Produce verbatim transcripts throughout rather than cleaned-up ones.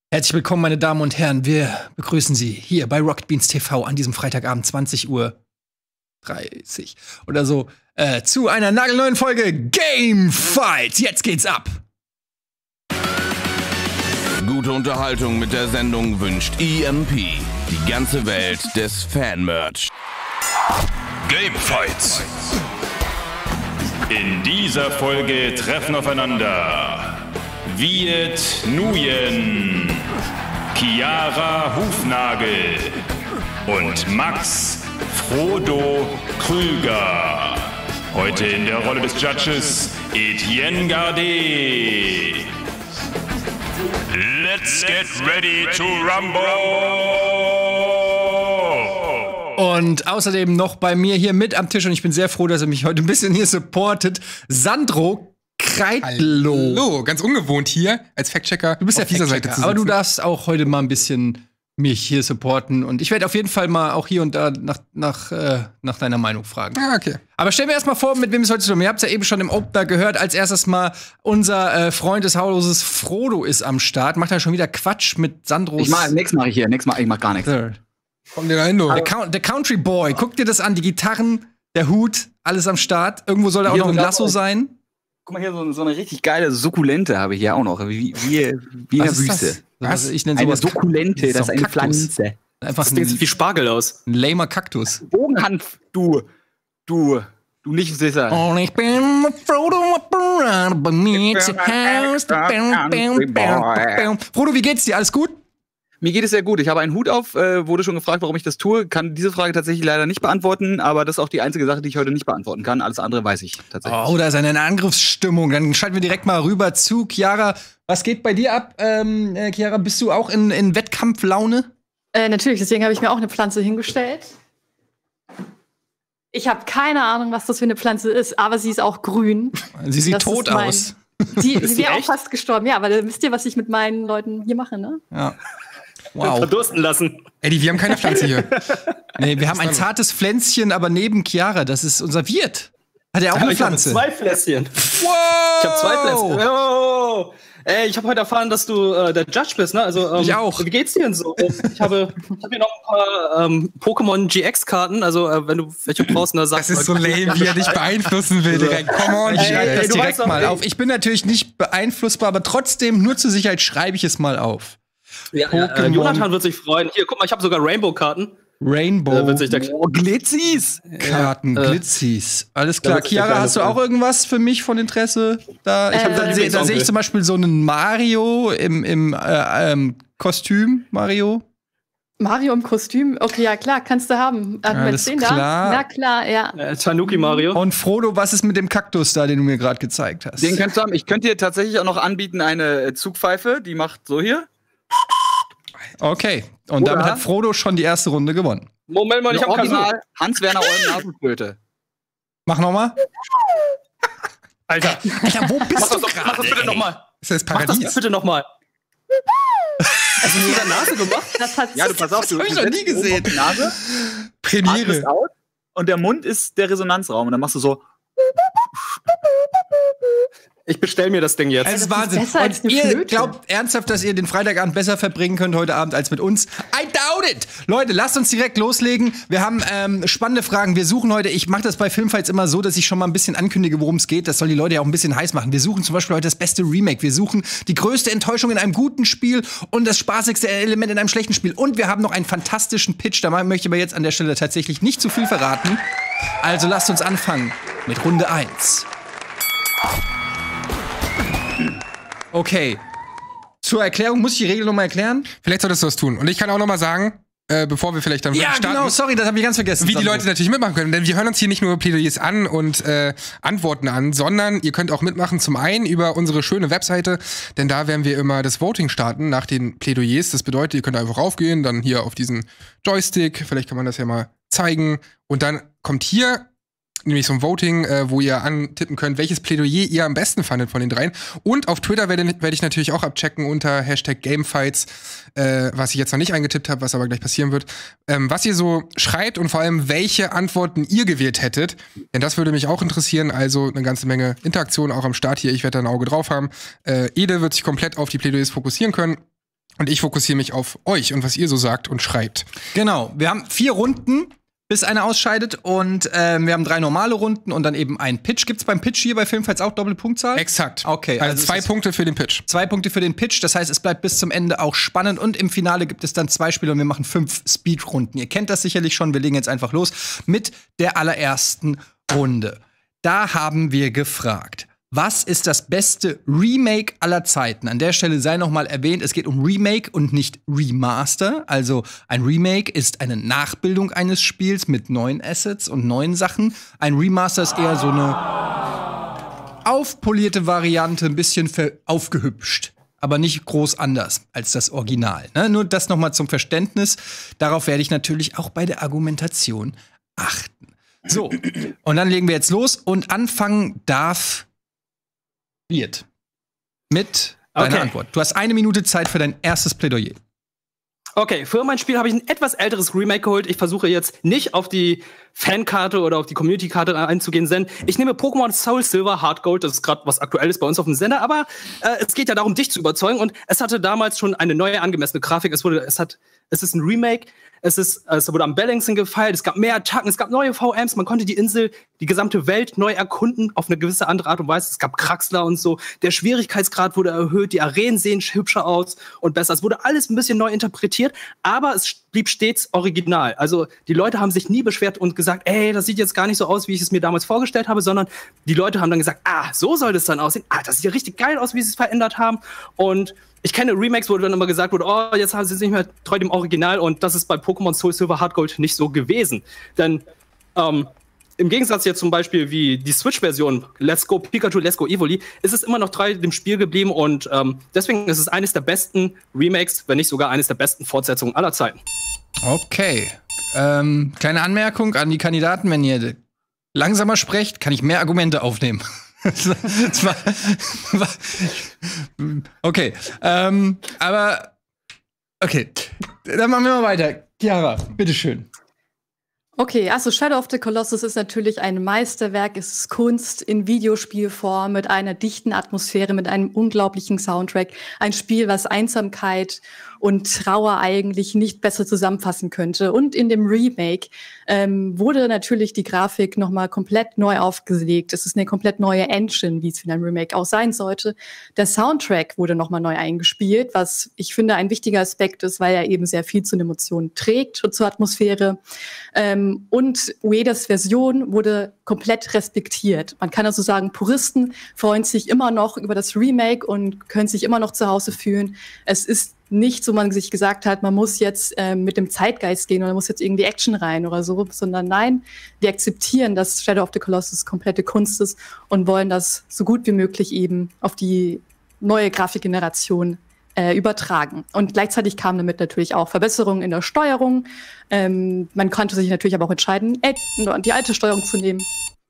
Herzlich willkommen, meine Damen und Herren. Wir begrüßen Sie hier bei Rocket Beans T V an diesem Freitagabend zwanzig Uhr dreißig oder so äh, zu einer nagelneuen Folge Game Fights. Jetzt geht's ab. Gute Unterhaltung mit der Sendung wünscht E M P. Die ganze Welt des Fan-Merch. Game Fights. In dieser Folge treffen aufeinander Viet Nguyen, Chiara Hufnagel und Max Frodo Krüger. Heute in der Rolle des Judges Etienne Gardet. Let's get ready to rumble! Und außerdem noch bei mir hier mit am Tisch, und ich bin sehr froh, dass er mich heute ein bisschen hier supportet, Sandro Kreitlow. Hallo, ganz ungewohnt hier als Fact-Checker. Du bist auf der dieser Seite zu Fact-Checker, aber du sitzen. darfst auch heute mal ein bisschen mich hier supporten. Und ich werde auf jeden Fall mal auch hier und da nach, nach, äh, nach deiner Meinung fragen. Ah, okay. Aber stell mir erst mal vor, mit wem es heute zu tun. Ihr habt es ja eben schon im Opener gehört. Als erstes mal unser äh, Freund des Hauses Frodo ist am Start. Macht er schon wieder Quatsch mit Sandros. Ich mach, nix mach ich hier, nix mach, ich mach gar nichts. Der, Komm dir rein, du. der, Count, der Country Boy, guck dir das an. Die Gitarren, der Hut, alles am Start. Irgendwo soll da auch Hier noch ein sogar Lasso auch- sein. Guck mal hier, so, so eine richtig geile Sukkulente habe ich hier auch noch. Wie, wie, wie in der Was ist das? Wüste. Was? Ich nenne Eine sowas Sukkulente, das ist doch eine Kaktus. Pflanze. Einfach Das sieht ein, wie Spargel aus. ein lamer Kaktus. Bogenhanf, du, du, du nicht sicher. Und ich bin Frodo, bei mir zu Hause. Frodo, wie geht's dir? Alles gut? Mir geht es sehr gut. Ich habe einen Hut auf, äh, wurde schon gefragt, warum ich das tue. Kann diese Frage tatsächlich leider nicht beantworten, aber das ist auch die einzige Sache, die ich heute nicht beantworten kann. Alles andere weiß ich tatsächlich. Oh, da ist eine Angriffsstimmung. Dann schalten wir direkt mal rüber zu Chiara. Was geht bei dir ab, ähm, äh, Chiara? Bist du auch in, in Wettkampflaune? Äh, natürlich, deswegen habe ich mir auch eine Pflanze hingestellt. Ich habe keine Ahnung, was das für eine Pflanze ist, aber sie ist auch grün. Sie sieht Das tot ist mein- aus. Die, Ist sie die wäre auch echt? fast gestorben, ja, weil wisst ihr, was ich mit meinen Leuten hier mache, ne? Ja. Wow. Verdursten lassen. Eddie, wir haben keine Pflanze hier. Nee, wir haben ein zartes Pflänzchen, aber neben Chiara, das ist unser Wirt. Hat er auch eine ich habe Pflanze? zwei Fläschchen. Wow! Ich habe zwei Fläschchen. Oh. Ey, ich habe heute erfahren, dass du äh, der Judge bist, ne? Also, ähm, Ich auch. Wie geht's dir denn so? Ich habe, ich habe hier noch ein paar ähm, Pokémon G X-Karten. Also, äh, wenn du welche brauchst, ne, Das ist so lame, wie er dich beeinflussen will direkt. Come on, Ich Ey, schreibe ey, das du direkt weißt doch, mal ey. auf. Ich bin natürlich nicht beeinflussbar, aber trotzdem, nur zur Sicherheit, schreibe ich es mal auf. Ja, ja, äh, Pokémon. Jonathan wird sich freuen. Hier, guck mal, ich habe sogar Rainbow-Karten. Rainbow. Da wird sich der Oh, Glitzis! Karten, äh, Glitzis. Alles klar. da wird sich der Chiara, kleine hast du auch Freund. irgendwas für mich von Interesse? Da, ich hab, Äh, da, sehe, da sehe ich zum Beispiel so einen Mario im, im äh, ähm, Kostüm, Mario. Mario im Kostüm, okay, ja klar, kannst du haben. Hat man Alles den klar. da? Na klar, ja. Äh, Tanuki Mario. Und Frodo, was ist mit dem Kaktus da, den du mir gerade gezeigt hast? Den kannst du haben. Ich könnte dir tatsächlich auch noch anbieten eine äh, Zugpfeife, die macht so hier. Okay. Und Oder? damit hat Frodo schon die erste Runde gewonnen. Moment mal, ich Eine habe Kazoo. Original Hans-Werner Olm Nasenflöte. Mach noch mal. Alter, Alter, wo mach bist das, du doch, mach das gerade? bitte nochmal. ist das Mach das Paradies. bitte nochmal. Hast du mit der Nase gemacht? Das hat Ja, du pass auf, du hab ich noch nie setzt oben auf die Nase, Premiere. atmest aus und der Mund ist der Resonanzraum. Und dann machst du so. Ich bestell mir das Ding jetzt. Es ist das ist Wahnsinn. besser als Und eine ihr Flöte. glaubt ernsthaft, dass ihr den Freitagabend besser verbringen könnt heute Abend als mit uns? I doubt it! Leute, lasst uns direkt loslegen. Wir haben ähm, spannende Fragen. Wir suchen heute, ich mache das bei Filmfights immer so, dass ich schon mal ein bisschen ankündige, worum es geht. Das soll die Leute ja auch ein bisschen heiß machen. Wir suchen zum Beispiel heute das beste Remake. Wir suchen die größte Enttäuschung in einem guten Spiel und das spaßigste Element in einem schlechten Spiel. Und wir haben noch einen fantastischen Pitch. Da möchte ich aber jetzt an der Stelle tatsächlich nicht zu viel verraten. Also lasst uns anfangen mit Runde eins. Okay. Zur Erklärung muss ich die Regel noch mal erklären? Vielleicht solltest du das tun. Und ich kann auch noch mal sagen, äh, bevor wir vielleicht dann Ja, wirklich starten, genau, sorry, das habe ich ganz vergessen. wie die Sandro. Leute natürlich mitmachen können. Denn wir hören uns hier nicht nur Plädoyers an und äh, Antworten an, sondern ihr könnt auch mitmachen, zum einen über unsere schöne Webseite, denn da werden wir immer das Voting starten nach den Plädoyers. Das bedeutet, ihr könnt einfach raufgehen, dann hier auf diesen Joystick, vielleicht kann man das ja mal zeigen, und dann kommt hier nämlich so ein Voting, äh, wo ihr antippen könnt, welches Plädoyer ihr am besten fandet von den dreien. Und auf Twitter werde werd ich natürlich auch abchecken unter Hashtag Gamefights, äh, was ich jetzt noch nicht eingetippt habe, was aber gleich passieren wird, ähm, was ihr so schreibt und vor allem, welche Antworten ihr gewählt hättet. Denn das würde mich auch interessieren. Also eine ganze Menge Interaktion auch am Start hier. Ich werde da ein Auge drauf haben. Äh, Ede wird sich komplett auf die Plädoyers fokussieren können. Und ich fokussiere mich auf euch und was ihr so sagt und schreibt. Genau, wir haben vier Runden, bis einer ausscheidet. Und ähm, wir haben drei normale Runden und dann eben einen Pitch. Gibt's beim Pitch hier bei Filmfights auch Doppelpunktzahl? Exakt. Okay, also, also zwei es ist- Punkte für den Pitch. Zwei Punkte für den Pitch, das heißt, es bleibt bis zum Ende auch spannend. Und im Finale gibt es dann zwei Spiele und wir machen fünf Speedrunden. Ihr kennt das sicherlich schon, wir legen jetzt einfach los mit der allerersten Runde. Da haben wir gefragt, was ist das beste Remake aller Zeiten? An der Stelle sei noch mal erwähnt, es geht um Remake und nicht Remaster. Also ein Remake ist eine Nachbildung eines Spiels mit neuen Assets und neuen Sachen. Ein Remaster ist eher so eine aufpolierte Variante, ein bisschen ver- aufgehübscht. Aber nicht groß anders als das Original. Ne? Nur das noch mal zum Verständnis. Darauf werde ich natürlich auch bei der Argumentation achten. So, und dann legen wir jetzt los. Und anfangen darf Wirt mit deiner Okay. Antwort. Du hast eine Minute Zeit für dein erstes Plädoyer. Okay, für mein Spiel habe ich ein etwas älteres Remake geholt. Ich versuche jetzt nicht auf die Fankarte oder auf die Community-Karte einzugehen, denn ich nehme Pokémon Soul Silver Heart Gold, das ist gerade was Aktuelles bei uns auf dem Sender, aber äh, es geht ja darum, dich zu überzeugen und es hatte damals schon eine neue angemessene Grafik. Es wurde, es hat, es ist ein Remake. Es ist, es wurde am Balancing gefeilt, es gab mehr Attacken, es gab neue V Ms, man konnte die Insel, die gesamte Welt neu erkunden auf eine gewisse andere Art und Weise. Es gab Kraxler und so. Der Schwierigkeitsgrad wurde erhöht, die Arenen sehen hübscher aus und besser. Es wurde alles ein bisschen neu interpretiert, aber es blieb stets original. Also die Leute haben sich nie beschwert und gesagt, ey, das sieht jetzt gar nicht so aus, wie ich es mir damals vorgestellt habe, sondern die Leute haben dann gesagt, ah, so soll das dann aussehen. Ah, das sieht ja richtig geil aus, wie sie es verändert haben. Und ich kenne Remakes, wo dann immer gesagt wurde, oh, jetzt haben sie es nicht mehr treu dem Original und das ist bei Pokémon Soul Silver Heart Gold nicht so gewesen. Denn ähm, im Gegensatz jetzt zum Beispiel wie die Switch-Version Let's Go Pikachu, Let's Go Evoli, ist es immer noch treu dem Spiel geblieben und ähm, deswegen ist es eines der besten Remakes, wenn nicht sogar eines der besten Fortsetzungen aller Zeiten. Okay. Ähm, kleine Anmerkung an die Kandidaten, wenn ihr langsamer sprecht, kann ich mehr Argumente aufnehmen. Das war, war, okay, ähm, aber okay, dann machen wir mal weiter. Chiara, bitteschön. Okay, also Shadow of the Colossus ist natürlich ein Meisterwerk. Es ist Kunst in Videospielform mit einer dichten Atmosphäre, mit einem unglaublichen Soundtrack. Ein Spiel, was Einsamkeit und Trauer eigentlich nicht besser zusammenfassen könnte. Und in dem Remake ähm, wurde natürlich die Grafik noch mal komplett neu aufgelegt. Es ist eine komplett neue Engine, wie es für ein Remake auch sein sollte. Der Soundtrack wurde noch mal neu eingespielt, was ich finde ein wichtiger Aspekt ist, weil er eben sehr viel zu den Emotionen trägt und zur Atmosphäre. Ähm, und Uedas Version wurde komplett respektiert. Man kann also sagen, Puristen freuen sich immer noch über das Remake und können sich immer noch zu Hause fühlen. Es ist nicht so, man sich gesagt hat, man muss jetzt ähm, mit dem Zeitgeist gehen oder muss jetzt irgendwie Action rein oder so, sondern nein, wir akzeptieren, dass Shadow of the Colossus komplette Kunst ist und wollen das so gut wie möglich eben auf die neue Grafikgeneration äh, übertragen. Und gleichzeitig kamen damit natürlich auch Verbesserungen in der Steuerung. Ähm, man konnte sich natürlich aber auch entscheiden, äh, die alte Steuerung zu nehmen.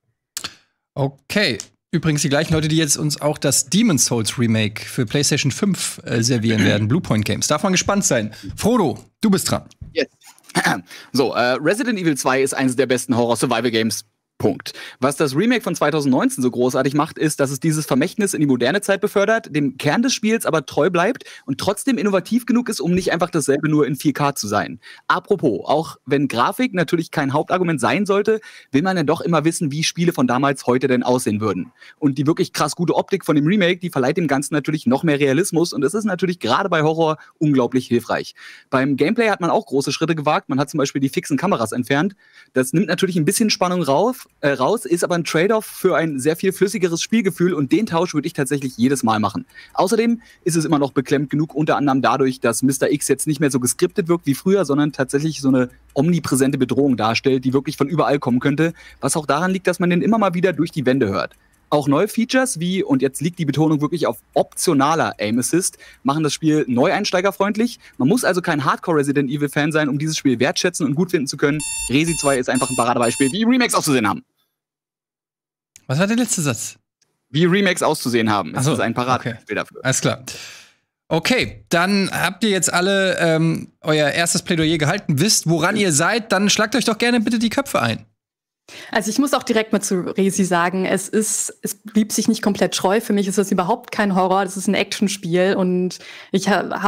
Okay. Übrigens die gleichen Leute, die jetzt uns auch das Demon's Souls Remake für PlayStation fünf äh, servieren werden, Bluepoint Games. Darf man gespannt sein. Frodo, du bist dran. Yes. So, äh, Resident Evil zwei ist eines der besten Horror-Survival-Games. Punkt. Was das Remake von zwanzig neunzehn so großartig macht, ist, dass es dieses Vermächtnis in die moderne Zeit befördert, dem Kern des Spiels aber treu bleibt und trotzdem innovativ genug ist, um nicht einfach dasselbe nur in vier K zu sein. Apropos, auch wenn Grafik natürlich kein Hauptargument sein sollte, will man ja doch immer wissen, wie Spiele von damals heute denn aussehen würden. Und die wirklich krass gute Optik von dem Remake, die verleiht dem Ganzen natürlich noch mehr Realismus und es ist natürlich gerade bei Horror unglaublich hilfreich. Beim Gameplay hat man auch große Schritte gewagt. Man hat zum Beispiel die fixen Kameras entfernt. Das nimmt natürlich ein bisschen Spannung rauf. Äh, raus, ist aber ein Trade-off für ein sehr viel flüssigeres Spielgefühl und den Tausch würde ich tatsächlich jedes Mal machen. Außerdem ist es immer noch beklemmt genug, unter anderem dadurch, dass Mister X jetzt nicht mehr so geskriptet wirkt wie früher, sondern tatsächlich so eine omnipräsente Bedrohung darstellt, die wirklich von überall kommen könnte, was auch daran liegt, dass man den immer mal wieder durch die Wände hört. Auch neue Features wie, und jetzt liegt die Betonung wirklich auf optionaler Aim Assist, machen das Spiel neueinsteigerfreundlich. Man muss also kein Hardcore-Resident Evil-Fan sein, um dieses Spiel wertschätzen und gut finden zu können. Resi zwei ist einfach ein Paradebeispiel, wie Remakes auszusehen haben. Was war der letzte Satz? Wie Remakes auszusehen haben. Ach so, Das ist ein Paradebeispiel okay. dafür. Alles klar. Okay, dann habt ihr jetzt alle ähm, euer erstes Plädoyer gehalten, wisst, woran ihr seid, dann schlagt euch doch gerne bitte die Köpfe ein. Also ich muss auch direkt mal zu Resi sagen, es ist, es blieb sich nicht komplett treu. Für mich ist das überhaupt kein Horror, das ist ein Actionspiel und ich habe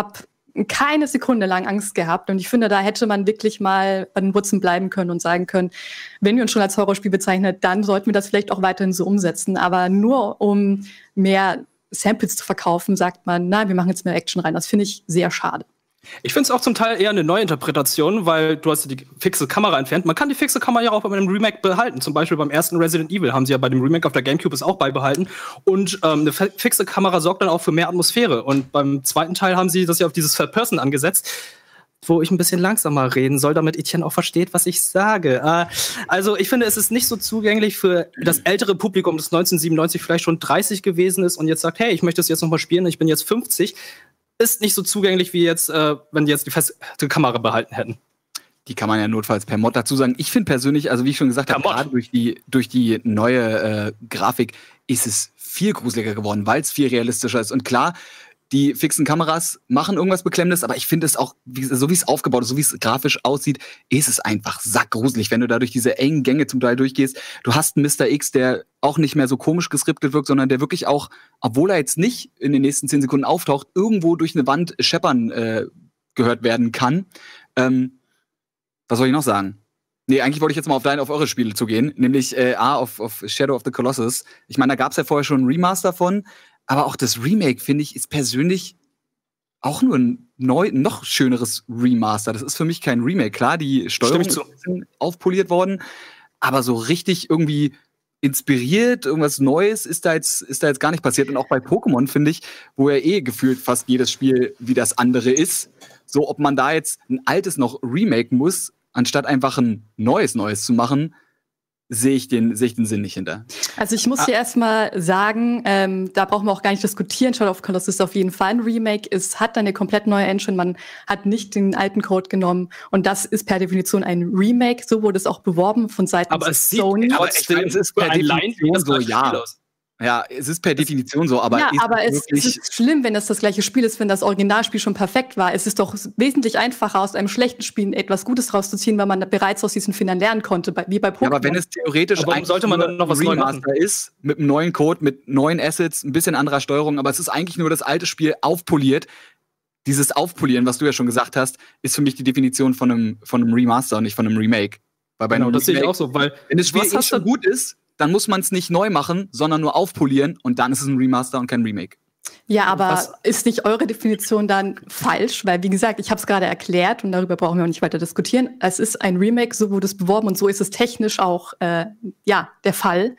keine Sekunde lang Angst gehabt. Und ich finde, da hätte man wirklich mal bei den Wurzeln bleiben können und sagen können, wenn wir uns schon als Horrorspiel bezeichnen, dann sollten wir das vielleicht auch weiterhin so umsetzen. Aber nur um mehr Samples zu verkaufen, sagt man, nein, wir machen jetzt mehr Action rein. Das finde ich sehr schade. Ich finde es auch zum Teil eher eine Neuinterpretation, weil du hast die fixe Kamera entfernt. Man kann die fixe Kamera ja auch bei einem Remake behalten. Zum Beispiel beim ersten Resident Evil haben sie ja bei dem Remake auf der GameCube es auch beibehalten. Und ähm, eine fixe Kamera sorgt dann auch für mehr Atmosphäre. Und beim zweiten Teil haben sie das ja auf dieses Third Person angesetzt, wo ich ein bisschen langsamer reden soll, damit Etienne auch versteht, was ich sage. Äh, also ich finde, es ist nicht so zugänglich für das ältere Publikum, das neunzehnhundertsiebenundneunzig vielleicht schon dreißig gewesen ist und jetzt sagt, hey, ich möchte das jetzt noch mal spielen, ich bin jetzt fünfzig. Ist nicht so zugänglich wie jetzt, äh, wenn die jetzt die feste Kamera behalten hätten. Die kann man ja notfalls per Mod dazu sagen. Ich finde persönlich, also wie ich schon gesagt habe, gerade durch die, durch die neue äh, Grafik ist es viel gruseliger geworden, weil es viel realistischer ist. Und klar, die fixen Kameras machen irgendwas Beklemmendes, aber ich finde es auch, wie, so wie es aufgebaut ist, so wie es grafisch aussieht, ist es einfach sackgruselig, wenn du da durch diese engen Gänge zum Teil durchgehst. Du hast einen Mister X, der auch nicht mehr so komisch geskriptet wirkt, sondern der wirklich auch, obwohl er jetzt nicht in den nächsten zehn Sekunden auftaucht, irgendwo durch eine Wand scheppern äh, gehört werden kann. Ähm, was soll ich noch sagen? Nee, eigentlich wollte ich jetzt mal auf deine, auf eure Spiele zu gehen, nämlich äh, A, auf, auf Shadow of the Colossus. Ich meine, da gab es ja vorher schon ein Remaster von, aber auch das Remake, finde ich, ist persönlich auch nur ein neu, noch schöneres Remaster. Das ist für mich kein Remake. Klar, die Steuerung ist ein bisschen aufpoliert worden, aber so richtig irgendwie inspiriert, irgendwas Neues ist da jetzt, ist da jetzt gar nicht passiert. Und auch bei Pokémon, finde ich, wo ja eh gefühlt fast jedes Spiel wie das andere ist, so ob man da jetzt ein altes noch remaken muss, anstatt einfach ein neues Neues zu machen, sehe ich den, sehe ich den Sinn nicht hinter. Also ich muss ah. hier erstmal sagen, ähm, da brauchen wir auch gar nicht diskutieren. Shadow of the Colossus ist auf jeden Fall ein Remake. Es hat eine komplett neue Engine. Man hat nicht den alten Code genommen. Und das ist per Definition ein Remake. So wurde es auch beworben von Seiten aber es Sony. Sieht, aber ich meine, es ist per Definition so, ja. Aus. Ja, es ist per Definition so, aber ja, ist aber es, wirklich es ist schlimm, wenn das das gleiche Spiel ist, wenn das Originalspiel schon perfekt war. Es ist doch wesentlich einfacher, aus einem schlechten Spiel etwas Gutes rauszuziehen, weil man bereits aus diesen Fehlern lernen konnte, wie bei Pokémon. Ja, aber wenn es theoretisch warum sollte man dann noch was Neues machen? ist, mit einem neuen Code, mit neuen Assets, ein bisschen anderer Steuerung, aber es ist eigentlich nur das alte Spiel aufpoliert. Dieses Aufpolieren, was du ja schon gesagt hast, ist für mich die Definition von einem, von einem Remaster und nicht von einem Remake. Weil bei genau, einem das sehe ich Remake, auch so, weil wenn das Spiel eh schon gut ist, dann muss man es nicht neu machen, sondern nur aufpolieren und dann ist es ein Remaster und kein Remake. Ja, aber Was? ist nicht eure Definition dann falsch? Weil, wie gesagt, ich habe es gerade erklärt und darüber brauchen wir auch nicht weiter diskutieren. Es ist ein Remake, so wurde es beworben und so ist es technisch auch äh, ja, der Fall.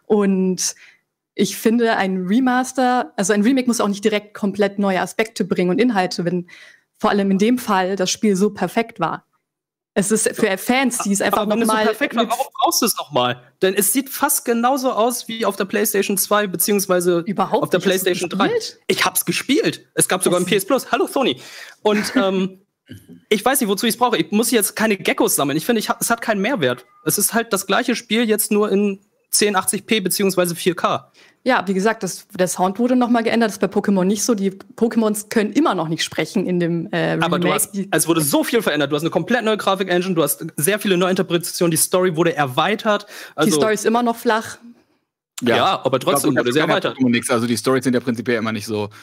Und ich finde, ein Remaster, also ein Remake muss auch nicht direkt komplett neue Aspekte bringen und Inhalte, wenn vor allem in dem Fall das Spiel so perfekt war. Es ist für Fans, die es einfach aber wenn noch es so mal perfekt war, warum brauchst du es noch mal? Denn es sieht fast genauso aus wie auf der PlayStation zwei beziehungsweise Überhaupt auf der nicht. Hast du PlayStation drei. gespielt? Ich hab's gespielt. Es gab sogar ein P S Plus. Hallo Sony. Und ähm, ich weiß nicht, wozu ich es brauche. Ich muss jetzt keine Geckos sammeln. Ich finde, ich, es hat keinen Mehrwert. Es ist halt das gleiche Spiel jetzt nur in zehn achtzig p beziehungsweise vier K. Ja, wie gesagt, das, der Sound wurde noch mal geändert. Das ist bei Pokémon nicht so. Die Pokémons können immer noch nicht sprechen in dem äh, Remake. Aber du hast, es wurde so viel verändert. Du hast eine komplett neue Grafik-Engine, du hast sehr viele Neuinterpretationen, die Story wurde erweitert. Also, die Story ist immer noch flach. Ja, ja aber trotzdem glaub, wurde sie erweitert. Nix. Also die Storys sind ja prinzipiell immer nicht so,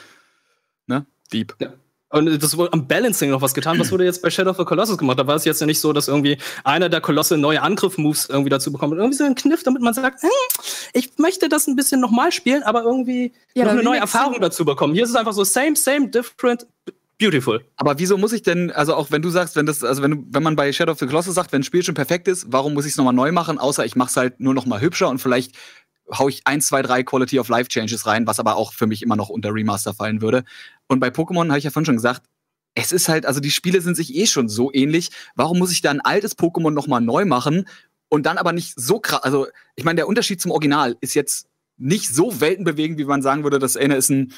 ne, deep. Ja. Und das wurde am Balancing noch was getan. Was wurde jetzt bei Shadow of the Colossus gemacht? Da war es jetzt ja nicht so, dass irgendwie einer der Kolosse neue Angriff-Moves irgendwie dazu bekommt. Und irgendwie so ein Kniff, damit man sagt, hm, ich möchte das ein bisschen nochmal spielen, aber irgendwie ja, noch eine neue Erfahrung dazu bekommen. Hier ist es einfach so same, same, different, beautiful. Aber wieso muss ich denn, also auch wenn du sagst, wenn das, also wenn, du, wenn man bei Shadow of the Colossus sagt, wenn ein Spiel schon perfekt ist, warum muss ich es nochmal neu machen, außer ich mach's halt nur nochmal hübscher und vielleicht hau ich eins, zwei, drei Quality of Life Changes rein, was aber auch für mich immer noch unter Remaster fallen würde. Und bei Pokémon habe ich ja vorhin schon gesagt, es ist halt, also die Spiele sind sich eh schon so ähnlich. Warum muss ich da ein altes Pokémon nochmal neu machen und dann aber nicht so krass? Also, ich meine, der Unterschied zum Original ist jetzt nicht so weltenbewegend, wie man sagen würde, das eine ist ein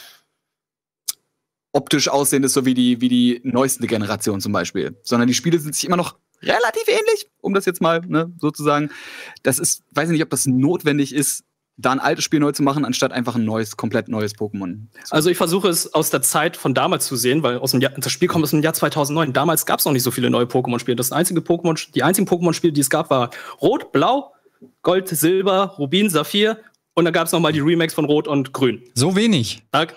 optisch aussehendes, so wie die, wie die neueste Generation zum Beispiel. Sondern die Spiele sind sich immer noch relativ ähnlich, um das jetzt mal ne, so zu sagen. Das ist, weiß ich nicht, ob das notwendig ist, da ein altes Spiel neu zu machen, anstatt einfach ein neues, komplett neues Pokémon. Also ich versuche es aus der Zeit von damals zu sehen, weil aus dem Jahr, das Spiel kommt aus dem Jahr zweitausendneun. Damals gab es noch nicht so viele neue Pokémon-Spiele. Das einzige Pokémon, die einzigen Pokémon-Spiele, die es gab, war Rot, Blau, Gold, Silber, Rubin, Saphir und dann gab es noch mal die Remakes von Rot und Grün. So wenig? Da,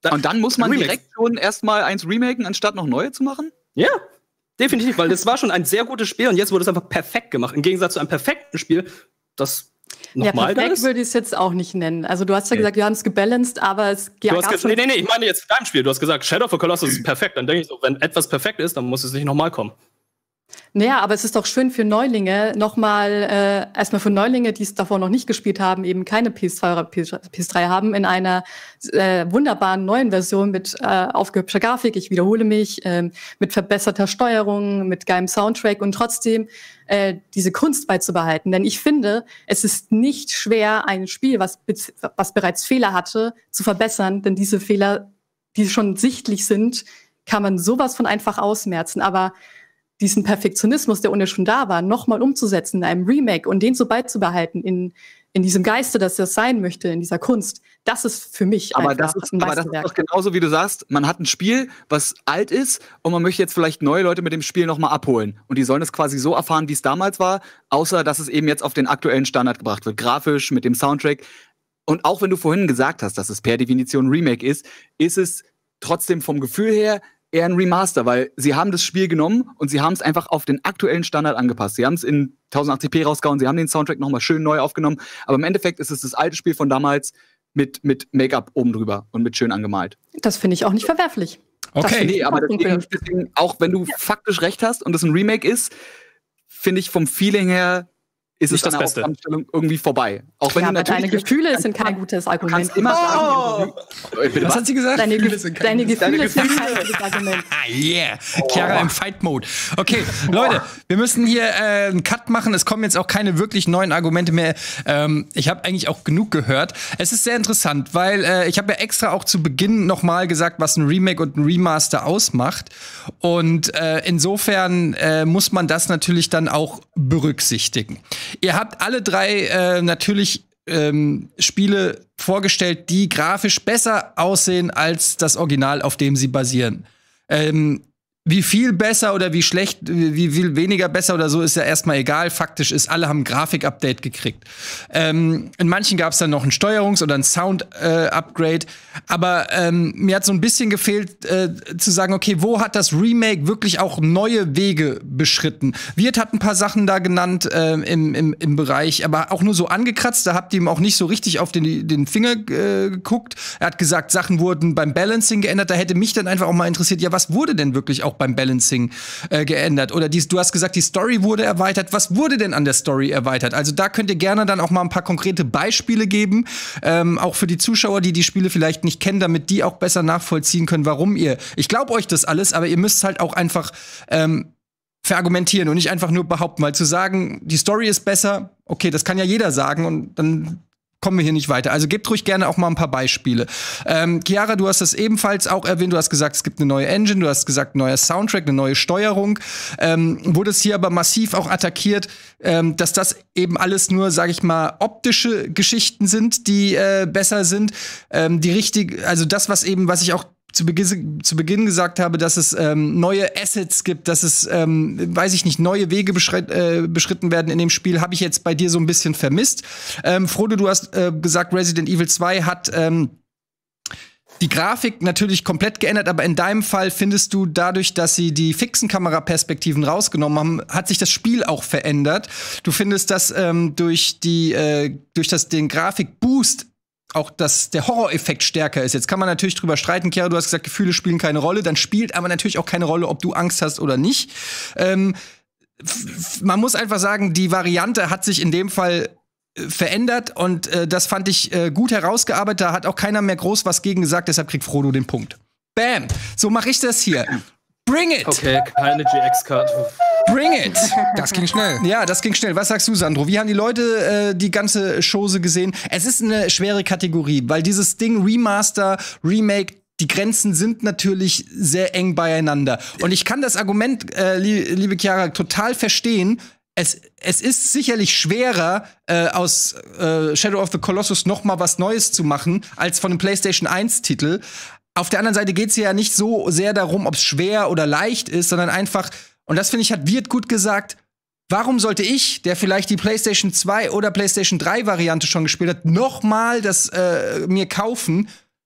Und dann muss man Remake. direkt schon erstmal eins remaken, anstatt noch neue zu machen? Ja, definitiv, weil das war schon ein sehr gutes Spiel und jetzt wurde es einfach perfekt gemacht. Im Gegensatz zu einem perfekten Spiel, das Ja, nochmal da perfekt ist. würde ich es jetzt auch nicht nennen. Also du hast ja gesagt, wir haben es gebalanced, aber es Du ja, hast gab gesagt, schon nee, nee, nee, ich meine jetzt in deinem Spiel. Du hast gesagt, Shadow of the Colossus ist perfekt. Dann denke ich so, wenn etwas perfekt ist, dann muss es nicht nochmal kommen. Naja, aber es ist doch schön für Neulinge, nochmal, äh, erstmal für Neulinge, die es davor noch nicht gespielt haben, eben keine P S zwei oder P S drei haben, in einer äh, wunderbaren neuen Version mit äh, aufgehübscher Grafik, ich wiederhole mich, äh, mit verbesserter Steuerung, mit geilem Soundtrack und trotzdem äh, diese Kunst beizubehalten. Denn ich finde, es ist nicht schwer, ein Spiel, was, was bereits Fehler hatte, zu verbessern, denn diese Fehler, die schon sichtlich sind, kann man sowas von einfach ausmerzen. Aber diesen Perfektionismus, der ohne schon da war, nochmal umzusetzen in einem Remake und den so beizubehalten in, in diesem Geiste, dass das sein möchte, in dieser Kunst, das ist für mich Aber einfach das ist, ein aber das ist Meisterwerk. doch genauso, wie du sagst, man hat ein Spiel, was alt ist und man möchte jetzt vielleicht neue Leute mit dem Spiel nochmal abholen. Und die sollen es quasi so erfahren, wie es damals war, außer dass es eben jetzt auf den aktuellen Standard gebracht wird. Grafisch, mit dem Soundtrack. Und auch wenn du vorhin gesagt hast, dass es per Definition ein Remake ist, ist es trotzdem vom Gefühl her eher ein Remaster, weil sie haben das Spiel genommen und sie haben es einfach auf den aktuellen Standard angepasst. Sie haben es in tausendachtzig p rausgehauen, sie haben den Soundtrack nochmal schön neu aufgenommen, aber im Endeffekt ist es das alte Spiel von damals mit, mit Make-up oben drüber und mit schön angemalt. Das finde ich auch nicht verwerflich. Das Okay. finde ich Nee, aber auch deswegen, dunkel. deswegen, auch wenn du faktisch recht hast und es ein Remake ist, finde ich vom Feeling her, ist Nicht es das an der Beste. Aufgabenstellung irgendwie vorbei. Auch wenn Ja, du aber deine natürlich Gefühle sind kein gutes du Argument. kannst immer sagen, Bitte Was was? hat sie gesagt? Deine, Gefühle Ge sind kein deine gutes- Gefühle Deine sind Gefühle. kein gutes Argument. Ah, yeah. Chiara im Fight-Mode. Okay, Leute, wir müssen hier äh, einen Cut machen. Es kommen jetzt auch keine wirklich neuen Argumente mehr. Ähm, ich habe eigentlich auch genug gehört. Es ist sehr interessant, weil äh, ich habe ja extra auch zu Beginn noch mal gesagt, was ein Remake und ein Remaster ausmacht. Und äh, insofern äh, muss man das natürlich dann auch berücksichtigen. Ihr habt alle drei äh, natürlich ähm, Spiele vorgestellt, die grafisch besser aussehen als das Original, auf dem sie basieren. Ähm, wie viel besser oder wie schlecht, wie viel weniger besser oder so, ist ja erstmal egal. Faktisch ist, alle haben ein Grafik-Update gekriegt. Ähm, in manchen gab es dann noch ein Steuerungs- oder ein Sound-Upgrade. Aber ähm, mir hat so ein bisschen gefehlt, äh, zu sagen, okay, wo hat das Remake wirklich auch neue Wege beschritten? Wirt hat ein paar Sachen da genannt äh, im, im, im Bereich, aber auch nur so angekratzt. Da habt ihr ihm auch nicht so richtig auf den, den Finger äh, geguckt. Er hat gesagt, Sachen wurden beim Balancing geändert. Da hätte mich dann einfach auch mal interessiert, ja, was wurde denn wirklich auch beim Balancing äh, geändert? Oder dies, du hast gesagt, die Story wurde erweitert. Was wurde denn an der Story erweitert? Also da könnt ihr gerne dann auch mal ein paar konkrete Beispiele geben, ähm, auch für die Zuschauer, die die Spiele vielleicht nicht kennen, damit die auch besser nachvollziehen können, warum ihr. Ich glaube euch das alles, aber ihr müsst halt auch einfach ähm, verargumentieren und nicht einfach nur behaupten, weil zu sagen, die Story ist besser, okay, das kann ja jeder sagen und dann kommen wir hier nicht weiter. Also gebt ruhig gerne auch mal ein paar Beispiele. Ähm, Chiara, du hast das ebenfalls auch erwähnt. Du hast gesagt, es gibt eine neue Engine, du hast gesagt, neuer Soundtrack, eine neue Steuerung. Ähm, wurde es hier aber massiv auch attackiert, ähm, dass das eben alles nur, sag ich mal, optische Geschichten sind, die äh, besser sind. Ähm, die richtig, also das, was eben, was ich auch zu Beginn, zu Beginn gesagt habe, dass es ähm, neue Assets gibt, dass es, ähm, weiß ich nicht, neue Wege beschritt, äh, beschritten werden in dem Spiel, habe ich jetzt bei dir so ein bisschen vermisst. Ähm, Frodo, du hast äh, gesagt, Resident Evil zwei hat ähm, die Grafik natürlich komplett geändert, aber in deinem Fall findest du dadurch, dass sie die fixen Kameraperspektiven rausgenommen haben, hat sich das Spiel auch verändert. Du findest, dass ähm, durch die äh, durch das den Grafikboost auch, dass der Horroreffekt stärker ist. Jetzt kann man natürlich drüber streiten. Chiara, du hast gesagt, Gefühle spielen keine Rolle. Dann spielt aber natürlich auch keine Rolle, ob du Angst hast oder nicht. Ähm, man muss einfach sagen, die Variante hat sich in dem Fall äh, verändert und äh, das fand ich äh, gut herausgearbeitet. Da hat auch keiner mehr groß was gegen gesagt, deshalb kriegt Frodo den Punkt. Bam! So mache ich das hier. Bring it! Okay, keine G X-Card. Bring it! Das ging schnell. Ja, das ging schnell. Was sagst du, Sandro? Wie haben die Leute äh, die ganze Chose gesehen? Es ist eine schwere Kategorie, weil dieses Ding Remaster, Remake, die Grenzen sind natürlich sehr eng beieinander. Und ich kann das Argument, äh, liebe Chiara, total verstehen. Es, es ist sicherlich schwerer, äh, aus äh, Shadow of the Colossus noch mal was Neues zu machen, als von einem PlayStation eins Titel. Auf der anderen Seite geht es ja nicht so sehr darum, ob es schwer oder leicht ist, sondern einfach, und das finde ich, hat Wirt gut gesagt, warum sollte ich, der vielleicht die PlayStation zwei oder PlayStation drei Variante schon gespielt hat, noch mal das äh, mir kaufen,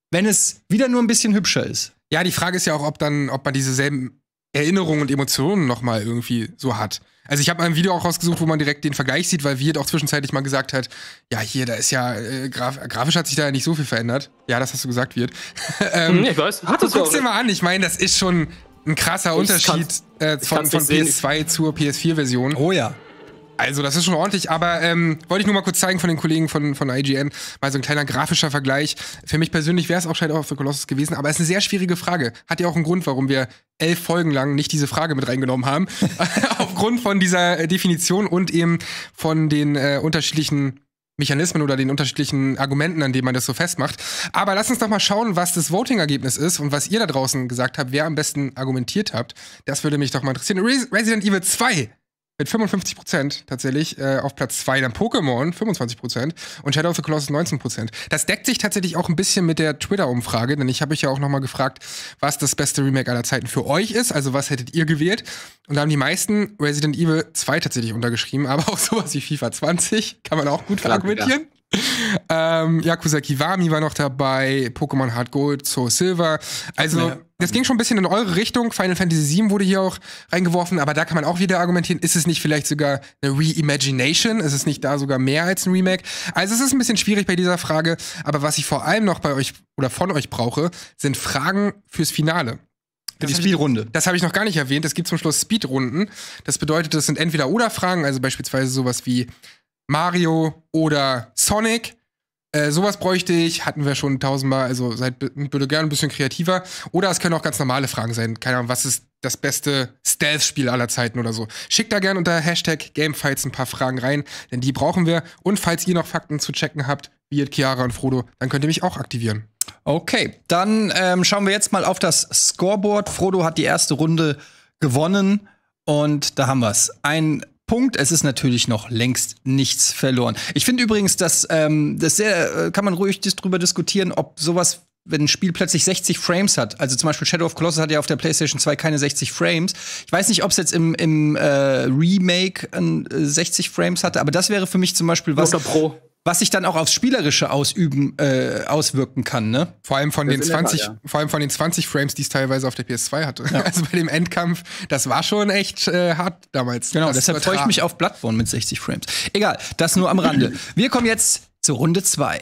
wenn es wieder nur ein bisschen hübscher ist. Ja, die Frage ist ja auch, ob dann, ob man diese selben Erinnerungen und Emotionen noch mal irgendwie so hat. Also ich habe mal ein Video auch rausgesucht, wo man direkt den Vergleich sieht, weil Wirt auch zwischenzeitlich mal gesagt hat, ja, hier, da ist ja, äh, graf grafisch hat sich da ja nicht so viel verändert. Ja, das hast du gesagt, Wirt. ähm, ich weiß, hat es guck's dir mal an, ich meine, das ist schon ein krasser ich Unterschied äh, von, von P S zwei zur P S vier Version. Oh ja. Also, das ist schon ordentlich, aber ähm, wollte ich nur mal kurz zeigen von den Kollegen von, von I G N. Mal so ein kleiner grafischer Vergleich. Für mich persönlich wäre es auch Shadow of the Colossus gewesen, aber es ist eine sehr schwierige Frage. Hat ja auch einen Grund, warum wir elf Folgen lang nicht diese Frage mit reingenommen haben. Aufgrund von dieser Definition und eben von den äh, unterschiedlichen Mechanismen oder den unterschiedlichen Argumenten, an denen man das so festmacht. Aber lasst uns doch mal schauen, was das Voting-Ergebnis ist und was ihr da draußen gesagt habt, wer am besten argumentiert habt. Das würde mich doch mal interessieren. Res Resident Evil zwei mit fünfundfünfzig Prozent tatsächlich äh, auf Platz zwei, dann Pokémon fünfundzwanzig Prozent und Shadow of the Colossus neunzehn Prozent. Das deckt sich tatsächlich auch ein bisschen mit der Twitter-Umfrage, denn ich habe euch ja auch noch mal gefragt, was das beste Remake aller Zeiten für euch ist, also was hättet ihr gewählt? Und da haben die meisten Resident Evil zwei tatsächlich untergeschrieben, aber auch sowas wie FIFA zwanzig kann man auch gut argumentieren. ähm, Yakuza Kiwami war noch dabei, Pokémon Hard Gold, Soul Silver. Also, ja. Das ging schon ein bisschen in eure Richtung. Final Fantasy sieben wurde hier auch reingeworfen, aber da kann man auch wieder argumentieren, ist es nicht vielleicht sogar eine Reimagination? Ist es nicht da sogar mehr als ein Remake? Also, es ist ein bisschen schwierig bei dieser Frage, aber was ich vor allem noch bei euch oder von euch brauche, sind Fragen fürs Finale. Die Speedrunde. Das habe ich noch gar nicht erwähnt. Es gibt zum Schluss Speedrunden. Das bedeutet, das sind Entweder-Oder-Fragen, also beispielsweise sowas wie Mario oder Sonic. Äh, sowas bräuchte ich, hatten wir schon tausendmal, also seid bitte gerne ein bisschen kreativer. Oder es können auch ganz normale Fragen sein. Keine Ahnung, was ist das beste Stealth-Spiel aller Zeiten oder so. Schickt da gerne unter Hashtag Gamefights ein paar Fragen rein, denn die brauchen wir. Und falls ihr noch Fakten zu checken habt, wie Chiara und Frodo, dann könnt ihr mich auch aktivieren. Okay, dann ähm, schauen wir jetzt mal auf das Scoreboard. Frodo hat die erste Runde gewonnen und da haben wir's. Ein Punkt, es ist natürlich noch längst nichts verloren. Ich finde übrigens, dass ähm, das sehr, äh, kann man ruhig drüber diskutieren, ob sowas, wenn ein Spiel plötzlich sechzig Frames hat. Also zum Beispiel Shadow of Colossus hat ja auf der PlayStation zwei keine sechzig Frames. Ich weiß nicht, ob es jetzt im, im äh, Remake äh, sechzig Frames hatte, aber das wäre für mich zum Beispiel was, Pro. was sich dann auch aufs Spielerische ausüben, äh, auswirken kann, ne? Vor allem von den zwanzig, Fall, ja. vor allem von den zwanzig Frames, die es teilweise auf der P S zwei hatte. Ja. Also bei dem Endkampf, das war schon echt äh, hart damals. Genau, das deshalb freue ich mich auf Bloodborne mit sechzig Frames. Egal, das nur am Rande. Wir kommen jetzt zur Runde zwei.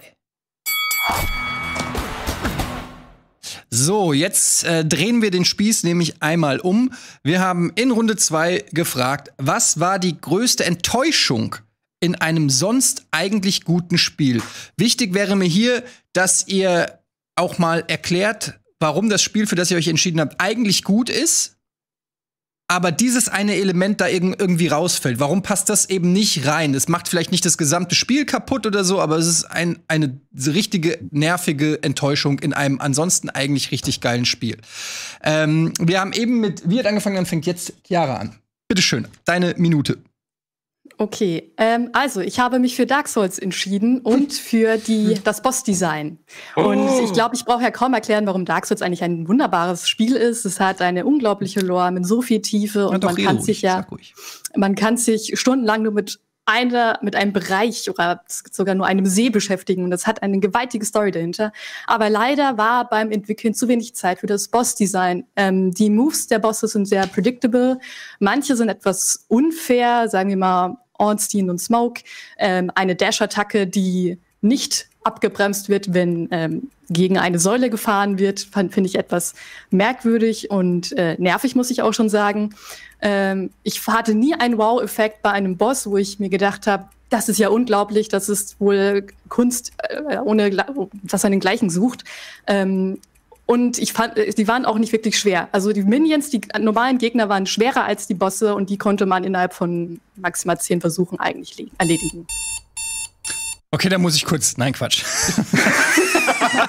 So, jetzt äh, drehen wir den Spieß nämlich einmal um. Wir haben in Runde zwei gefragt, was war die größte Enttäuschung in einem sonst eigentlich guten Spiel? Wichtig wäre mir hier, dass ihr auch mal erklärt, warum das Spiel, für das ihr euch entschieden habt, eigentlich gut ist, aber dieses eine Element da irg irgendwie rausfällt. Warum passt das eben nicht rein? Es macht vielleicht nicht das gesamte Spiel kaputt oder so, aber es ist ein, eine richtige, nervige Enttäuschung in einem ansonsten eigentlich richtig geilen Spiel. Ähm, wir haben eben mit Wie hat angefangen, dann fängt jetzt Chiara an. Bitteschön, deine Minute. Okay, ähm, also ich habe mich für Dark Souls entschieden und für die, das Bossdesign. Und ich glaube, ich brauche ja kaum erklären, warum Dark Souls eigentlich ein wunderbares Spiel ist. Es hat eine unglaubliche Lore mit so viel Tiefe und man kann sich ja, man kann sich stundenlang nur mit einer, mit einem Bereich oder sogar nur einem See beschäftigen. Und das hat eine gewaltige Story dahinter. Aber leider war beim Entwickeln zu wenig Zeit für das Bossdesign. Ähm, die Moves der Bosses sind sehr predictable. Manche sind etwas unfair, sagen wir mal Ornstein und Smoke. Ähm, eine Dash-Attacke, die nicht abgebremst wird, wenn ähm, gegen eine Säule gefahren wird, finde ich etwas merkwürdig und äh, nervig, muss ich auch schon sagen. Ähm, ich hatte nie einen Wow-Effekt bei einem Boss, wo ich mir gedacht habe, das ist ja unglaublich, das ist wohl Kunst, äh, ohne dass man den gleichen sucht. Ähm, und ich fand, die waren auch nicht wirklich schwer. Also die Minions, die normalen Gegner waren schwerer als die Bosse und die konnte man innerhalb von maximal zehn Versuchen eigentlich erledigen. Okay, da muss ich kurz. Nein, Quatsch.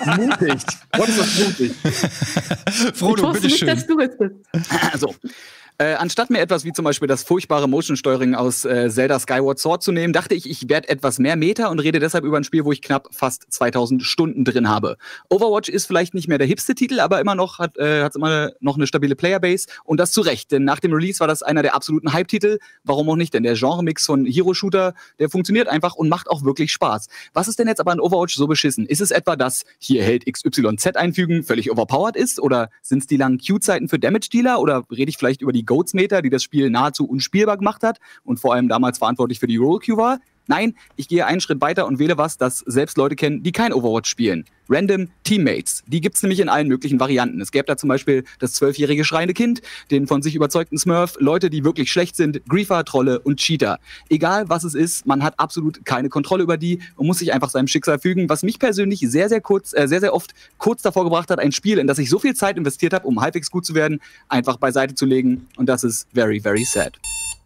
Mutig. Was ist das mutig? Frodo, bitteschön. Nicht, dass du es bist. Also, Äh, anstatt mir etwas wie zum Beispiel das furchtbare Motion-Steuering aus äh, Zelda Skyward Sword zu nehmen, dachte ich, ich werde etwas mehr Meta und rede deshalb über ein Spiel, wo ich knapp fast zweitausend Stunden drin habe. Overwatch ist vielleicht nicht mehr der hipste Titel, aber immer noch hat äh, hat's immer noch eine stabile Playerbase und das zu Recht, denn nach dem Release war das einer der absoluten Hype-Titel. Warum auch nicht? Denn der Genre-Mix von Hero-Shooter, der funktioniert einfach und macht auch wirklich Spaß. Was ist denn jetzt aber an Overwatch so beschissen? Ist es etwa, dass hier Held X Y Z einfügen völlig overpowered ist? Oder sind es die langen Q-Zeiten für Damage-Dealer? Oder rede ich vielleicht über die Goats-Meter, die das Spiel nahezu unspielbar gemacht hat und vor allem damals verantwortlich für die Roll-Queue war? Nein, ich gehe einen Schritt weiter und wähle was, das selbst Leute kennen, die kein Overwatch spielen. Random Teammates. Die gibt's nämlich in allen möglichen Varianten. Es gäbe da zum Beispiel das zwölfjährige schreiende Kind, den von sich überzeugten Smurf, Leute, die wirklich schlecht sind, Griefer, Trolle und Cheater. Egal was es ist, man hat absolut keine Kontrolle über die und muss sich einfach seinem Schicksal fügen, was mich persönlich sehr, sehr kurz, äh, sehr, sehr oft kurz davor gebracht hat, ein Spiel, in das ich so viel Zeit investiert habe, um halbwegs gut zu werden, einfach beiseite zu legen. Und das ist very, very sad.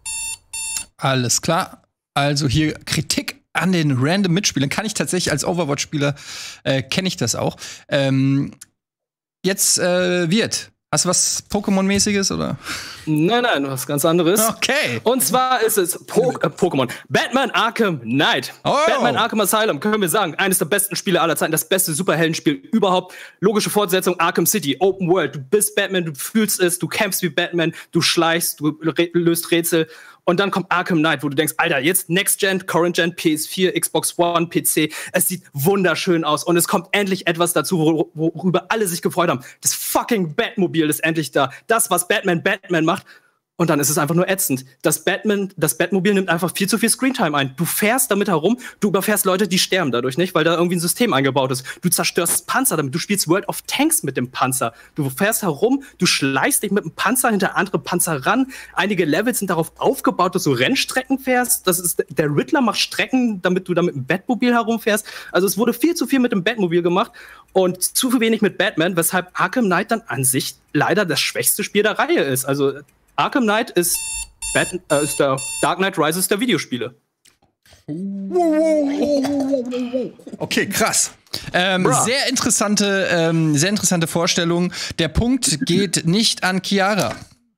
Alles klar. Also hier Kritik an den random Mitspielern. Kann ich tatsächlich als Overwatch-Spieler, äh, kenne ich das auch. Ähm, jetzt äh, wird. Hast du was Pokémon-mäßiges, oder? Nein, nein, was ganz anderes. Okay. Und zwar ist es po äh, Pokémon. Batman Arkham Knight. Oh. Batman Arkham Asylum, können wir sagen, eines der besten Spiele aller Zeiten, das beste Superheldenspiel überhaupt. Logische Fortsetzung, Arkham City, Open World. Du bist Batman, du fühlst es, du kämpfst wie Batman, du schleichst, du löst Rätsel. Und dann kommt Arkham Knight, wo du denkst, Alter, jetzt Next Gen, Current Gen, P S vier, Xbox One, P C. Es sieht wunderschön aus und es kommt endlich etwas dazu, worüber alle sich gefreut haben. Das fucking Batmobil ist endlich da. Das, was Batman Batman macht. Und dann ist es einfach nur ätzend. Das Batman, das Batmobil nimmt einfach viel zu viel Screentime ein. Du fährst damit herum, du überfährst Leute, die sterben dadurch nicht, weil da irgendwie ein System eingebaut ist. Du zerstörst Panzer damit, du spielst World of Tanks mit dem Panzer. Du fährst herum, du schleichst dich mit dem Panzer hinter andere Panzer ran. Einige Levels sind darauf aufgebaut, dass du Rennstrecken fährst. Das ist, der Riddler macht Strecken, damit du da mit dem Batmobil herumfährst. Also es wurde viel zu viel mit dem Batmobil gemacht und zu wenig mit Batman, weshalb Arkham Knight dann an sich leider das schwächste Spiel der Reihe ist. Also Arkham Knight ist, Bat äh, ist der Dark Knight Rises der Videospiele. Okay, krass. Ähm, sehr interessante, ähm, sehr interessante Vorstellung. Der Punkt geht nicht an Chiara.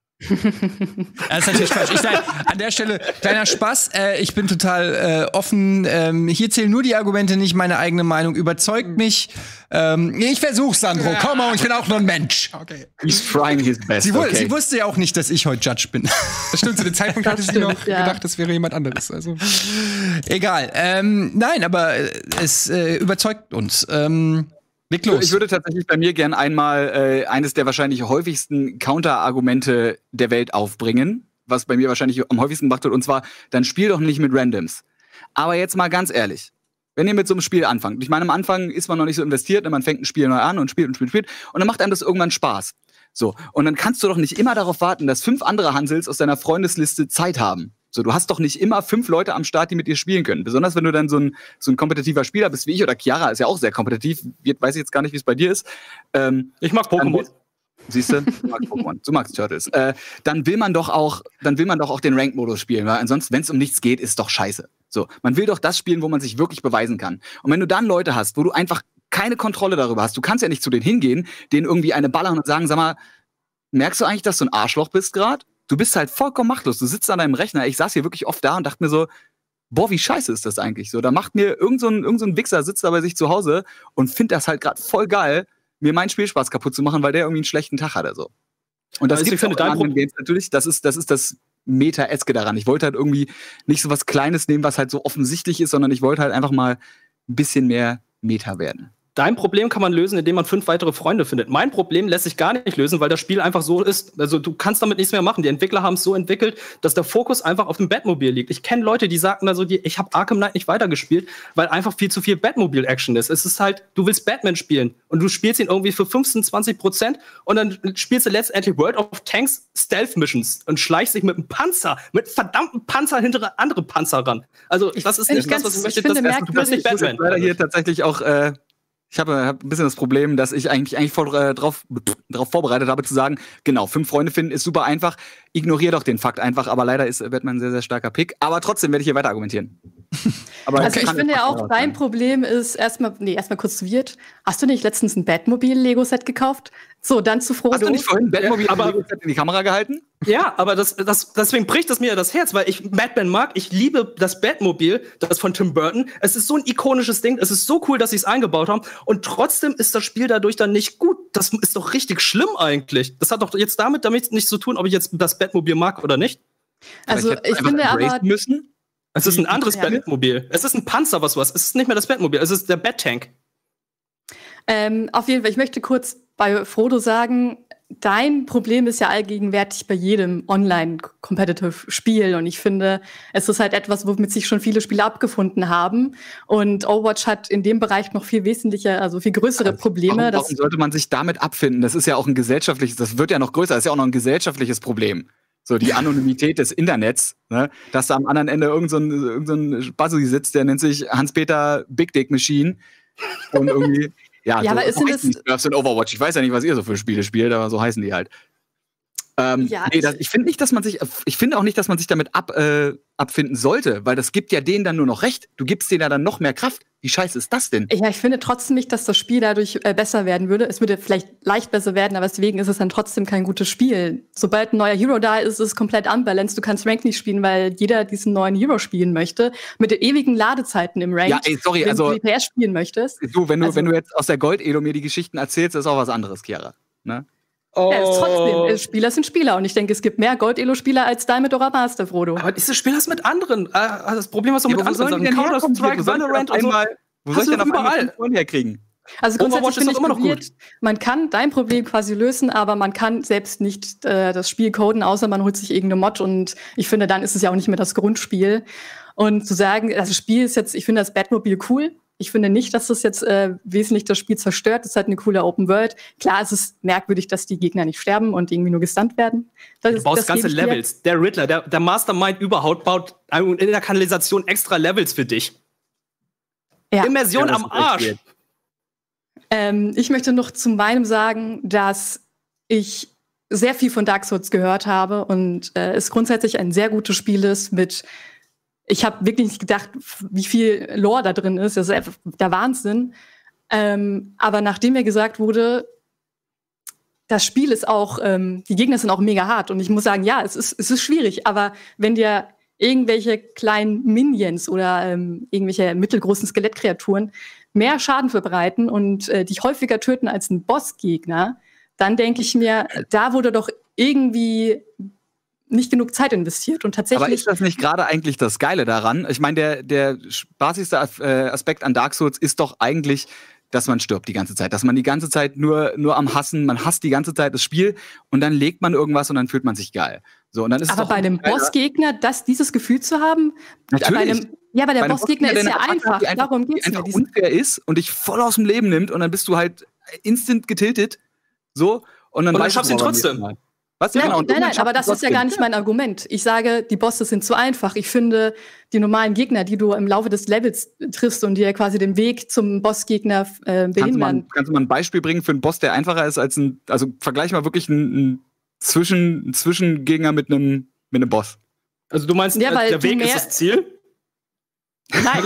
Das ist natürlich falsch. Ich sag, an der Stelle, kleiner Spaß. Äh, ich bin total äh, offen. Ähm, hier zählen nur die Argumente, nicht meine eigene Meinung. Überzeugt mich. Ähm, ich versuch's, Sandro. Ja. Komm mal, ich bin auch nur ein Mensch. Okay. He's trying his best. Sie, okay. sie wusste ja auch nicht, dass ich heute Judge bin. Das stimmt, zu dem Zeitpunkt hatte sie noch ja. gedacht, das wäre jemand anderes. Also. Egal. Ähm, nein, aber es äh, überzeugt uns. Ähm, leg los. Ich würde tatsächlich bei mir gern einmal äh, eines der wahrscheinlich häufigsten Counter-Argumente der Welt aufbringen, was bei mir wahrscheinlich am häufigsten gemacht wird, und zwar, dann spiel doch nicht mit Randoms. Aber jetzt mal ganz ehrlich, wenn ihr mit so einem Spiel anfangt, ich meine, am Anfang ist man noch nicht so investiert, man fängt ein Spiel neu an und spielt und spielt und spielt und dann macht einem das irgendwann Spaß. So, und dann kannst du doch nicht immer darauf warten, dass fünf andere Hansels aus deiner Freundesliste Zeit haben. So, du hast doch nicht immer fünf Leute am Start, die mit dir spielen können. Besonders wenn du dann so ein, so ein kompetitiver Spieler bist wie ich, oder Chiara ist ja auch sehr kompetitiv. Weiß ich jetzt gar nicht, wie es bei dir ist. Ähm, ich mag Pokémon. Siehst du? Du magst Pokémon. Du magst Turtles. Äh, dann will man doch auch, dann will man doch auch den Ranked-Modus spielen, weil ansonsten, wenn es um nichts geht, ist doch scheiße. So, man will doch das spielen, wo man sich wirklich beweisen kann. Und wenn du dann Leute hast, wo du einfach keine Kontrolle darüber hast, du kannst ja nicht zu denen hingehen, denen irgendwie eine ballern und sagen, sag mal, merkst du eigentlich, dass du ein Arschloch bist gerade? Du bist halt vollkommen machtlos. Du sitzt an deinem Rechner. Ich saß hier wirklich oft da und dachte mir so, boah, wie scheiße ist das eigentlich so? Da macht mir irgend so ein, irgend so ein Wichser, sitzt da bei sich zu Hause und findet das halt gerade voll geil, mir meinen Spielspaß kaputt zu machen, weil der irgendwie einen schlechten Tag hat oder so. Und das also gibt es in anderen Games natürlich. Das ist, das ist das Meta-eske daran. Ich wollte halt irgendwie nicht so was Kleines nehmen, was halt so offensichtlich ist, sondern ich wollte halt einfach mal ein bisschen mehr Meta werden. Dein Problem kann man lösen, indem man fünf weitere Freunde findet. Mein Problem lässt sich gar nicht lösen, weil das Spiel einfach so ist. Also du kannst damit nichts mehr machen. Die Entwickler haben es so entwickelt, dass der Fokus einfach auf dem Batmobil liegt. Ich kenne Leute, die sagten also, die, ich habe Arkham Knight nicht weitergespielt, weil einfach viel zu viel Batmobil-Action ist. Es ist halt, du willst Batman spielen und du spielst ihn irgendwie für fünfzehn, zwanzig Prozent und dann spielst du letztendlich World of Tanks Stealth-Missions und schleichst dich mit einem Panzer, mit verdammten Panzer hinter andere Panzer ran. Also das ist nicht das, was ich möchte. Ich finde, das du bist nicht Batman. Ich muss leider hier tatsächlich auch äh Ich habe hab ein bisschen das Problem, dass ich eigentlich, eigentlich voll äh, drauf, drauf vorbereitet habe, zu sagen, genau, fünf Freunde finden ist super einfach. Ignoriere doch den Fakt einfach, aber leider ist Batman ein sehr, sehr starker Pick. Aber trotzdem werde ich hier weiter argumentieren. Aber also ich finde ja auch, dein Problem ist erstmal, nee, erstmal kurz zu Wirt. Hast du nicht letztens ein Batmobil-Lego-Set gekauft? So, dann zu Frodo. Hast du nicht vorhin ein Batmobil-Lego-Set in die Kamera gehalten? Ja, aber das, das, deswegen bricht das mir das Herz, weil ich Batman mag. Ich liebe das Batmobil, das von Tim Burton. Es ist so ein ikonisches Ding. Es ist so cool, dass sie es eingebaut haben. Und trotzdem ist das Spiel dadurch dann nicht gut. Das ist doch richtig schlimm eigentlich. Das hat doch jetzt damit, damit nichts zu tun, ob ich jetzt das Batmobil mag oder nicht. Also ich finde aber, müssen. Es ist ein anderes Ja. Batmobil. Es ist ein Panzer, was was. Es ist nicht mehr das Batmobil. Es ist der Bat-Tank. ähm, auf jeden Fall, ich möchte kurz bei Frodo sagen, dein Problem ist ja allgegenwärtig bei jedem Online-Competitive-Spiel. Und ich finde, es ist halt etwas, womit sich schon viele Spiele abgefunden haben. Und Overwatch hat in dem Bereich noch viel wesentlicher, also viel größere Probleme. Warum, Das- warum sollte man sich damit abfinden? Das ist ja auch ein gesellschaftliches, das wird ja noch größer, das ist ja auch noch ein gesellschaftliches Problem. So die Anonymität des Internets, ne? Dass da am anderen Ende irgend so ein, irgend so ein Buzzy sitzt, der nennt sich Hans-Peter Big Dick Machine. Und irgendwie, ja, Ja, so aber ist denn das- heißen die Nerfs in Overwatch. Ich weiß ja nicht, was ihr so für Spiele spielt, aber so heißen die halt. Ähm, Ja, nee, ich- das, ich finde nicht, dass man sich, ich finde auch nicht, dass man sich damit ab, äh, abfinden sollte, weil das gibt ja denen dann nur noch recht. Du gibst denen ja dann noch mehr Kraft. Wie scheiße ist das denn? Ja, ich finde trotzdem nicht, dass das Spiel dadurch äh, besser werden würde. Es würde vielleicht leicht besser werden, aber deswegen ist es dann trotzdem kein gutes Spiel. Sobald ein neuer Hero da ist, ist es komplett unbalanced. Du kannst Rank nicht spielen, weil jeder diesen neuen Hero spielen möchte. Mit den ewigen Ladezeiten im Rank. Ja, ey, sorry, wenn also- du D P S spielen möchtest. Du, wenn du, Also- wenn du jetzt aus der Gold-Edo mir die Geschichten erzählst, ist auch was anderes, Chiara. Ne? Oh. Ja, ist trotzdem, äh, Spieler sind Spieler. Und ich denke, es gibt mehr Gold-Elo-Spieler als Diamond oder Master, Frodo. Aber diese Spieler ist mit anderen. Äh, das Problem ist doch Ja, mit aber wo sollen anderen die Sachen. denn herkommen? Counter-Strike, Wo soll ich denn Valorant auf und so. einmal- Wo soll Hast ich denn du auf einmal überall. Informationen herkriegen? Also Overwatch grundsätzlich ist finde doch ich immer noch probiert, man kann dein Problem quasi lösen, aber man kann selbst nicht äh, das Spiel coden, außer man holt sich irgendeine Mod. Und ich finde, dann ist es ja auch nicht mehr das Grundspiel. Und zu sagen, das Spiel ist jetzt, ich finde das Batmobil cool. Ich finde nicht, dass das jetzt äh, wesentlich das Spiel zerstört. Das ist halt eine coole Open World. Klar, es ist merkwürdig, dass die Gegner nicht sterben und irgendwie nur gestunt werden. Das, Du baust das ganze gebe ich dir. Levels. Der Riddler, der, der Mastermind überhaupt, baut in der Kanalisation extra Levels für dich. Ja. Immersion Ja, das am ist echt Arsch. weird. Ähm, ich möchte noch zu meinem sagen, dass ich sehr viel von Dark Souls gehört habe und äh, es grundsätzlich ein sehr gutes Spiel ist mit, ich habe wirklich nicht gedacht, wie viel Lore da drin ist. Das ist einfach der Wahnsinn. Ähm, aber nachdem mir gesagt wurde, das Spiel ist auch, ähm, die Gegner sind auch mega hart. Und ich muss sagen, ja, es ist, es ist schwierig. Aber wenn dir irgendwelche kleinen Minions oder ähm, irgendwelche mittelgroßen Skelettkreaturen mehr Schaden verbreiten und äh, dich häufiger töten als ein Bossgegner, dann denke ich mir, da wurde doch irgendwie nicht genug Zeit investiert. Und tatsächlich. Aber ist das nicht gerade eigentlich das Geile daran? Ich meine, der, der spaßigste äh, Aspekt an Dark Souls ist doch eigentlich, dass man stirbt die ganze Zeit. Dass man die ganze Zeit nur, nur am Hassen, man hasst die ganze Zeit das Spiel und dann legt man irgendwas und dann fühlt man sich geil. So, und dann ist es aber doch bei einem geiler- Bossgegner, das, dieses Gefühl zu haben, Natürlich. bei einem, ja, bei der Bei einem Bossgegner ist der ja eine Attacke einfach. hat, die einfach, Darum die geht's mir. einfach Diesen- unfair ist und dich voll aus dem Leben nimmt und dann bist du halt instant getiltet. So. Und dann, Und dann weißt du schaffst du ihn aber beim trotzdem. nächsten Mal. Was? Nein, Genau, und nein, irgendwann nein, aber das schaffst ist ja du gar nicht trotzdem. mein Argument. Ich sage, die Bosse sind zu einfach. Ich finde, die normalen Gegner, die du im Laufe des Levels triffst und die ja quasi den Weg zum Bossgegner äh, Kannst du, mal, behindern. kannst du mal ein Beispiel bringen für einen Boss, der einfacher ist als ein, also vergleich mal wirklich einen, einen, Zwischen, einen Zwischengegner mit einem, mit einem Boss. Also du meinst, Ja, äh, weil der du Weg mehr- ist das Ziel? Nein,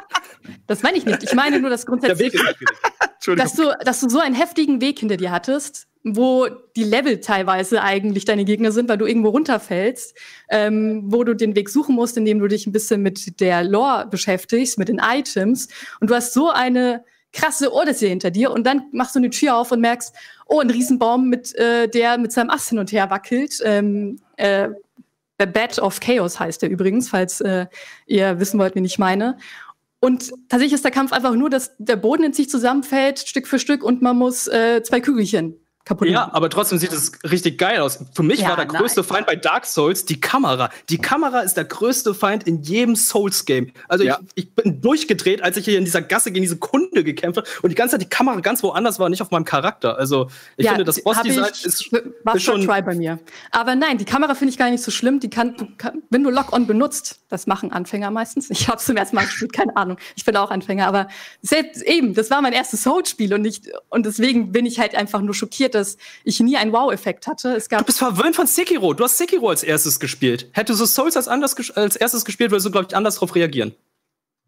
das meine ich nicht. Ich meine nur, dass Der grundsätzlich, Weg ist natürlich. Entschuldigung. dass du, dass du so einen heftigen Weg hinter dir hattest, wo die Level teilweise eigentlich deine Gegner sind, weil du irgendwo runterfällst, ähm, wo du den Weg suchen musst, indem du dich ein bisschen mit der Lore beschäftigst, mit den Items. Und du hast so eine krasse Odyssee hinter dir und dann machst du eine Tür auf und merkst, oh, ein Riesenbaum, mit, äh, der mit seinem Ast hin und her wackelt. Ähm, äh, The Bat of Chaos heißt der übrigens, falls äh, ihr wissen wollt, wen ich meine. Und tatsächlich ist der Kampf einfach nur, dass der Boden in sich zusammenfällt, Stück für Stück, und man muss äh, zwei Kügelchen kaputt Ja, machen. aber trotzdem sieht es richtig geil aus. Für mich Ja, war der nein. größte Feind bei Dark Souls die Kamera. Die Kamera ist der größte Feind in jedem Souls-Game. Also Ja. ich, ich bin durchgedreht, als ich hier in dieser Gasse gegen diese Kunde gekämpft habe und die ganze Zeit die Kamera ganz woanders war, nicht auf meinem Charakter. Also ich finde, das hab Bossdesign ich- ist, war ist schon schon... Try bei mir. Aber nein, die Kamera finde ich gar nicht so schlimm. Die kann, du kann, wenn du Lock-on benutzt, das machen Anfänger meistens. Ich habe es zum ersten Mal gespielt, keine Ahnung. Ich bin auch Anfänger, aber selbst eben, das war mein erstes Souls-Spiel und ich, und deswegen bin ich halt einfach nur schockiert, dass ich nie einen Wow-Effekt hatte. Es Du gab bist verwöhnt von Sekiro. Du hast Sekiro als erstes gespielt. Hättest du Souls als, anders ges als erstes gespielt, würdest du, glaube ich, anders drauf reagieren.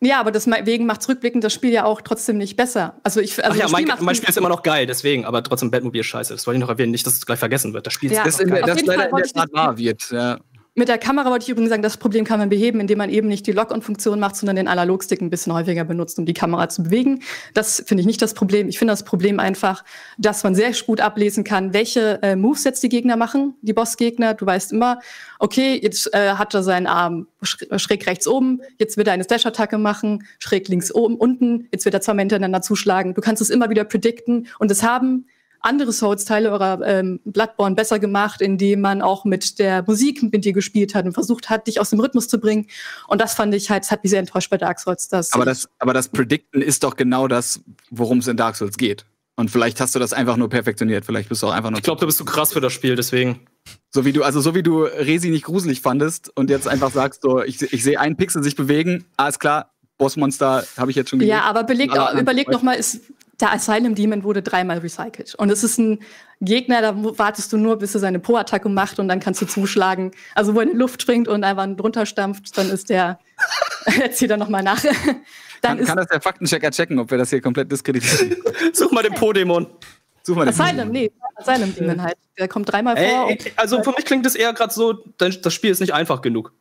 Ja, aber deswegen macht rückblickend das Spiel ja auch trotzdem nicht besser. Also ich, also Ach ja, das mein, Spiel mein Spiel ist immer noch geil, deswegen, aber trotzdem Batmobil ist scheiße. Das wollte ich noch erwähnen, nicht, dass es gleich vergessen wird. Das Spiel Ja, ist Das, in der, Auf das jeden leider Fall in der wollte ich Tat wahr wird. Ja. Mit der Kamera wollte ich übrigens sagen, das Problem kann man beheben, indem man eben nicht die Lock-on-Funktion macht, sondern den Analogstick ein bisschen häufiger benutzt, um die Kamera zu bewegen. Das finde ich nicht das Problem. Ich finde das Problem einfach, dass man sehr gut ablesen kann, welche äh, Moves jetzt die Gegner machen, die Bossgegner. Du weißt immer, okay, jetzt äh, hat er seinen Arm sch- schräg rechts oben, jetzt wird er eine Slash-Attacke machen, schräg links oben, unten, jetzt wird er zweimal hintereinander zuschlagen. Du kannst es immer wieder predikten und es haben andere Souls-Teile oder ähm, Bloodborne besser gemacht, indem man auch mit der Musik mit dir gespielt hat und versucht hat, dich aus dem Rhythmus zu bringen. Und das fand ich halt, das hat mich sehr enttäuscht bei Dark Souls. Dass Aber, das, aber das Predicten ist doch genau das, worum es in Dark Souls geht. Und vielleicht hast du das einfach nur perfektioniert. Vielleicht bist du auch einfach nur. Ich glaube, du bist zu krass für das Spiel, deswegen. So wie du, also so wie du Resi nicht gruselig fandest und jetzt einfach sagst, so, ich, ich sehe einen Pixel sich bewegen, alles klar, Bossmonster habe ich jetzt schon gelegt. Ja, aber beleg, Alle anderen- überleg noch mal, ist, der Asylum Demon wurde dreimal recycelt. Und es ist ein Gegner, da wartest du nur, bis er seine Po-Attacke macht und dann kannst du zuschlagen. Also wo er in die Luft springt und einfach drunter stampft, dann ist der, erzähl dann noch mal nach. Dann Kann, ist kann das der Faktenchecker checken, ob wir das hier komplett diskreditieren? Such mal den Po-Dämon. Such mal den Asylum, nee, Asylum Demon halt. Der kommt dreimal vor. Ey, und- also für mich klingt es eher gerade so, das Spiel ist nicht einfach genug.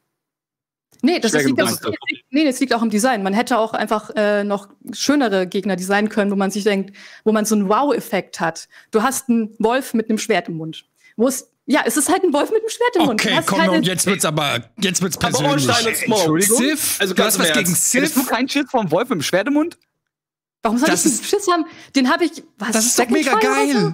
Nee, das Schwer ist, liegt genug, auch, nee, das liegt auch im Design. Man hätte auch einfach äh, noch schönere Gegner designen können, wo man sich denkt, wo man so einen Wow-Effekt hat. Du hast einen Wolf mit einem Schwert im Mund. Wo es, ja, es ist halt ein Wolf mit einem Schwert im Mund. Du Okay, hast komm, keine- und jetzt wird's aber, jetzt wird's Aber persönlich. Ornstein und Smoke. Sif, Also du ganz hast was im gegen Ernst. Hättest du Sif? keinen Schild vom Wolf mit dem Schwert im Mund? Warum soll Das ich einen ist- Schiss haben? Den habe ich, was, Das ist doch Second mega Try oder so? geil.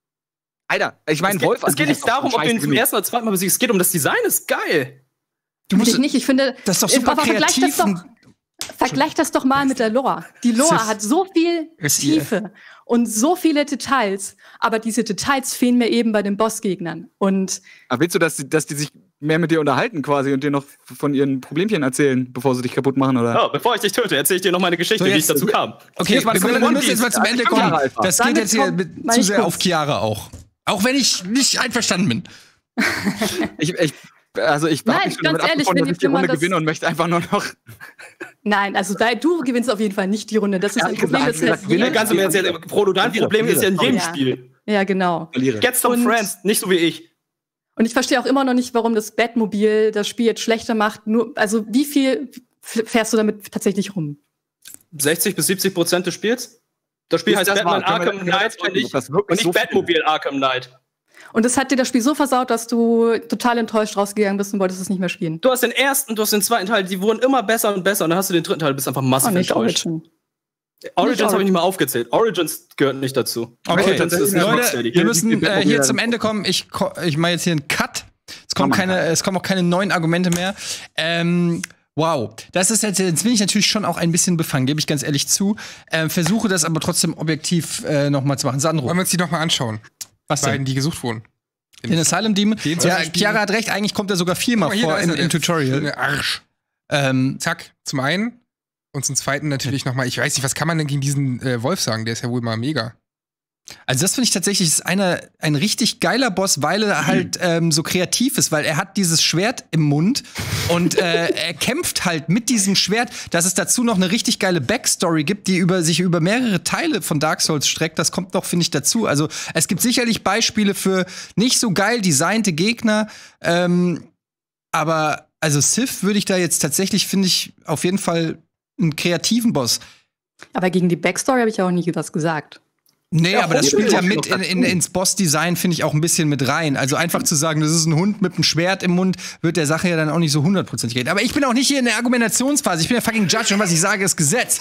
Alter, ich meine, Es geht, Wolf es geht an sich nicht ist auch darum, schon ob du ihn scheiße zum genug. ersten oder zweiten Mal besiegst. Es geht um das Design, ist geil. Du Finde musst, ich nicht. Ich finde, das ist doch super aber vergleich kreativ. das doch, vergleich das doch mal mit der Lore. Die Lore Sif- hat so viel Ist ihr- Tiefe und so viele Details, aber diese Details fehlen mir eben bei den Bossgegnern. Und Aber willst du, dass die, dass die sich mehr mit dir unterhalten quasi und dir noch von ihren Problemchen erzählen, bevor sie dich kaputt machen, oder? Ja, bevor ich dich töte, erzähle ich dir noch meine Geschichte, So, wie ich jetzt- dazu kam. Okay, Jetzt mal wir, zu wir One müssen jetzt mal zum Piece. Ende Ja, kommen. einfach. Das geht Damit jetzt hier kommt mit, meine zu sehr Kunst. auf Chiara auch. Auch wenn ich nicht einverstanden bin. Ich, ich, also ich Nein, hab mich schon ganz damit ehrlich, abgefunden, wenn dass ich die wenn man Runde das- gewinne und möchte einfach nur noch. nein, also da, du gewinnst auf jeden Fall nicht die Runde. Das ist Er ein hat Problem, gesagt, das er hat heißt gesagt, gewinne jeder- Ganz im Ernst, ja, Frodo, dein Verlierer, Problem ist ja in jedem Ja. Spiel. Ja, genau. Verliere. Get some Und- friends, nicht so wie ich. Und ich verstehe auch immer noch nicht, warum das Batmobil das Spiel jetzt schlechter macht. Nur, also wie viel f- fährst du damit tatsächlich rum? sechzig bis siebzig Prozent des Spiels? Das Spiel Ist heißt das Batman wahr? Können wir- Arkham können wir Knight das und checken, nicht, ob das wirklich und nicht so viel Batmobil Arkham Knight. Und das hat dir das Spiel so versaut, dass du total enttäuscht rausgegangen bist und wolltest es nicht mehr spielen. Du hast den ersten, du hast den zweiten Teil, die wurden immer besser und besser und dann hast du den dritten Teil, du bist einfach massiv Oh, nicht enttäuscht. Origin. Origins habe ich Origin. nicht mal aufgezählt. Origins gehört nicht dazu. Okay, Origins ist nicht Leute, Rocksteady. wir müssen Die- die- äh, hier die- zum Ende kommen. Ich, ko- ich mache jetzt hier einen Cut. Es kommen, Mach mal keine, einen Cut. es kommen auch keine neuen Argumente mehr. Ähm, wow, das ist jetzt, jetzt bin ich natürlich schon auch ein bisschen befangen, gebe ich ganz ehrlich zu. Ähm, versuche das aber trotzdem objektiv äh, noch mal zu machen. Sandro, Wollen wir uns die noch mal anschauen? was Beiden, denn? die gesucht wurden. Den Asylum Demon? Den Ja, Beispiel- Chiara hat recht, eigentlich kommt er sogar viermal Guck mal, hier, vor da ist im, er, im der Tutorial. schöne Arsch. Ähm, Zack, zum einen. Und zum zweiten natürlich noch mal, ich weiß nicht, was kann man denn gegen diesen äh, Wolf sagen? Der ist ja wohl mal mega. Also das finde ich tatsächlich ist einer, ein richtig geiler Boss, weil er halt ähm, so kreativ ist, weil er hat dieses Schwert im Mund und äh, er kämpft halt mit diesem Schwert, dass es dazu noch eine richtig geile Backstory gibt, die über sich über mehrere Teile von Dark Souls streckt. Das kommt noch, finde ich, dazu. Also es gibt sicherlich Beispiele für nicht so geil designte Gegner, ähm, aber also Sif würde ich da jetzt tatsächlich, finde ich, auf jeden Fall einen kreativen Boss. Aber gegen die Backstory habe ich ja auch nie was gesagt. Nee, Ja, aber das Hund spielt ja kommt mit noch in, in, dazu. ins Boss-Design, finde ich, auch ein bisschen mit rein. Also einfach zu sagen, das ist ein Hund mit einem Schwert im Mund, wird der Sache ja dann auch nicht so hundertprozentig reden. Aber ich bin auch nicht hier in der Argumentationsphase. Ich bin der fucking Judge und was ich sage, ist Gesetz.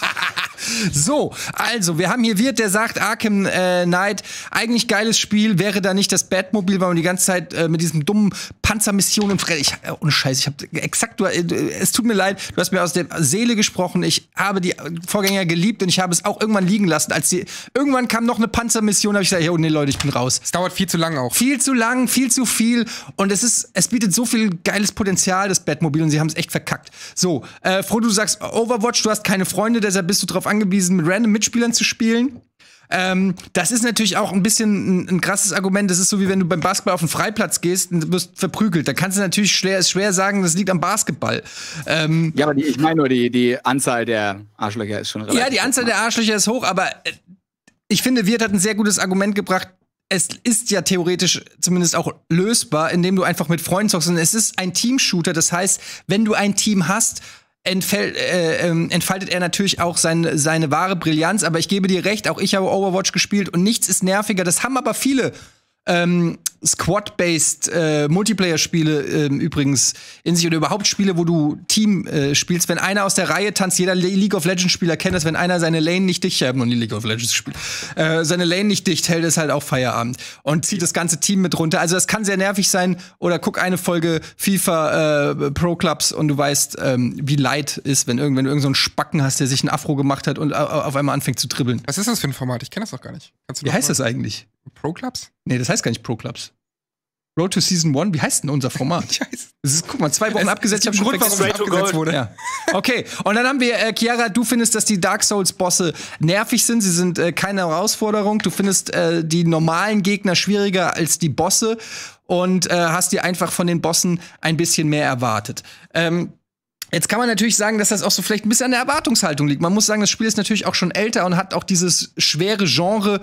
So, also, wir haben hier Wirt, der sagt, Arkham äh, Knight, eigentlich geiles Spiel, wäre da nicht das Batmobil, weil man die ganze Zeit äh, mit diesen dummen Panzermissionen fre- ich äh, ohne Scheiß, ich habe exakt, du, äh, es tut mir leid, du hast mir aus der Seele gesprochen, ich habe die Vorgänger geliebt und ich habe es auch irgendwann liegen lassen, als die, irgendwann kam noch eine Panzermission, habe ich gesagt, oh nee, Leute, ich bin raus. Es dauert viel zu lang auch. Viel zu lang, viel zu viel und es ist, es bietet so viel geiles Potenzial, das Batmobil, und sie haben es echt verkackt. So, äh, Frodo, du sagst Overwatch, du hast keine Freunde, deshalb bist du darauf angewiesen, mit random Mitspielern zu spielen. Ähm, das ist natürlich auch ein bisschen ein, ein krasses Argument. Das ist so, wie wenn du beim Basketball auf den Freiplatz gehst und wirst verprügelt. Da kannst du natürlich schwer, schwer sagen, das liegt am Basketball. Ähm, Ja, aber die, ich meine nur, die, die Anzahl der Arschlöcher ist schon relativ ja, die Anzahl hoch. der Arschlöcher ist hoch, aber äh, ich finde, Wirt hat ein sehr gutes Argument gebracht. Es ist ja theoretisch zumindest auch lösbar, indem du einfach mit Freunden zockst. Und es ist ein Team-Shooter. Das heißt, wenn du ein Team hast, Entfäll, äh, ähm, entfaltet er natürlich auch sein, seine wahre Brillanz. Aber ich gebe dir recht, auch ich habe Overwatch gespielt und nichts ist nerviger. Das haben aber viele ähm, Squad-based äh, Multiplayer-Spiele ähm, übrigens in sich oder überhaupt Spiele, wo du Team äh, spielst. Wenn einer aus der Reihe tanzt, jeder Le- League of Legends-Spieler kennt das, wenn einer seine Lane nicht dicht, ich habe noch nie League of Legends gespielt, äh, seine Lane nicht dicht hält, ist halt auch Feierabend und zieht das ganze Team mit runter. Also das kann sehr nervig sein. Oder guck eine Folge FIFA äh, Pro Clubs und du weißt, ähm, wie leid ist, wenn irgendwann du irgend so einen Spacken hast, der sich ein Afro gemacht hat und äh, auf einmal anfängt zu dribbeln. Was ist das für ein Format? Ich kenne das noch gar nicht. Kannst du Wie doch heißt mal- das eigentlich? Pro Clubs? Nee, das heißt gar nicht Pro Clubs. Road to Season One, wie heißt denn unser Format? Ich weiß. Das ist, guck mal, zwei Wochen abgesetzt, ich hab schon Grund, warum vergessen. es abgesetzt wurde. Ja. Okay, und dann haben wir, äh, Chiara, du findest, dass die Dark Souls-Bosse nervig sind. Sie sind äh, keine Herausforderung. Du findest äh, die normalen Gegner schwieriger als die Bosse und äh, hast dir einfach von den Bossen ein bisschen mehr erwartet. Ähm, Jetzt kann man natürlich sagen, dass das auch so vielleicht ein bisschen an der Erwartungshaltung liegt. Man muss sagen, das Spiel ist natürlich auch schon älter und hat auch dieses schwere Genre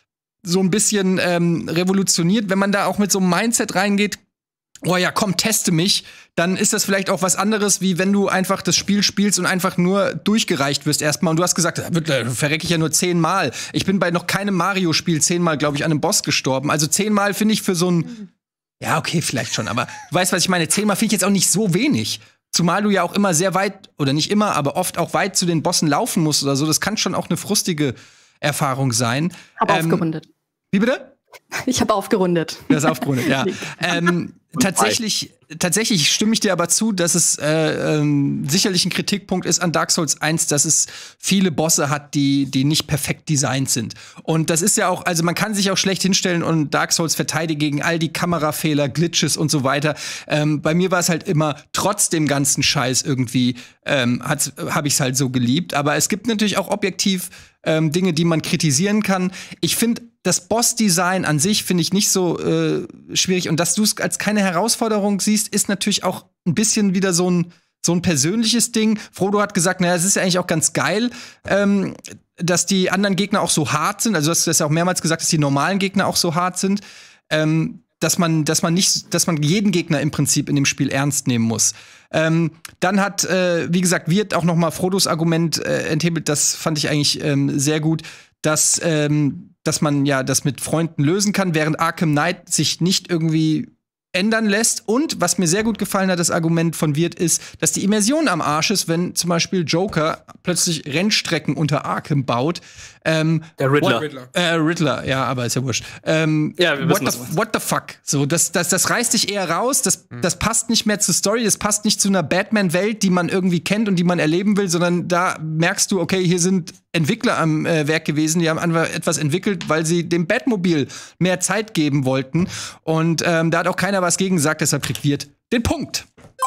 so ein bisschen ähm, revolutioniert. Wenn man da auch mit so einem Mindset reingeht, oh ja, komm, teste mich, dann ist das vielleicht auch was anderes, wie wenn du einfach das Spiel spielst und einfach nur durchgereicht wirst erstmal. Und du hast gesagt, da wird- da verrecke ich ja nur zehnmal. Ich bin bei noch keinem Mario-Spiel zehnmal, glaube ich, an einem Boss gestorben. Also zehnmal finde ich für so ein, ja, okay, vielleicht schon, aber du weißt, was ich meine. Zehnmal finde ich jetzt auch nicht so wenig. Zumal du ja auch immer sehr weit, oder nicht immer, aber oft auch weit zu den Bossen laufen musst oder so. Das kann schon auch eine frustige Erfahrung sein. Habe Ähm, aufgerundet. Wie bitte? Ich habe aufgerundet. Das ist aufgerundet, ja. ähm, tatsächlich, tatsächlich stimme ich dir aber zu, dass es äh, ähm, sicherlich ein Kritikpunkt ist an Dark Souls eins, dass es viele Bosse hat, die, die nicht perfekt designt sind. Und das ist ja auch, also man kann sich auch schlecht hinstellen und Dark Souls verteidigen gegen all die Kamerafehler, Glitches und so weiter. Ähm, bei mir war es halt immer trotz dem ganzen Scheiß irgendwie, ähm, habe ich es halt so geliebt. Aber es gibt natürlich auch objektiv ähm, Dinge, die man kritisieren kann. Ich finde, das Boss-Design an sich finde ich nicht so äh, schwierig. Und dass du es als keine Herausforderung siehst, ist natürlich auch ein bisschen wieder so ein, so ein persönliches Ding. Frodo hat gesagt, naja, es ist ja eigentlich auch ganz geil, ähm, dass die anderen Gegner auch so hart sind. Also, du hast das ja auch mehrmals gesagt, dass die normalen Gegner auch so hart sind. Ähm, dass man, dass man nicht, dass man jeden Gegner im Prinzip in dem Spiel ernst nehmen muss. Ähm, dann hat, äh, wie gesagt, Wirt auch noch mal Frodos Argument äh, enthebelt. Das fand ich eigentlich ähm, sehr gut, dass ähm, dass man ja das mit Freunden lösen kann, während Arkham Knight sich nicht irgendwie ändern lässt. Und was mir sehr gut gefallen hat, das Argument von Wirt, ist, dass die Immersion am Arsch ist, wenn zum Beispiel Joker plötzlich Rennstrecken unter Arkham baut. Ähm, Der Riddler. Riddler. äh, Riddler, ja, aber ist ja wurscht. Ähm, Ja, wir what, wissen, the, was du what the fuck? So, das, das, das reißt dich eher raus, das, das passt nicht mehr zur Story, das passt nicht zu einer Batman-Welt, die man irgendwie kennt und die man erleben will, sondern da merkst du, okay, hier sind Entwickler am äh, Werk gewesen, die haben einfach etwas entwickelt, weil sie dem Batmobil mehr Zeit geben wollten. Und ähm, da hat auch keiner was gegen gesagt, deshalb kriegt Wirt den Punkt.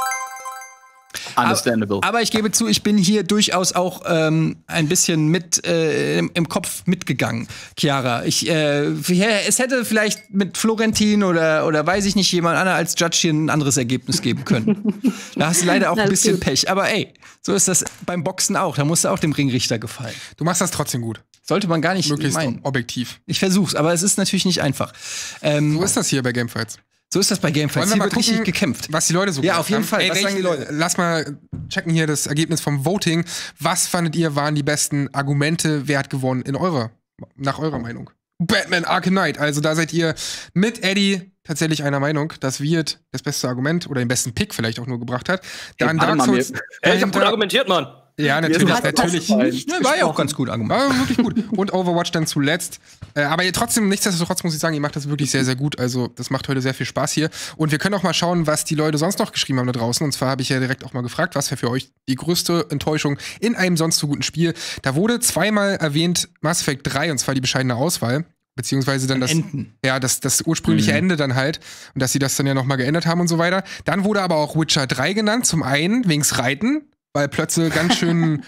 Understandable. Aber, aber ich gebe zu, ich bin hier durchaus auch ähm, ein bisschen mit äh, im, im Kopf mitgegangen, Chiara. Ich, äh, es hätte vielleicht mit Florentin oder, oder weiß ich nicht, jemand anderes als Judge hier ein anderes Ergebnis geben können. Da hast du leider auch ein Alles bisschen gut. Pech. Aber ey, so ist das beim Boxen auch. Da musst du auch dem Ringrichter gefallen. Du machst das trotzdem gut. Sollte man gar nicht Möglichst meinen. objektiv. Ich versuch's, aber es ist natürlich nicht einfach. Ähm, So ist das hier bei Gamefights. so ist das bei Gamefights. Wollen wir Hier mal wird richtig gucken, gekämpft. was die Leute so Ja, gesagt auf jeden haben? Fall. Was welch- sagen die Leute? Lass mal checken hier das Ergebnis vom Voting. Was fandet ihr waren die besten Argumente? Wer hat gewonnen in eurer, nach eurer Meinung? Batman Arkham Knight. Also da seid ihr mit Eddie tatsächlich einer Meinung, dass Wirt das beste Argument oder den besten Pick vielleicht auch nur gebracht hat. Dann warte Dark mal, Souls. mir- Ey, ich hab gut dahinter- argumentiert, Mann. Ja, Mir ist natürlich, was natürlich. aufgefallen. Ja, war ja auch ganz gut Argument. War wirklich gut. Und Overwatch dann zuletzt. Äh, aber ihr trotzdem, nichtsdestotrotz muss ich sagen, ihr macht das wirklich sehr, sehr gut. Also, das macht heute sehr viel Spaß hier. Und wir können auch mal schauen, was die Leute sonst noch geschrieben haben da draußen. Und zwar habe ich ja direkt auch mal gefragt, was wäre für euch die größte Enttäuschung in einem sonst so guten Spiel. Da wurde zweimal erwähnt Mass Effect drei, und zwar die bescheidene Auswahl. Beziehungsweise dann das, Enden. ja, das, das ursprüngliche Mhm. Ende dann halt. Und dass sie das dann ja noch mal geändert haben und so weiter. Dann wurde aber auch Witcher drei genannt. Zum einen wegen's Reiten, weil plötzlich ganz schön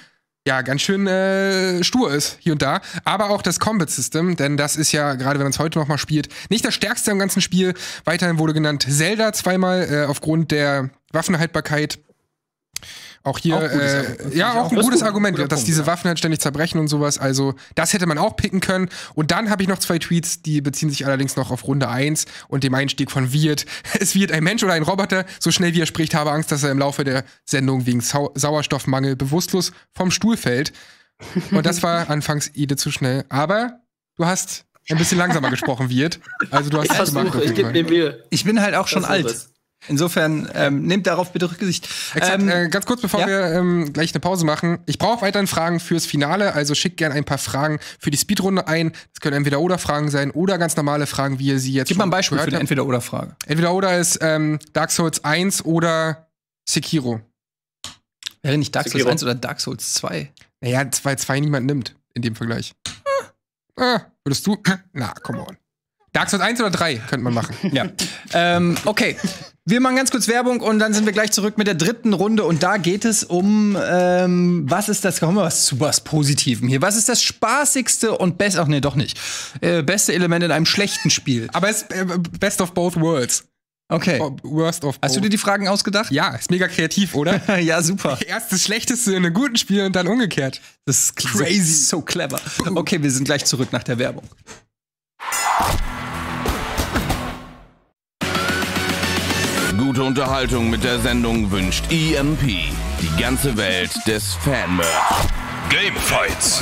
ja, ganz schön äh, stur ist, hier und da. Aber auch das Combat System, denn das ist ja, gerade wenn man es heute noch mal spielt, nicht das stärkste im ganzen Spiel. Weiterhin wurde genannt Zelda zweimal, äh, aufgrund der Waffenhaltbarkeit. Auch hier, Auch gutes äh, Argument. ja, auch ein Das ist gutes gut. Argument, Guter dass Punkt, diese ja. Waffen halt ständig zerbrechen und sowas. Also, das hätte man auch picken können. Und dann habe ich noch zwei Tweets, die beziehen sich allerdings noch auf Runde eins und dem Einstieg von Wirt. Es wird ein Mensch oder ein Roboter. So schnell wie er spricht, habe Angst, dass er im Laufe der Sendung wegen Sau Sauerstoffmangel bewusstlos vom Stuhl fällt. Und das war anfangs Ede zu schnell. Aber du hast ein bisschen langsamer gesprochen, Wirt. Also, du hast Ich es gemacht. versuche, auf ich jeden gebe Fall. mir Mühe. Ich bin halt auch schon Das alt. ist es. Insofern, ähm, nehmt darauf bitte Rücksicht. Exakt, Ähm, äh, ganz kurz, bevor ja? wir ähm, gleich eine Pause machen. Ich brauche weiterhin Fragen fürs Finale, also schickt gerne ein paar Fragen für die Speedrunde ein. Das können Entweder-Oder-Fragen sein oder ganz normale Fragen, wie ihr sie jetzt Gib mal ein schon Beispiel für gehört eine habt. Entweder-Oder-Frage. Entweder-Oder ist ähm, Dark Souls eins oder Sekiro. Wäre nicht Dark Souls Sekiro. eins oder Dark Souls zwei? Naja, weil zwei niemand nimmt in dem Vergleich. Ah, würdest du? Na, come on. Dark Souls eins oder drei könnte man machen. Ja. ähm, okay. Wir machen ganz kurz Werbung und dann sind wir gleich zurück mit der dritten Runde. Und da geht es um, ähm, was ist das, kommen wir was zu was Positivem hier. Was ist das spaßigste und beste, ach nee, doch nicht, äh, beste Element in einem schlechten Spiel? Aber es ist äh, best of both worlds. Okay. Oh, worst of both. Hast du dir die Fragen ausgedacht? Ja, ist mega kreativ, oder? Ja, super. Erst das Schlechteste in einem guten Spiel und dann umgekehrt. Das ist crazy. So, so clever. Okay, wir sind gleich zurück nach der Werbung. Gute Unterhaltung mit der Sendung wünscht E M P. Die ganze Welt des Fanmerch. Gamefights.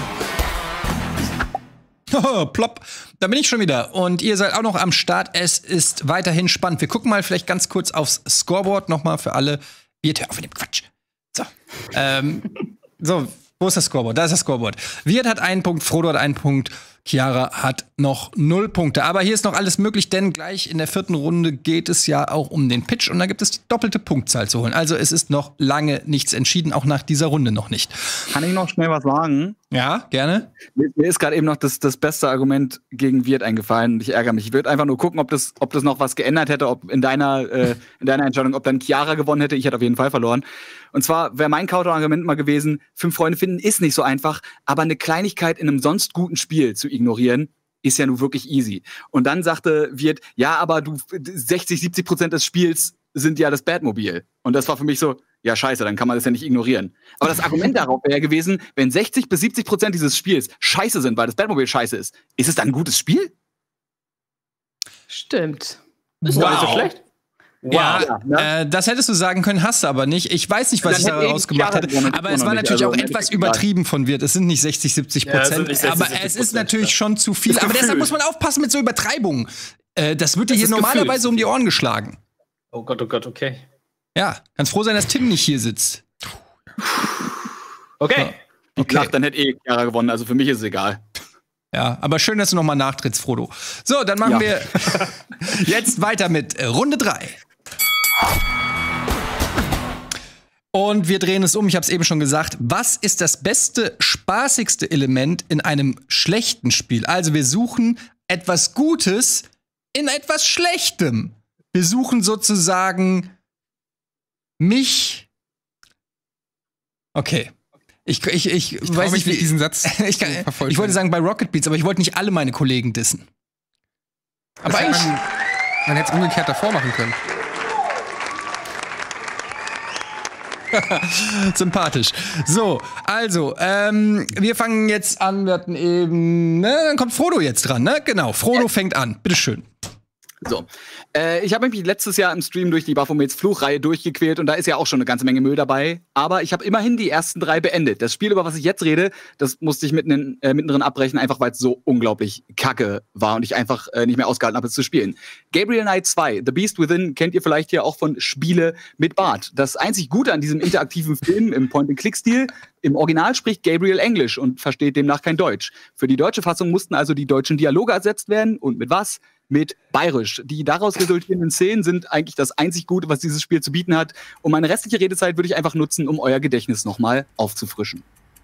Oh, plopp. Da bin ich schon wieder. Und ihr seid auch noch am Start. Es ist weiterhin spannend. Wir gucken mal vielleicht ganz kurz aufs Scoreboard nochmal für alle. Wirt, hör auf mit dem Quatsch. So. ähm, so, wo ist das Scoreboard? Da ist das Scoreboard. Wirt hat einen Punkt, Frodo hat einen Punkt, Chiara hat noch null Punkte. Aber hier ist noch alles möglich, denn gleich in der vierten Runde geht es ja auch um den Pitch und da gibt es die doppelte Punktzahl zu holen. Also es ist noch lange nichts entschieden, auch nach dieser Runde noch nicht. Kann ich noch schnell was sagen? Ja, gerne. Mir, mir ist gerade eben noch das, das beste Argument gegen Wirt eingefallen und ich ärgere mich. Ich würde einfach nur gucken, ob das, ob das noch was geändert hätte, ob in deiner, äh, in deiner Entscheidung, ob dann Chiara gewonnen hätte. Ich hätte auf jeden Fall verloren. Und zwar wäre mein Counterargument mal gewesen, fünf Freunde finden ist nicht so einfach, aber eine Kleinigkeit in einem sonst guten Spiel zu ignorieren, ist ja nun wirklich easy. Und dann sagte Wirt, ja, aber du sechzig, siebzig Prozent des Spiels sind ja das Batmobil. Und das war für mich so, ja scheiße, dann kann man das ja nicht ignorieren. Aber das Argument darauf wäre ja gewesen, wenn sechzig bis siebzig Prozent dieses Spiels scheiße sind, weil das Batmobil scheiße ist, ist es dann ein gutes Spiel? Stimmt. Ist doch nicht so schlecht. Ja, Ja, ne? äh, das hättest du sagen können, hast du aber nicht. Ich weiß nicht, was Dann ich hätte daraus eben gemacht Chiara hätte. gewonnen, Aber das es noch war nicht. natürlich Also, auch im etwas Endeffekt egal. übertrieben von Wirt. Es sind nicht sechzig, siebzig Ja, es sind Prozent. nicht sechzig, aber siebzig es ist Prozent, natürlich ja. schon zu viel. Das Aber deshalb Gefühl. muss man aufpassen mit so Übertreibungen. Äh, das wird dir Das hier ist normalerweise Gefühl. um die Ohren geschlagen. Oh Gott, oh Gott, okay. Ja, kannst froh sein, dass Tim nicht hier sitzt. Okay. Ich dachte, dann hätte eh Chiara gewonnen, also für mich ist es egal. Ja, aber schön, dass du noch mal nachtrittst, Frodo. So, dann machen Ja. wir jetzt weiter mit äh, Runde drei. Und wir drehen es um, ich habe es eben schon gesagt. Was ist das beste, spaßigste Element in einem schlechten Spiel? Also wir suchen etwas Gutes in etwas Schlechtem. Wir suchen sozusagen mich. Okay. Ich, ich, ich, Ich weiß trau nicht, mich wie diesen Satz ich, kann, zu verfolgen. ich wollte sagen bei Rocket Beats, aber ich wollte nicht alle meine Kollegen dissen. Aber Das hätte eigentlich. man, man hätte es umgekehrt davor machen können. Sympathisch. So, also, ähm, wir fangen jetzt an. Wir hatten eben, ne, dann kommt Frodo jetzt dran, ne? Genau, Frodo fängt an. Bitteschön. So. Äh, ich habe mich letztes Jahr im Stream durch die Baphomets Fluchreihe durchgequält und da ist ja auch schon eine ganze Menge Müll dabei. Aber ich habe immerhin die ersten drei beendet. Das Spiel, über was ich jetzt rede, das musste ich mitten in, äh, mittendrin abbrechen, einfach weil es so unglaublich kacke war und ich einfach äh, nicht mehr ausgehalten habe, es zu spielen. Gabriel Knight zwei, The Beast Within, kennt ihr vielleicht hier auch von Spiele mit Bart. Das einzig Gute an diesem interaktiven Film im Point-and-Click-Stil, im Original spricht Gabriel Englisch und versteht demnach kein Deutsch. Für die deutsche Fassung mussten also die deutschen Dialoge ersetzt werden. Und mit was? Mit Bayerisch. Die daraus resultierenden Szenen sind eigentlich das einzig Gute, was dieses Spiel zu bieten hat. Und meine restliche Redezeit würde ich einfach nutzen, um euer Gedächtnis nochmal aufzufrischen.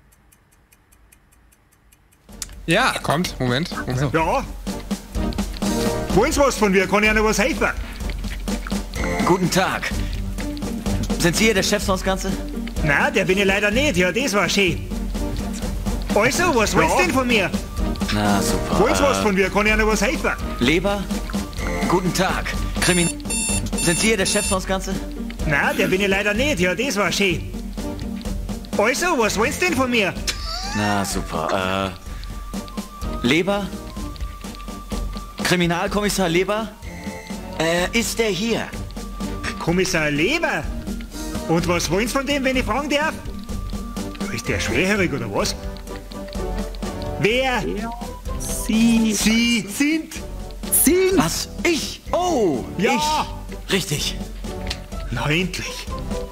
Ja, Kommt, Moment. Moment. Ja. Wollen Sie was von mir? Kann ich Ihnen was helfen? Guten Tag. Sind Sie hier der Chef von das Ganze? Nein, der bin ich leider nicht. Ja, das war schön. Also, was willst du denn von mir? Na, super. Willst du was von mir? Kann ich ja noch was helfen? Leber? Guten Tag. Krimin... Sind Sie hier der Chef von das Ganze? Na, der bin ich leider nicht. Ja, das war schön. Also, was willst du denn von mir? Na, super. Äh... Leber? Kriminalkommissar Leber? Äh, ist der hier? Kommissar Leber? Und was wollen Sie von dem, wenn ich fragen darf? Ist der schwerhörig oder was? Wer? Sie... Sie sind? Sie? Was? Ich? Oh, Ja. ich. Richtig. Na, endlich.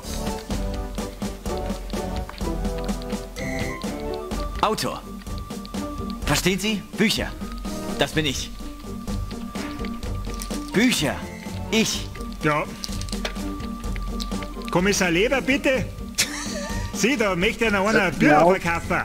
Autor. Verstehen Sie? Bücher. Das bin ich. Bücher. Ich. Ja. Kommissar Leber, bitte. Sie, da möchte ja noch einer Bücher verkaufen.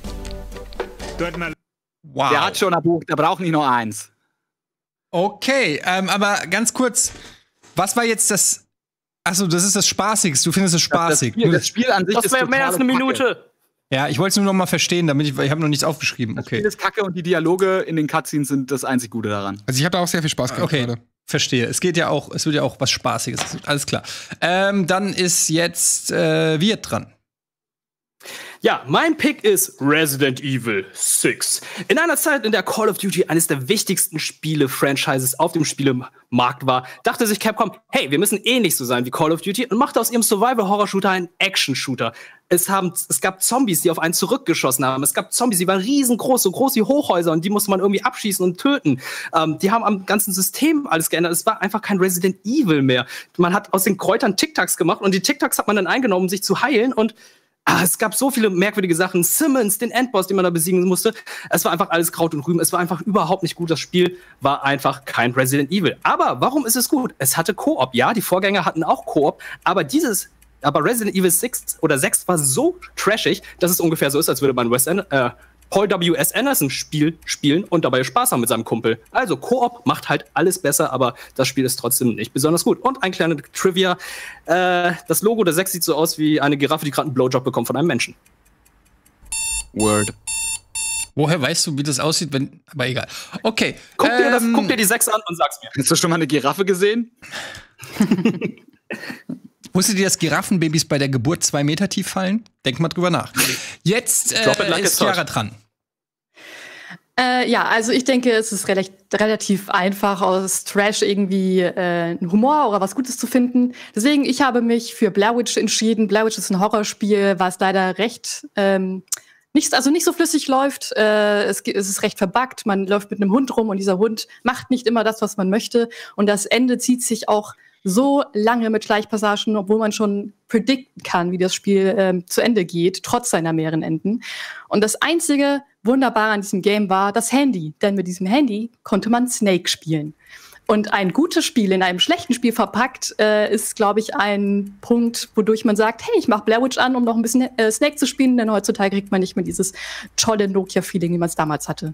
Dort mal. Wow. Der hat schon ein Buch, der braucht nicht nur eins. Okay, ähm, aber ganz kurz, was war jetzt das? Achso, das ist das Spaßigste. Du findest es spaßig. Das Spiel, das Spiel an sich Das ist wäre mehr als eine totale Kacke. Minute. Ja, ich wollte es nur noch mal verstehen, damit ich, ich habe noch nichts aufgeschrieben. Das Okay, Spiel ist kacke und die Dialoge in den Cutscenes sind das einzig Gute daran. Also ich habe da auch sehr viel Spaß gehabt okay, gerade. verstehe. Es geht ja auch, es wird ja auch was Spaßiges. Alles klar. Ähm, dann ist jetzt äh, Wirt dran. Ja, mein Pick ist Resident Evil sechs. In einer Zeit, in der Call of Duty eines der wichtigsten Spiele-Franchises auf dem Spielemarkt war, dachte sich Capcom, hey, wir müssen ähnlich so sein wie Call of Duty und machte aus ihrem Survival-Horror-Shooter einen Action-Shooter. Es, haben, es gab Zombies, die auf einen zurückgeschossen haben. Es gab Zombies, die waren riesengroß, so groß wie Hochhäuser und die musste man irgendwie abschießen und töten. Ähm, die haben am ganzen System alles geändert. Es war einfach kein Resident Evil mehr. Man hat aus den Kräutern Tic-Tacs gemacht und die Tic-Tacs hat man dann eingenommen, um sich zu heilen und Ah, es gab so viele merkwürdige Sachen. Simmons, den Endboss, den man da besiegen musste. Es war einfach alles Kraut und Rüben. Es war einfach überhaupt nicht gut. Das Spiel war einfach kein Resident Evil. Aber warum ist es gut? Es hatte Koop. Ja, die Vorgänger hatten auch Koop. Aber dieses, aber Resident Evil sechs oder sechs war so trashig, dass es ungefähr so ist, als würde man West End, äh, Paul W S. Anderson Spiel spielen und dabei Spaß haben mit seinem Kumpel. Also Koop macht halt alles besser, aber das Spiel ist trotzdem nicht besonders gut. Und ein kleiner Trivia, äh, das Logo der sechs sieht so aus wie eine Giraffe, die gerade einen Blowjob bekommt von einem Menschen. Word. Woher weißt du, wie das aussieht, wenn. Aber egal. Okay. Guck, dir, das, ähm, guck dir die sechs an und sag's mir. Hast du schon mal eine Giraffe gesehen? Wusstet ihr, dass Giraffenbabys bei der Geburt zwei Meter tief fallen? Denk mal drüber nach. Jetzt äh, Drop it like ist it's hot. Chiara dran. Äh, ja, also ich denke, es ist relativ, relativ einfach, aus Trash irgendwie äh, Humor oder was Gutes zu finden. Deswegen, ich habe mich für Blair Witch entschieden. Blair Witch ist ein Horrorspiel, was leider recht ähm, nicht, also nicht so flüssig läuft. Äh, es, es ist recht verbuggt. Man läuft mit einem Hund rum und dieser Hund macht nicht immer das, was man möchte. Und das Ende zieht sich auch so lange mit Schleichpassagen, obwohl man schon predikten kann, wie das Spiel ähm, zu Ende geht, trotz seiner mehreren Enden. Und das einzige Wunderbare an diesem Game war das Handy, denn mit diesem Handy konnte man Snake spielen. Und ein gutes Spiel in einem schlechten Spiel verpackt äh, ist, glaube ich, ein Punkt, wodurch man sagt, hey, ich mache Blair Witch an, um noch ein bisschen äh, Snake zu spielen, denn heutzutage kriegt man nicht mehr dieses tolle Nokia-Feeling, wie man es damals hatte.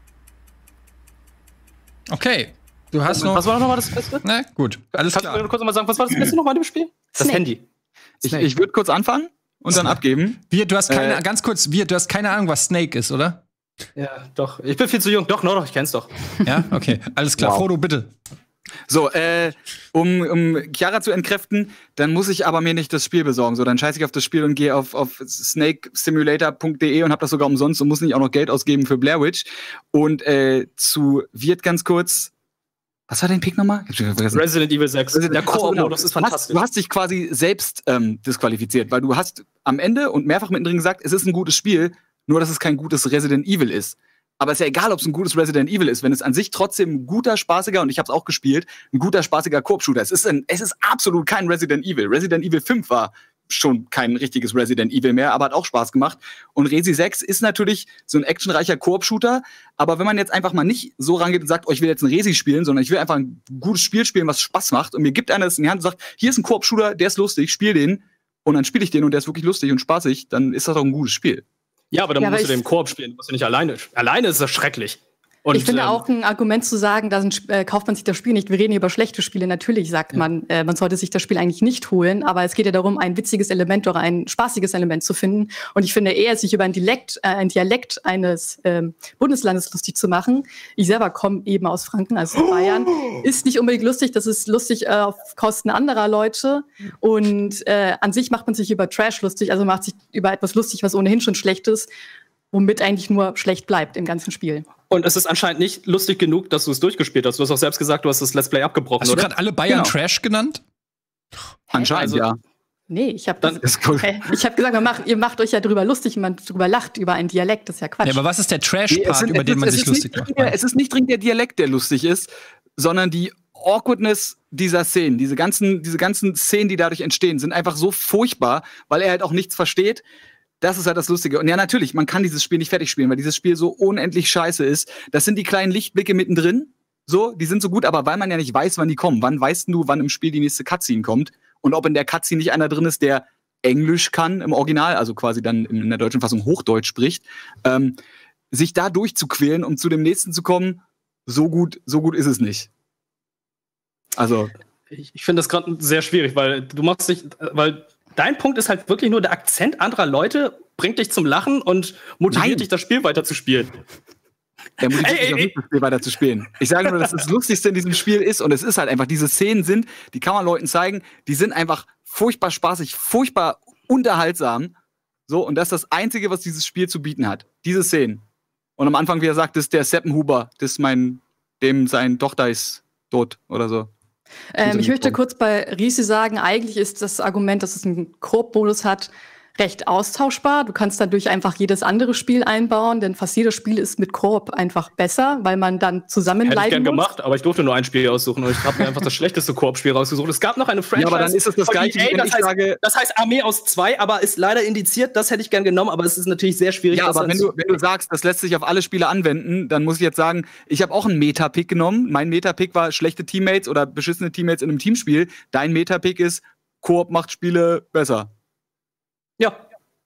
Okay. Du hast noch. Was war noch mal das Beste? Na gut, alles Kannst du klar. mir kurz noch mal sagen, was war das Beste noch mal im Spiel? Das Snake. Handy. Ich, ich würde kurz anfangen und dann Snake. abgeben. Wir, du hast keine, Äh. ganz kurz, wir, du hast keine Ahnung, was Snake ist, oder? Ja, doch. Ich bin viel zu jung. Doch, no, doch, ich kenn's doch. Ja, okay, alles klar. Wow. Frodo, bitte. So, äh, um, um Chiara zu entkräften, dann muss ich aber mir nicht das Spiel besorgen. So, dann scheiße ich auf das Spiel und gehe auf, auf snake simulator punkt de und habe das sogar umsonst und muss nicht auch noch Geld ausgeben für Blair Witch. Und äh, zu Wirt ganz kurz. Was war dein Pick nochmal? Ich hab schon wieder vergessen. Resident Evil sechs. Der Ach so, genau. Koop-Modus ist Du hast, fantastisch. du hast dich quasi selbst ähm, disqualifiziert, weil du hast am Ende und mehrfach mittendrin gesagt, es ist ein gutes Spiel, nur dass es kein gutes Resident Evil ist. Aber es ist ja egal, ob es ein gutes Resident Evil ist, wenn es an sich trotzdem ein guter, spaßiger, und ich habe es auch gespielt, ein guter, spaßiger Koop-Shooter. Es ist, ein, es ist absolut kein Resident Evil. Resident Evil fünf war schon kein richtiges Resident Evil mehr, aber hat auch Spaß gemacht. Und Resi sechs ist natürlich so ein actionreicher Koop-Shooter, aber wenn man jetzt einfach mal nicht so rangeht und sagt, oh, ich will jetzt ein Resi spielen, sondern ich will einfach ein gutes Spiel spielen, was Spaß macht, und mir gibt einer das in die Hand und sagt, hier ist ein Koop-Shooter, der ist lustig, spiel den, und dann spiele ich den und der ist wirklich lustig und spaßig, dann ist das doch ein gutes Spiel. Ja, aber dann Ja, aber musst du ich- den Koop spielen. Du musst ja nicht alleine. Alleine ist das schrecklich. Und, ich finde ähm, auch ein Argument zu sagen, da äh, kauft man sich das Spiel nicht. Wir reden hier über schlechte Spiele. Natürlich sagt Ja. man, äh, man sollte sich das Spiel eigentlich nicht holen. Aber es geht ja darum, ein witziges Element oder ein spaßiges Element zu finden. Und ich finde eher, sich über ein Dialekt, äh, ein Dialekt eines ähm, Bundeslandes lustig zu machen. Ich selber komme eben aus Franken, also aus Bayern. Ist nicht unbedingt lustig. Das ist lustig äh, auf Kosten anderer Leute. Und äh, an sich macht man sich über Trash lustig. Also macht sich über etwas lustig, was ohnehin schon schlecht ist. Womit eigentlich nur schlecht bleibt im ganzen Spiel. Und es ist anscheinend nicht lustig genug, dass du es durchgespielt hast. Du hast auch selbst gesagt, du hast das Let's Play abgebrochen, Hast du oder? gerade alle Bayern Genau. Trash genannt? Anscheinend, Also- ja. Nee, ich habe Dann- Ist cool. Hey, ich habe gesagt, man macht, ihr macht euch ja drüber lustig und man drüber lacht über einen Dialekt. Das ist ja Quatsch. Ja, aber was ist der Nee, es Trash-Part, sind- über es den ist- man es sich ist lustig nicht macht? dringend der- Es ist nicht dringend der Dialekt, der lustig ist, sondern die Awkwardness dieser Szenen. Diese ganzen, diese ganzen Szenen, die dadurch entstehen, sind einfach so furchtbar, weil er halt auch nichts versteht. Das ist halt das Lustige. Und ja, natürlich, man kann dieses Spiel nicht fertig spielen, weil dieses Spiel so unendlich scheiße ist. Das sind die kleinen Lichtblicke mittendrin. So, die sind so gut, aber weil man ja nicht weiß, wann die kommen. Wann weißt du, wann im Spiel die nächste Cutscene kommt? Und ob in der Cutscene nicht einer drin ist, der Englisch kann im Original, also quasi dann in der deutschen Fassung Hochdeutsch spricht, ähm, sich da durchzuquälen, um zu dem nächsten zu kommen, so gut, so gut ist es nicht. Also, Ich, ich finde das gerade sehr schwierig, weil du machst dich, weil dein Punkt ist halt wirklich nur der Akzent anderer Leute bringt dich zum Lachen und motiviert Nein. dich, das Spiel weiter zu spielen. er motiviert Ey, mich ey, auch ey. nicht, das Spiel weiter zu spielen. Ich sage nur, dass das Lustigste in diesem Spiel ist und es ist halt einfach, diese Szenen sind, die kann man Leuten zeigen, die sind einfach furchtbar spaßig, furchtbar unterhaltsam. So, und das ist das Einzige, was dieses Spiel zu bieten hat. Diese Szenen. Und am Anfang, wie er sagt, das ist der Seppenhuber, das ist mein, dem sein Tochter ist tot oder so. Ähm, ich Diese möchte Form. kurz bei Risi sagen, eigentlich ist das Argument, dass es einen Koop-Modus hat, recht austauschbar. Du kannst dadurch einfach jedes andere Spiel einbauen, denn fast jedes Spiel ist mit Koop einfach besser, weil man dann zusammen Hätte ich leiden gern muss. gemacht, aber ich durfte nur ein Spiel aussuchen und ich habe mir einfach das schlechteste Koop-Spiel rausgesucht. Es gab noch eine Franchise. Ja, aber dann ist es das von Gleiche, E A, wie wenn das ich heißt, sage- das heißt Armee aus zwei, aber ist leider indiziert. Das hätte ich gern genommen, aber es ist natürlich sehr schwierig. Ja, das aber dann wenn zu- du, wenn du sagst, das lässt sich auf alle Spiele anwenden, dann muss ich jetzt sagen, ich habe auch einen Meta-Pick genommen. Mein Meta-Pick war schlechte Teammates oder beschissene Teammates in einem Teamspiel. Dein Meta-Pick ist, Koop macht Spiele besser. Ja.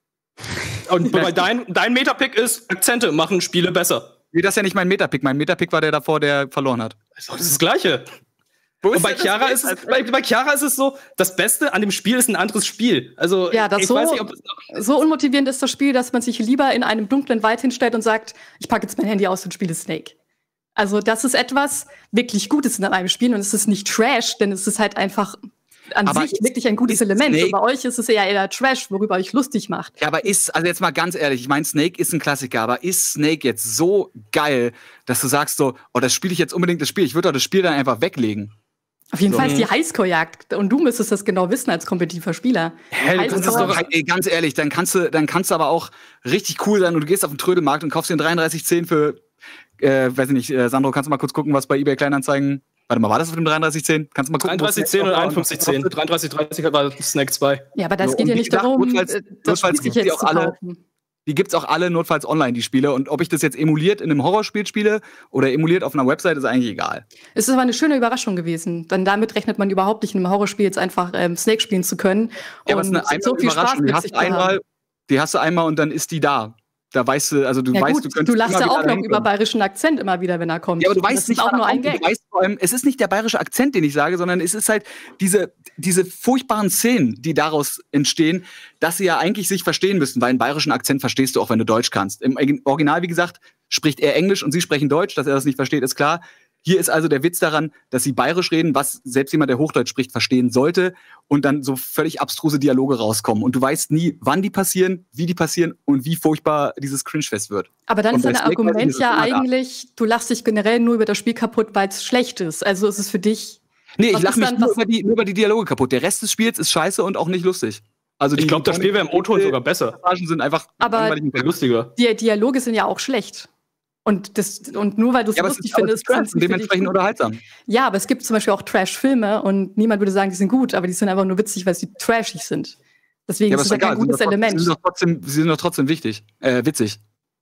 Und bei dein, dein Metapick ist, Akzente machen Spiele besser. Nee, das ist ja nicht mein Meta-Pick. Mein Meta-Pick war der davor, der verloren hat. Das ist das Gleiche. Wo Und bei denn das Chiara, Beste? ist es, bei, bei Chiara ist es so, das Beste an dem Spiel ist ein anderes Spiel. Also, Ja, das ich so, weiß nicht, ob es so unmotivierend ist das Spiel, dass man sich lieber in einem dunklen Wald hinstellt und sagt, ich packe jetzt mein Handy aus und spiele Snake. Also das ist etwas wirklich Gutes in einem Spiel und es ist nicht Trash, denn es ist halt einfach an Aber sich ist- wirklich ein gutes ist Element. Snake- Und bei euch ist es eher eher Trash, worüber euch lustig macht. Ja, aber ist, also jetzt mal ganz ehrlich, ich meine, Snake ist ein Klassiker, aber ist Snake jetzt so geil, dass du sagst so, oh, das spiele ich jetzt unbedingt das Spiel. Ich würde doch das Spiel dann einfach weglegen. Auf jeden So. Fall ist die Highscore-Jagd. Und du müsstest das genau wissen als kompetitiver Spieler. Hä, du kannst das Highscore- doch- Ey, ganz ehrlich, dann kannst du, dann kannst du aber auch richtig cool sein und du gehst auf den Trödelmarkt und kaufst dir einen dreiunddreißig zehn für, äh, weiß ich nicht, äh, Sandro, kannst du mal kurz gucken, was bei eBay Kleinanzeigen, warte mal, war das auf dem dreiunddreißig zehn? Kannst du mal gucken? dreiunddreißig zehn und einundfünfzig zehn. dreiunddreißig dreißig war Snake zwei. Ja, aber das So, geht und ja wie nicht gesagt, darum, notfalls- äh, das notfalls Spiel sich gibt's die jetzt auch zu alle- kaufen. Die gibt's auch alle notfalls online, die Spiele. Und ob ich das jetzt emuliert in einem Horrorspiel spiele oder emuliert auf einer Website, ist eigentlich egal. Es ist aber eine schöne Überraschung gewesen. Denn damit rechnet man überhaupt nicht in einem Horrorspiel jetzt einfach ähm, Snake spielen zu können. Ja, aber es ist und eine so viel Spaß Überraschung. Die mit hast, sich du zu haben. einmal, die hast du einmal und dann ist die da. Da weißt du, also du Ja weißt, gut, du du, könntest lachst immer ja wieder auch noch dahin über kommen. bayerischen Akzent immer wieder, wenn er kommt. Ja, aber du Und weißt das nicht, ist auch wann er nur ein kommt. Gag. Du weißt vor allem, es ist nicht der bayerische Akzent, den ich sage, sondern es ist halt diese, diese furchtbaren Szenen, die daraus entstehen, dass sie ja eigentlich sich verstehen müssen, weil einen bayerischen Akzent verstehst du auch, wenn du Deutsch kannst. Im Original, wie gesagt, spricht er Englisch und sie sprechen Deutsch, dass er das nicht versteht, ist klar. Hier ist also der Witz daran, dass sie bayerisch reden, was selbst jemand, der Hochdeutsch spricht, verstehen sollte und dann so völlig abstruse Dialoge rauskommen. Und du weißt nie, wann die passieren, wie die passieren und wie furchtbar dieses Cringe-Fest wird. Aber dann Und ist bei dein Snake weiß ich, Argument ist es ja immer da. eigentlich, du lachst dich generell nur über das Spiel kaputt, weil es schlecht ist. Also ist es für dich. Nee, ich Was lache ist mich dann- nur was- über, die, nur über die Dialoge kaputt. Der Rest des Spiels ist scheiße und auch nicht lustig. Also Ich glaube, das Spiel wäre im O-Ton sogar besser. Passagen sind einfach Aber- langweilig und Wäre lustiger. Die Dialoge sind ja auch schlecht. Und, das, und nur weil du es ja, aber es lustig ist, aber es findest, ist findest und du nicht dementsprechend für dich gut. unterhaltsam. Ja, aber es gibt zum Beispiel auch Trash-Filme und niemand würde sagen, die sind gut, aber die sind einfach nur witzig, weil sie trashig sind. Deswegen Ja, aber ist ist es ja egal. kein Sie sind gutes doch trotzdem- Element. Sie sind doch trotzdem, sie sind doch trotzdem wichtig, äh, witzig.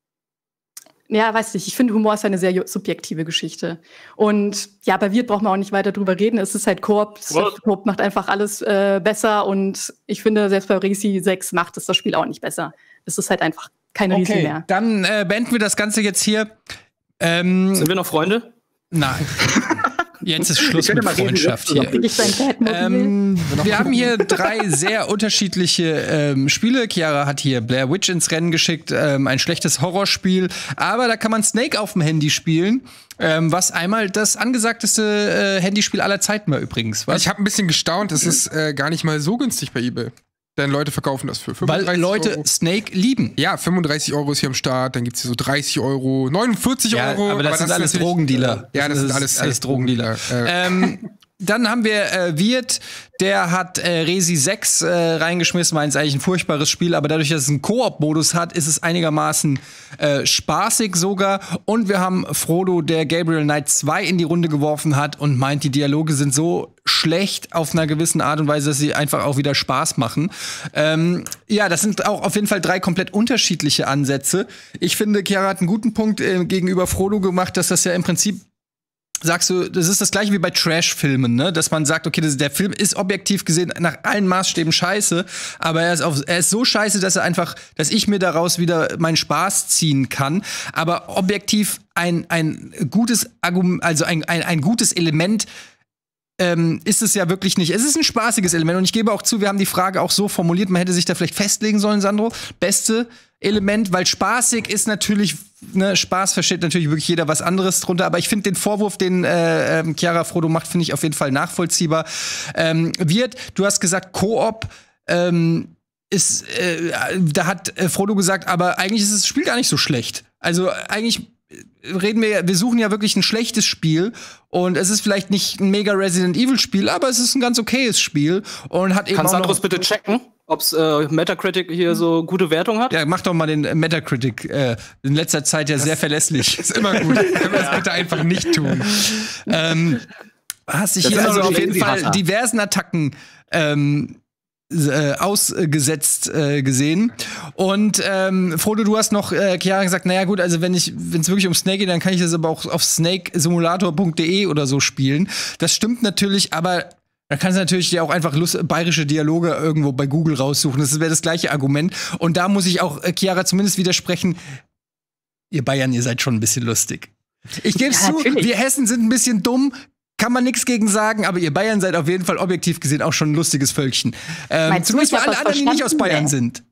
Ja, weiß nicht. Ich finde, Humor ist eine sehr ju- subjektive Geschichte. Und ja, bei Wirt braucht man auch nicht weiter drüber reden. Es ist halt Koop. Was? Koop macht einfach alles äh, besser. Und ich finde, selbst bei Risi sechs macht es das Spiel auch nicht besser. Es ist halt einfach keine Risi Okay, mehr. dann äh, beenden wir das Ganze jetzt hier. Ähm, Sind wir noch Freunde? Nein. Jetzt ist Schluss mit Freundschaft hier. Ähm, wir haben hier drei sehr unterschiedliche ähm, Spiele. Chiara hat hier Blair Witch ins Rennen geschickt, ähm, ein schlechtes Horrorspiel. Aber da kann man Snake auf dem Handy spielen, ähm, was einmal das angesagteste äh, Handyspiel aller Zeiten war übrigens. Was? Ich habe ein bisschen gestaunt, es ist äh, gar nicht mal so günstig bei eBay. Denn Leute verkaufen das für fünfunddreißig Weil Leute Euro. Snake lieben. Ja, fünfunddreißig Euro ist hier am Start, dann gibt's hier so dreißig Euro, neunundvierzig Ja, Euro. aber das sind alles natürlich- Drogendealer. Ja, das, Das sind ist alles, alles Drogendealer. Äh, Ähm, dann haben wir äh, Wirt, der hat äh, Resi sechs äh, reingeschmissen, war jetzt eigentlich ein furchtbares Spiel, aber dadurch, dass es einen Koop-Modus hat, ist es einigermaßen äh, spaßig sogar. Und wir haben Frodo, der Gabriel Knight zwei in die Runde geworfen hat und meint, die Dialoge sind so schlecht auf einer gewissen Art und Weise, dass sie einfach auch wieder Spaß machen. Ähm, ja, das sind auch auf jeden Fall drei komplett unterschiedliche Ansätze. Ich finde, Chiara hat einen guten Punkt äh, gegenüber Frodo gemacht, dass das ja im Prinzip sagst du, das ist das gleiche wie bei Trash-Filmen, ne? Dass man sagt, okay, das, der Film ist objektiv gesehen nach allen Maßstäben scheiße, aber er ist, auf, er ist so scheiße, dass er einfach, dass ich mir daraus wieder meinen Spaß ziehen kann. Aber objektiv ein, ein gutes Argument, also ein, ein, ein gutes Element ähm, ist es ja wirklich nicht. Es ist ein spaßiges Element und ich gebe auch zu, wir haben die Frage auch so formuliert, man hätte sich da vielleicht festlegen sollen, Sandro. Beste Element, weil spaßig ist natürlich, ne, Spaß versteht natürlich wirklich jeder was anderes drunter, aber ich finde den Vorwurf, den äh, äh, Chiara Frodo macht, finde ich auf jeden Fall nachvollziehbar. Ähm, Wirt, du hast gesagt, Koop ähm, ist, äh, da hat äh, Frodo gesagt, aber eigentlich ist das Spiel gar nicht so schlecht. Also eigentlich reden wir, wir suchen ja wirklich ein schlechtes Spiel und es ist vielleicht nicht ein mega Resident Evil Spiel, aber es ist ein ganz okayes Spiel und hat eben Kannst auch du noch Andros bitte checken, ob's äh, Metacritic hier so gute Wertung hat? Ja, mach doch mal den Metacritic. Äh, in letzter Zeit ja sehr verlässlich. ist immer gut. Können wir das bitte einfach nicht tun. ähm, hast dich Das hier ist also also auf jeden die Fall Hasser. diversen Attacken ähm, äh, ausgesetzt äh, gesehen. Und ähm, Frodo, du hast noch äh, Chiara gesagt, naja gut, also wenn ich, wenn es wirklich um Snake geht, dann kann ich das aber auch auf snake simulator punkt de oder so spielen. Das stimmt natürlich, aber da kannst du natürlich dir auch einfach Lust, bayerische Dialoge irgendwo bei Google raussuchen. Das wäre das gleiche Argument. Und da muss ich auch äh, Chiara zumindest widersprechen. Ihr Bayern, ihr seid schon ein bisschen lustig. Ich gebe Ja, zu, natürlich. wir Hessen sind ein bisschen dumm. Kann man nichts gegen sagen, aber ihr Bayern seid auf jeden Fall objektiv gesehen auch schon ein lustiges Völkchen. Ähm, Meinst du, zumindest ich für hab alle was anderen, die nicht aus verstanden? Bayern Nee. sind.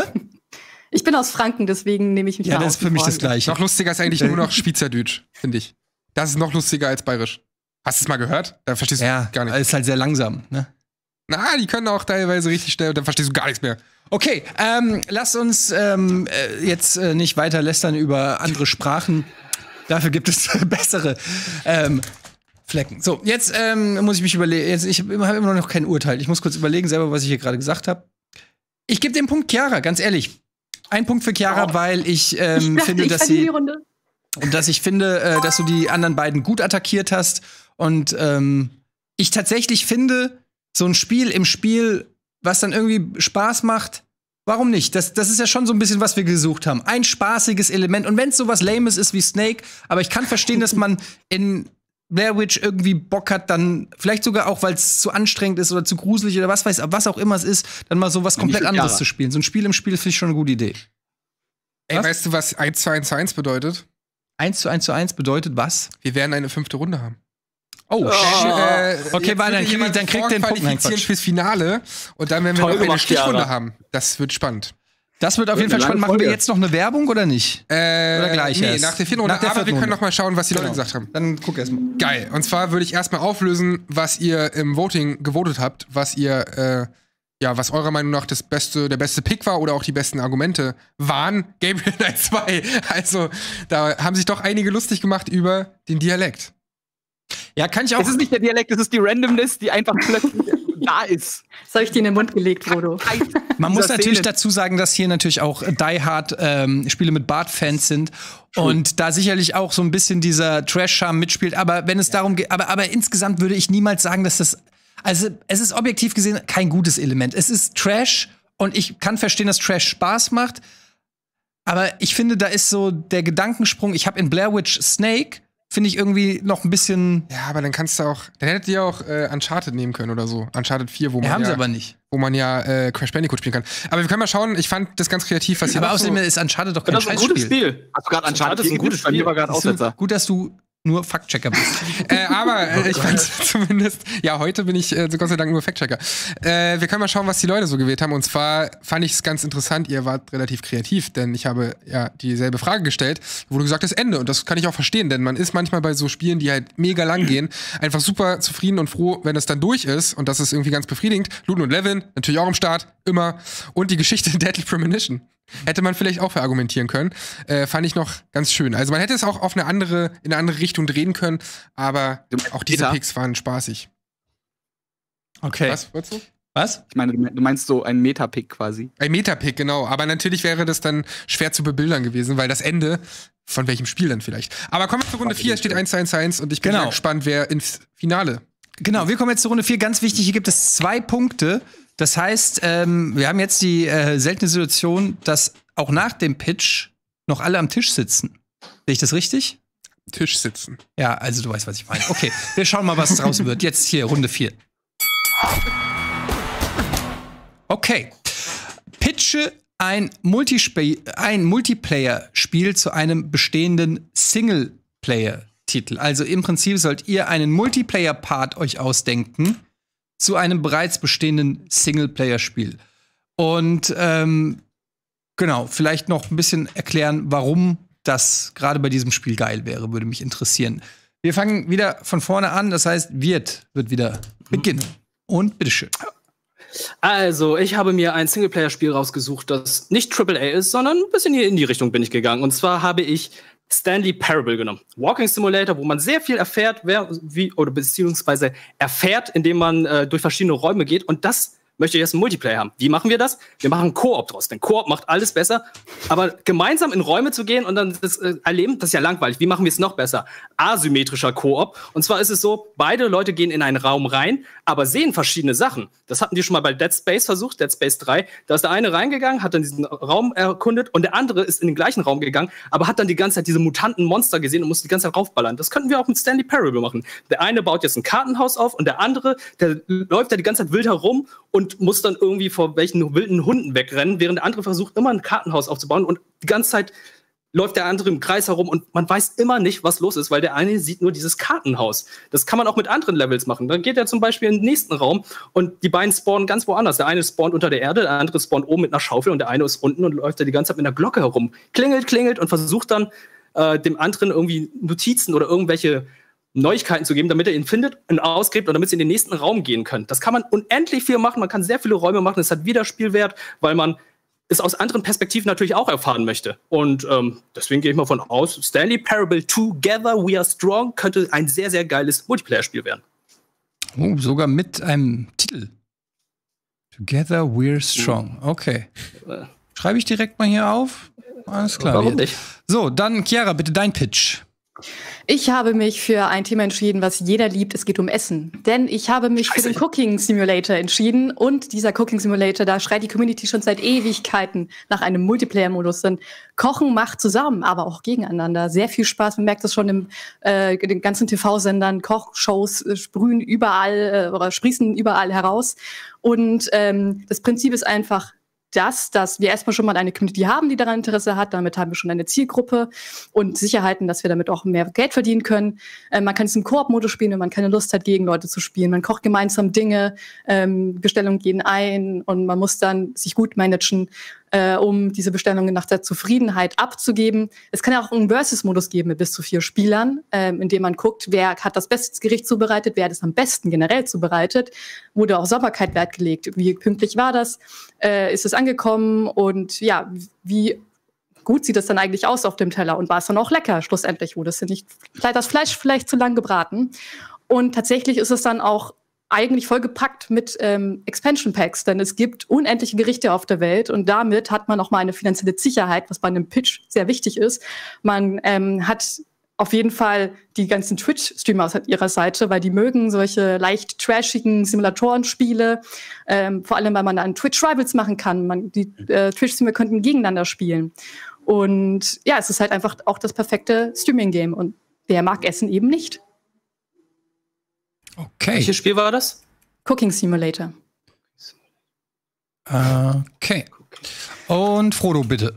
Ich bin aus Franken, deswegen nehme ich mich Ja, mal das ist für mich das Gleiche. Noch lustiger ist eigentlich nur noch Schweizerdeutsch, finde ich. Das ist noch lustiger als Bayerisch. Hast du es mal gehört? Da verstehst du Ja, gar nicht. ist halt sehr langsam. Ne? Na, die können auch teilweise richtig schnell und dann verstehst du gar nichts mehr. Okay, ähm, lasst uns ähm, äh, jetzt äh, nicht weiter lästern über andere Sprachen. Dafür gibt es bessere ähm, Flecken. So, jetzt ähm, muss ich mich überlegen. Jetzt, ich habe immer, hab immer noch kein Urteil. Ich muss kurz überlegen, selber, was ich hier gerade gesagt habe. Ich gebe den Punkt Chiara, ganz ehrlich. Ein Punkt für Chiara, Oh. weil ich ähm, Ich finde, ich dass verliere sie die Runde. und dass ich finde, äh, dass du die anderen beiden gut attackiert hast. Und ähm, ich tatsächlich finde, so ein Spiel im Spiel, was dann irgendwie Spaß macht, warum nicht? Das, das ist ja schon so ein bisschen, was wir gesucht haben. Ein spaßiges Element. Und wenn es sowas Lames ist wie Snake, aber ich kann verstehen, dass man in Blair Witch irgendwie Bock hat, dann vielleicht sogar auch, weil es zu anstrengend ist oder zu gruselig oder was weiß, was auch immer es ist, dann mal so was komplett für anderes Chiara. zu spielen. So ein Spiel im Spiel finde ich schon eine gute Idee. Ey, Was? weißt du, was eins zu eins zu eins bedeutet? Eins zu eins zu eins bedeutet was? Wir werden eine fünfte Runde haben. Oh, Äh, Okay, jetzt warte, dann würde krieg- jemand dann kriegt den Punkt. Nein, vorqualifizieren Quatsch. fürs Finale und dann werden wir Toll noch eine gemacht, Strichrunde Chiara. haben. Das wird spannend. Das wird auf jeden Fall Eine spannend. lange Machen wir Folge. jetzt noch eine Werbung oder nicht? Äh, Oder gleich Nee, erst? nach der vierten Runde. Nach der Aber wir vierten können Runde. noch mal schauen, was die Genau. Leute gesagt haben. Dann guck erst mal. Geil. Und zwar würde ich erstmal auflösen, was ihr im Voting gewotet habt, was ihr, äh, ja, was eurer Meinung nach das beste, der beste Pick war oder auch die besten Argumente waren. Gabriel Knight zwei. Also, da haben sich doch einige lustig gemacht über den Dialekt. Ja, kann ich auch. Es ist nicht der Dialekt, es ist die Randomness, die einfach plötzlich da ist. Das habe ich dir in den Mund gelegt, Frodo. Man muss dieser natürlich Szene. dazu sagen, dass hier natürlich auch Die Hard ähm, Spiele mit Bart-Fans sind und da sicherlich auch so ein bisschen dieser Trash-Charme mitspielt. Aber wenn es darum geht, aber, aber insgesamt würde ich niemals sagen, dass das, also es ist objektiv gesehen kein gutes Element. Es ist Trash und ich kann verstehen, dass Trash Spaß macht. Aber ich finde, da ist so der Gedankensprung. Ich habe in Blair Witch Snake finde ich irgendwie noch ein bisschen. Ja, aber dann kannst du auch, dann hättet ihr auch äh, Uncharted nehmen können oder so. Uncharted vier, wo man Ja, haben ja, sie aber nicht. wo man ja äh, Crash Bandicoot spielen kann. Aber wir können mal schauen, ich fand das ganz kreativ, was hier Aber noch außerdem so ist Uncharted doch kein Das ist ein gutes Scheißspiel. Spiel. Hast du gerade Uncharted Uncharted ist ein gutes Bei mir Spiel. war gerade Aussetzer. Gut, dass du nur Faktchecker bist. äh, aber äh, ich fand zumindest, ja, heute bin ich äh, so Gott sei Dank nur Faktchecker. Äh, wir können mal schauen, was die Leute so gewählt haben. Und zwar fand ich es ganz interessant, ihr wart relativ kreativ, denn ich habe ja dieselbe Frage gestellt, wo du gesagt hast, Ende. Und das kann ich auch verstehen, denn man ist manchmal bei so Spielen, die halt mega lang gehen, einfach super zufrieden und froh, wenn es dann durch ist. Und das ist irgendwie ganz befriedigend. Luden und Levin, natürlich auch am Start, immer. Und die Geschichte Deadly Premonition. Hätte man vielleicht auch verargumentieren können. Äh, fand ich noch ganz schön. Also man hätte es auch auf eine andere, in eine andere Richtung drehen können, aber auch diese Peter? Picks waren spaßig. Okay. Was, wolltest du? Was? Ich meine, du meinst so ein Metapick quasi. Ein Metapick, genau. Aber natürlich wäre das dann schwer zu bebildern gewesen, weil das Ende von welchem Spiel dann vielleicht. Aber kommen wir zur Runde vier, es steht eins zu eins eins und ich bin Genau. sehr gespannt, wer ins Finale. Genau, wir kommen jetzt zur Runde vier. Ganz wichtig, hier gibt es zwei Punkte. Das heißt, ähm, wir haben jetzt die äh, seltene Situation, dass auch nach dem Pitch noch alle am Tisch sitzen. Sehe ich das richtig? Tisch sitzen. Ja, also du weißt, was ich meine. Okay, wir schauen mal, was draus wird. Jetzt hier, Runde vier. Okay. Pitche ein, Multispe- ein Multiplayer-Spiel zu einem bestehenden Singleplayer-Titel. Also im Prinzip sollt ihr einen Multiplayer-Part euch ausdenken zu einem bereits bestehenden Singleplayer-Spiel. Und ähm, genau, vielleicht noch ein bisschen erklären, warum das gerade bei diesem Spiel geil wäre, würde mich interessieren. Wir fangen wieder von vorne an, das heißt, Wirt wird wieder beginnen. Und bitteschön. Also, ich habe mir ein Singleplayer-Spiel rausgesucht, das nicht Triple A ist, sondern ein bisschen hier in die Richtung bin ich gegangen. Und zwar habe ich Stanley Parable genommen. Walking Simulator, wo man sehr viel erfährt, wer, wie, oder beziehungsweise erfährt, indem man äh, durch verschiedene Räume geht. Und das möchte ich jetzt einen Multiplayer haben. Wie machen wir das? Wir machen Koop draus. Denn Koop macht alles besser. Aber gemeinsam in Räume zu gehen und dann das äh, erleben, das ist ja langweilig. Wie machen wir es noch besser? Asymmetrischer Koop. Und zwar ist es so, beide Leute gehen in einen Raum rein, aber sehen verschiedene Sachen. Das hatten die schon mal bei Dead Space versucht, Dead Space drei. Da ist der eine reingegangen, hat dann diesen Raum erkundet und der andere ist in den gleichen Raum gegangen, aber hat dann die ganze Zeit diese mutanten Monster gesehen und musste die ganze Zeit raufballern. Das könnten wir auch mit Stanley Parable machen. Der eine baut jetzt ein Kartenhaus auf und der andere, der läuft da die ganze Zeit wild herum und muss dann irgendwie vor welchen wilden Hunden wegrennen, während der andere versucht, immer ein Kartenhaus aufzubauen und die ganze Zeit läuft der andere im Kreis herum und man weiß immer nicht, was los ist, weil der eine sieht nur dieses Kartenhaus. Das kann man auch mit anderen Levels machen. Dann geht er zum Beispiel in den nächsten Raum und die beiden spawnen ganz woanders. Der eine spawnt unter der Erde, der andere spawnt oben mit einer Schaufel und der eine ist unten und läuft da die ganze Zeit mit einer Glocke herum. Klingelt, klingelt und versucht dann äh, dem anderen irgendwie Notizen oder irgendwelche Neuigkeiten zu geben, damit er ihn findet und ausgräbt und damit sie in den nächsten Raum gehen können. Das kann man unendlich viel machen. Man kann sehr viele Räume machen. Es hat Wiederspielwert, weil man es aus anderen Perspektiven natürlich auch erfahren möchte. Und ähm, deswegen gehe ich mal von aus, Stanley Parable Together We Are Strong könnte ein sehr, sehr geiles Multiplayer-Spiel werden. Oh, sogar mit einem Titel. Together We're Strong. Okay. Schreibe ich direkt mal hier auf. Alles klar. Warum nicht? So, dann Chiara, bitte dein Pitch. Ich habe mich für ein Thema entschieden, was jeder liebt. Es geht um Essen. Denn ich habe mich Scheiße. für den Cooking Simulator entschieden. Und dieser Cooking Simulator, da schreit die Community schon seit Ewigkeiten nach einem Multiplayer-Modus. Denn Kochen macht zusammen, aber auch gegeneinander sehr viel Spaß. Man merkt das schon im, äh, in den ganzen T V-Sendern. Kochshows äh, sprühen überall äh, oder sprießen überall heraus. Und ähm, das Prinzip ist einfach das, dass wir erstmal schon mal eine Community haben, die daran Interesse hat. Damit haben wir schon eine Zielgruppe und Sicherheiten, dass wir damit auch mehr Geld verdienen können. Ähm, man kann es im Koop-Modus spielen, wenn man keine Lust hat, gegen Leute zu spielen. Man kocht gemeinsam Dinge, ähm, Bestellungen gehen ein und man muss dann sich gut managen, äh, um diese Bestellungen nach der Zufriedenheit abzugeben. Es kann ja auch einen Versus-Modus geben mit bis zu vier Spielern, ähm, in dem man guckt, wer hat das beste Gericht zubereitet, wer hat es am besten generell zubereitet. Wurde auch Sauberkeit Wert gelegt. Wie pünktlich war das? Äh, ist es angekommen? Und ja, wie gut sieht es dann eigentlich aus auf dem Teller? Und war es dann auch lecker? Schlussendlich wurde es ja nicht das Fleisch vielleicht zu lang gebraten. Und tatsächlich ist es dann auch eigentlich vollgepackt mit ähm, Expansion Packs, denn es gibt unendliche Gerichte auf der Welt und damit hat man auch mal eine finanzielle Sicherheit, was bei einem Pitch sehr wichtig ist. Man ähm, hat auf jeden Fall die ganzen Twitch-Streamer auf ihrer Seite, weil die mögen solche leicht trashigen Simulatorenspiele, ähm, vor allem, weil man dann Twitch-Rivals machen kann. Man, die äh, Twitch-Streamer könnten gegeneinander spielen. Und ja, es ist halt einfach auch das perfekte Streaming-Game. Und wer mag Essen eben nicht? Okay. Welches Spiel war das? Cooking Simulator. Okay. Und Frodo, bitte.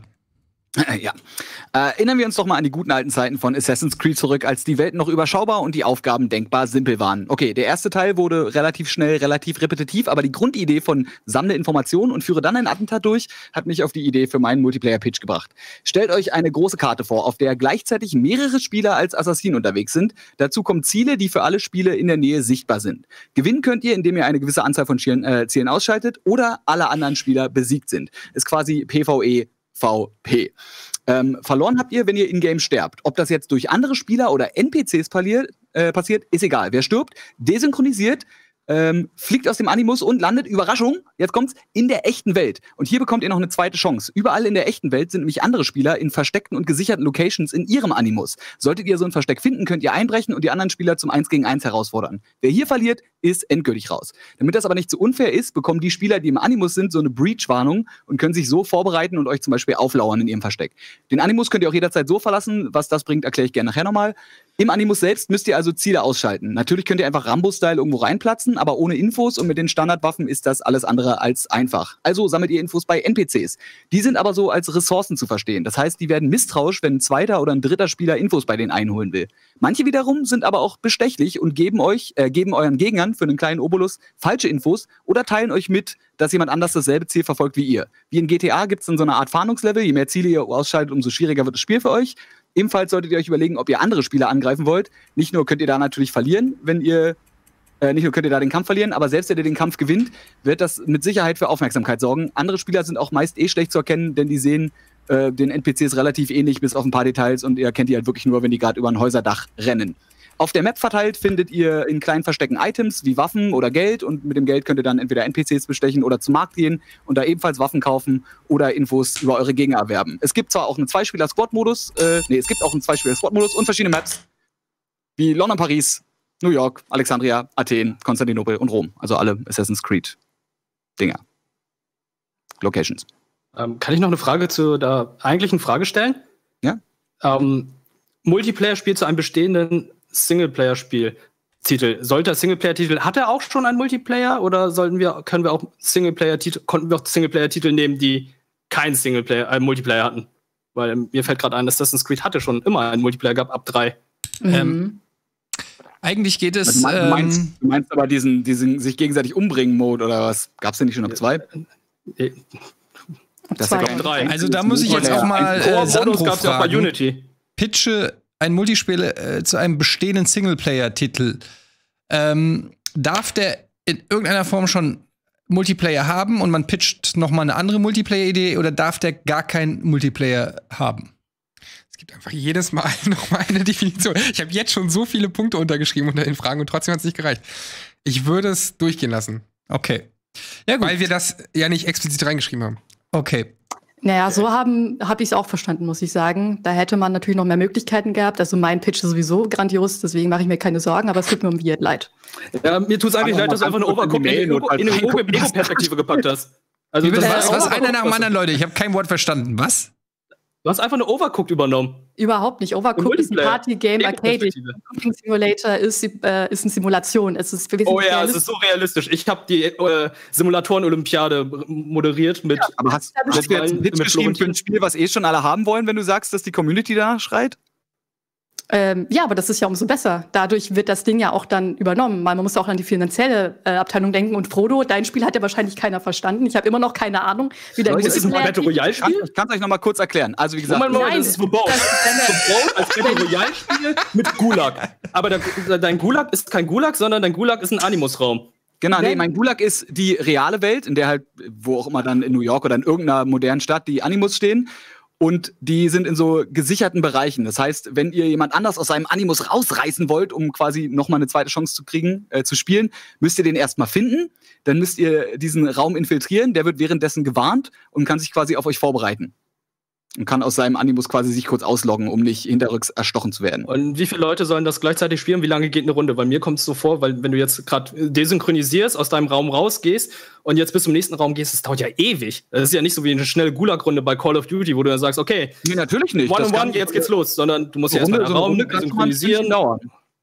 Ja. Erinnern wir uns doch mal an die guten alten Zeiten von Assassin's Creed zurück, als die Welt noch überschaubar und die Aufgaben denkbar simpel waren. Okay, der erste Teil wurde relativ schnell, relativ repetitiv, aber die Grundidee von sammle Informationen und führe dann ein Attentat durch, hat mich auf die Idee für meinen Multiplayer-Pitch gebracht. Stellt euch eine große Karte vor, auf der gleichzeitig mehrere Spieler als Assassinen unterwegs sind. Dazu kommen Ziele, die für alle Spiele in der Nähe sichtbar sind. Gewinnen könnt ihr, indem ihr eine gewisse Anzahl von Zielen, äh, Zielen ausschaltet oder alle anderen Spieler besiegt sind. Ist quasi PvE V P. Ähm, verloren habt ihr, wenn ihr in-game sterbt. Ob das jetzt durch andere Spieler oder N P Cs parliert, äh, passiert, ist egal. Wer stirbt, desynchronisiert, ähm, fliegt aus dem Animus und landet, Überraschung, jetzt kommt's, in der echten Welt. Und hier bekommt ihr noch eine zweite Chance. Überall in der echten Welt sind nämlich andere Spieler in versteckten und gesicherten Locations in ihrem Animus. Solltet ihr so ein Versteck finden, könnt ihr einbrechen und die anderen Spieler zum eins gegen eins herausfordern. Wer hier verliert, ist endgültig raus. Damit das aber nicht zu unfair ist, bekommen die Spieler, die im Animus sind, so eine Breach-Warnung und können sich so vorbereiten und euch zum Beispiel auflauern in ihrem Versteck. Den Animus könnt ihr auch jederzeit so verlassen. Was das bringt, erkläre ich gerne nachher nochmal. Im Animus selbst müsst ihr also Ziele ausschalten. Natürlich könnt ihr einfach Rambo-Style irgendwo reinplatzen, aber ohne Infos und mit den Standardwaffen ist das alles andere als einfach. Also sammelt ihr Infos bei N P Cs. Die sind aber so als Ressourcen zu verstehen. Das heißt, die werden misstrauisch, wenn ein zweiter oder ein dritter Spieler Infos bei denen einholen will. Manche wiederum sind aber auch bestechlich und geben euch, äh, geben euren Gegnern für einen kleinen Obolus falsche Infos oder teilen euch mit, dass jemand anders dasselbe Ziel verfolgt wie ihr. Wie in G T A gibt es dann so eine Art Fahndungslevel. Je mehr Ziele ihr ausschaltet, umso schwieriger wird das Spiel für euch. Ebenfalls solltet ihr euch überlegen, ob ihr andere Spieler angreifen wollt. Nicht nur könnt ihr da natürlich verlieren, wenn ihr äh, nicht nur könnt ihr da den Kampf verlieren, aber selbst wenn ihr den Kampf gewinnt, wird das mit Sicherheit für Aufmerksamkeit sorgen. Andere Spieler sind auch meist eh schlecht zu erkennen, denn die sehen äh, den N P Cs relativ ähnlich, bis auf ein paar Details, und ihr kennt die halt wirklich nur, wenn die gerade über ein Häuserdach rennen. Auf der Map verteilt findet ihr in kleinen Verstecken Items wie Waffen oder Geld, und mit dem Geld könnt ihr dann entweder N P Cs bestechen oder zum Markt gehen und da ebenfalls Waffen kaufen oder Infos über eure Gegner erwerben. Es gibt zwar auch einen Zweispieler-Squad-Modus, äh, nee, es gibt auch einen Zweispieler-Squad-Modus und verschiedene Maps wie London, Paris, New York, Alexandria, Athen, Konstantinopel und Rom. Also alle Assassin's Creed-Dinger. Locations. Ähm, kann ich noch eine Frage zu der eigentlichen Frage stellen? Ja. Ähm, Multiplayer-Spiel zu einem bestehenden Singleplayer-Spiel. Titel. Sollte der Singleplayer-Titel, hat er auch schon einen Multiplayer oder sollten wir, können wir auch Singleplayer-Titel, konnten wir auch Singleplayer-Titel nehmen, die keinen Singleplayer, äh, Multiplayer hatten? Weil ähm, mir fällt gerade ein, Assassin's Creed hatte schon immer einen Multiplayer gehabt, ab drei. Mhm. Ähm, Eigentlich geht es. Du meinst, du meinst, Ähm, du meinst aber diesen, diesen sich gegenseitig umbringen-Mode oder was? Gab's den nicht schon ab zwei? äh, Das Zwei. ist ja drei. also da muss ich jetzt auch mal äh, Sandro gab's ja auch bei fragen. Unity. Pitche ein Multispiel äh, zu einem bestehenden Singleplayer-Titel. Ähm, darf der in irgendeiner Form schon Multiplayer haben und man pitcht noch mal eine andere Multiplayer-Idee, oder darf der gar keinen Multiplayer haben? Es gibt einfach jedes Mal noch mal eine Definition. Ich habe jetzt schon so viele Punkte untergeschrieben unter den Fragen und trotzdem hat es nicht gereicht. Ich würde es durchgehen lassen. Okay. Ja, gut. Weil wir das ja nicht explizit reingeschrieben haben. Okay. Naja, so haben habe ich es auch verstanden, muss ich sagen. Da hätte man natürlich noch mehr Möglichkeiten gehabt. Also mein Pitch ist sowieso grandios, deswegen mache ich mir keine Sorgen, aber es tut mir um Weird leid. Ja, mir tut es eigentlich leid, dass du einfach eine Overcooked in die Ego-Perspektive gepackt hast. Also, Wie das was, war was Overcooked, einer nach dem was- anderen, Leute? Ich habe kein Wort verstanden. Was? Du hast einfach eine Overcooked übernommen. Überhaupt nicht. Overcooked ist ein Multiplayer. Party-Game, Arcade. Ego-Perspektive. Cooking Simulator ist, äh, ist eine Simulation. Es ist wesentlich Oh ja, es realistisch. ist so realistisch. Ich habe die äh, Simulatoren-Olympiade moderiert mit. Aber hast, Ja, hast du jetzt einen Pitch mit geschrieben für ein Florentin. Spiel, was eh schon alle haben wollen, wenn du sagst, dass die Community da schreit? Ähm, ja, aber das ist ja umso besser. Dadurch wird das Ding ja auch dann übernommen. Weil man muss auch an die finanzielle äh, Abteilung denken. Und Frodo, dein Spiel hat ja wahrscheinlich keiner verstanden. Ich habe immer noch keine Ahnung, wie der Leute, Ist es ein Battle Ich Royale-Spiel? kann es euch noch mal kurz erklären. Also wie gesagt, Moment, Moment, Nein, das ist verbaut. das- Das ist verbaut als Battle Royale-Spiel mit Gulag. Aber der, dein Gulag ist kein Gulag, sondern dein Gulag ist ein Animus-Raum. genau, nee, Wenn- mein Gulag ist die reale Welt, in der halt, wo auch immer dann in New York oder in irgendeiner modernen Stadt die Animus stehen. Und die sind in so gesicherten Bereichen. Das heißt, wenn ihr jemand anders aus seinem Animus rausreißen wollt, um quasi nochmal eine zweite Chance zu kriegen, äh, zu spielen, müsst ihr den erstmal finden. Dann müsst ihr diesen Raum infiltrieren. Der wird währenddessen gewarnt und kann sich quasi auf euch vorbereiten. Und kann aus seinem Animus quasi sich kurz ausloggen, um nicht hinterrücks erstochen zu werden. Und wie viele Leute sollen das gleichzeitig spielen? Wie lange geht eine Runde? Weil mir kommt es so vor, weil wenn du jetzt gerade desynchronisierst, aus deinem Raum rausgehst und jetzt bis zum nächsten Raum gehst, das dauert ja ewig. Das ist ja nicht so wie eine schnelle Gulag-Runde bei Call of Duty, wo du dann sagst, okay, nee, natürlich nicht. One on one, jetzt geht's los. Sondern du musst ja erstmal den Raum desynchronisieren. Dauern.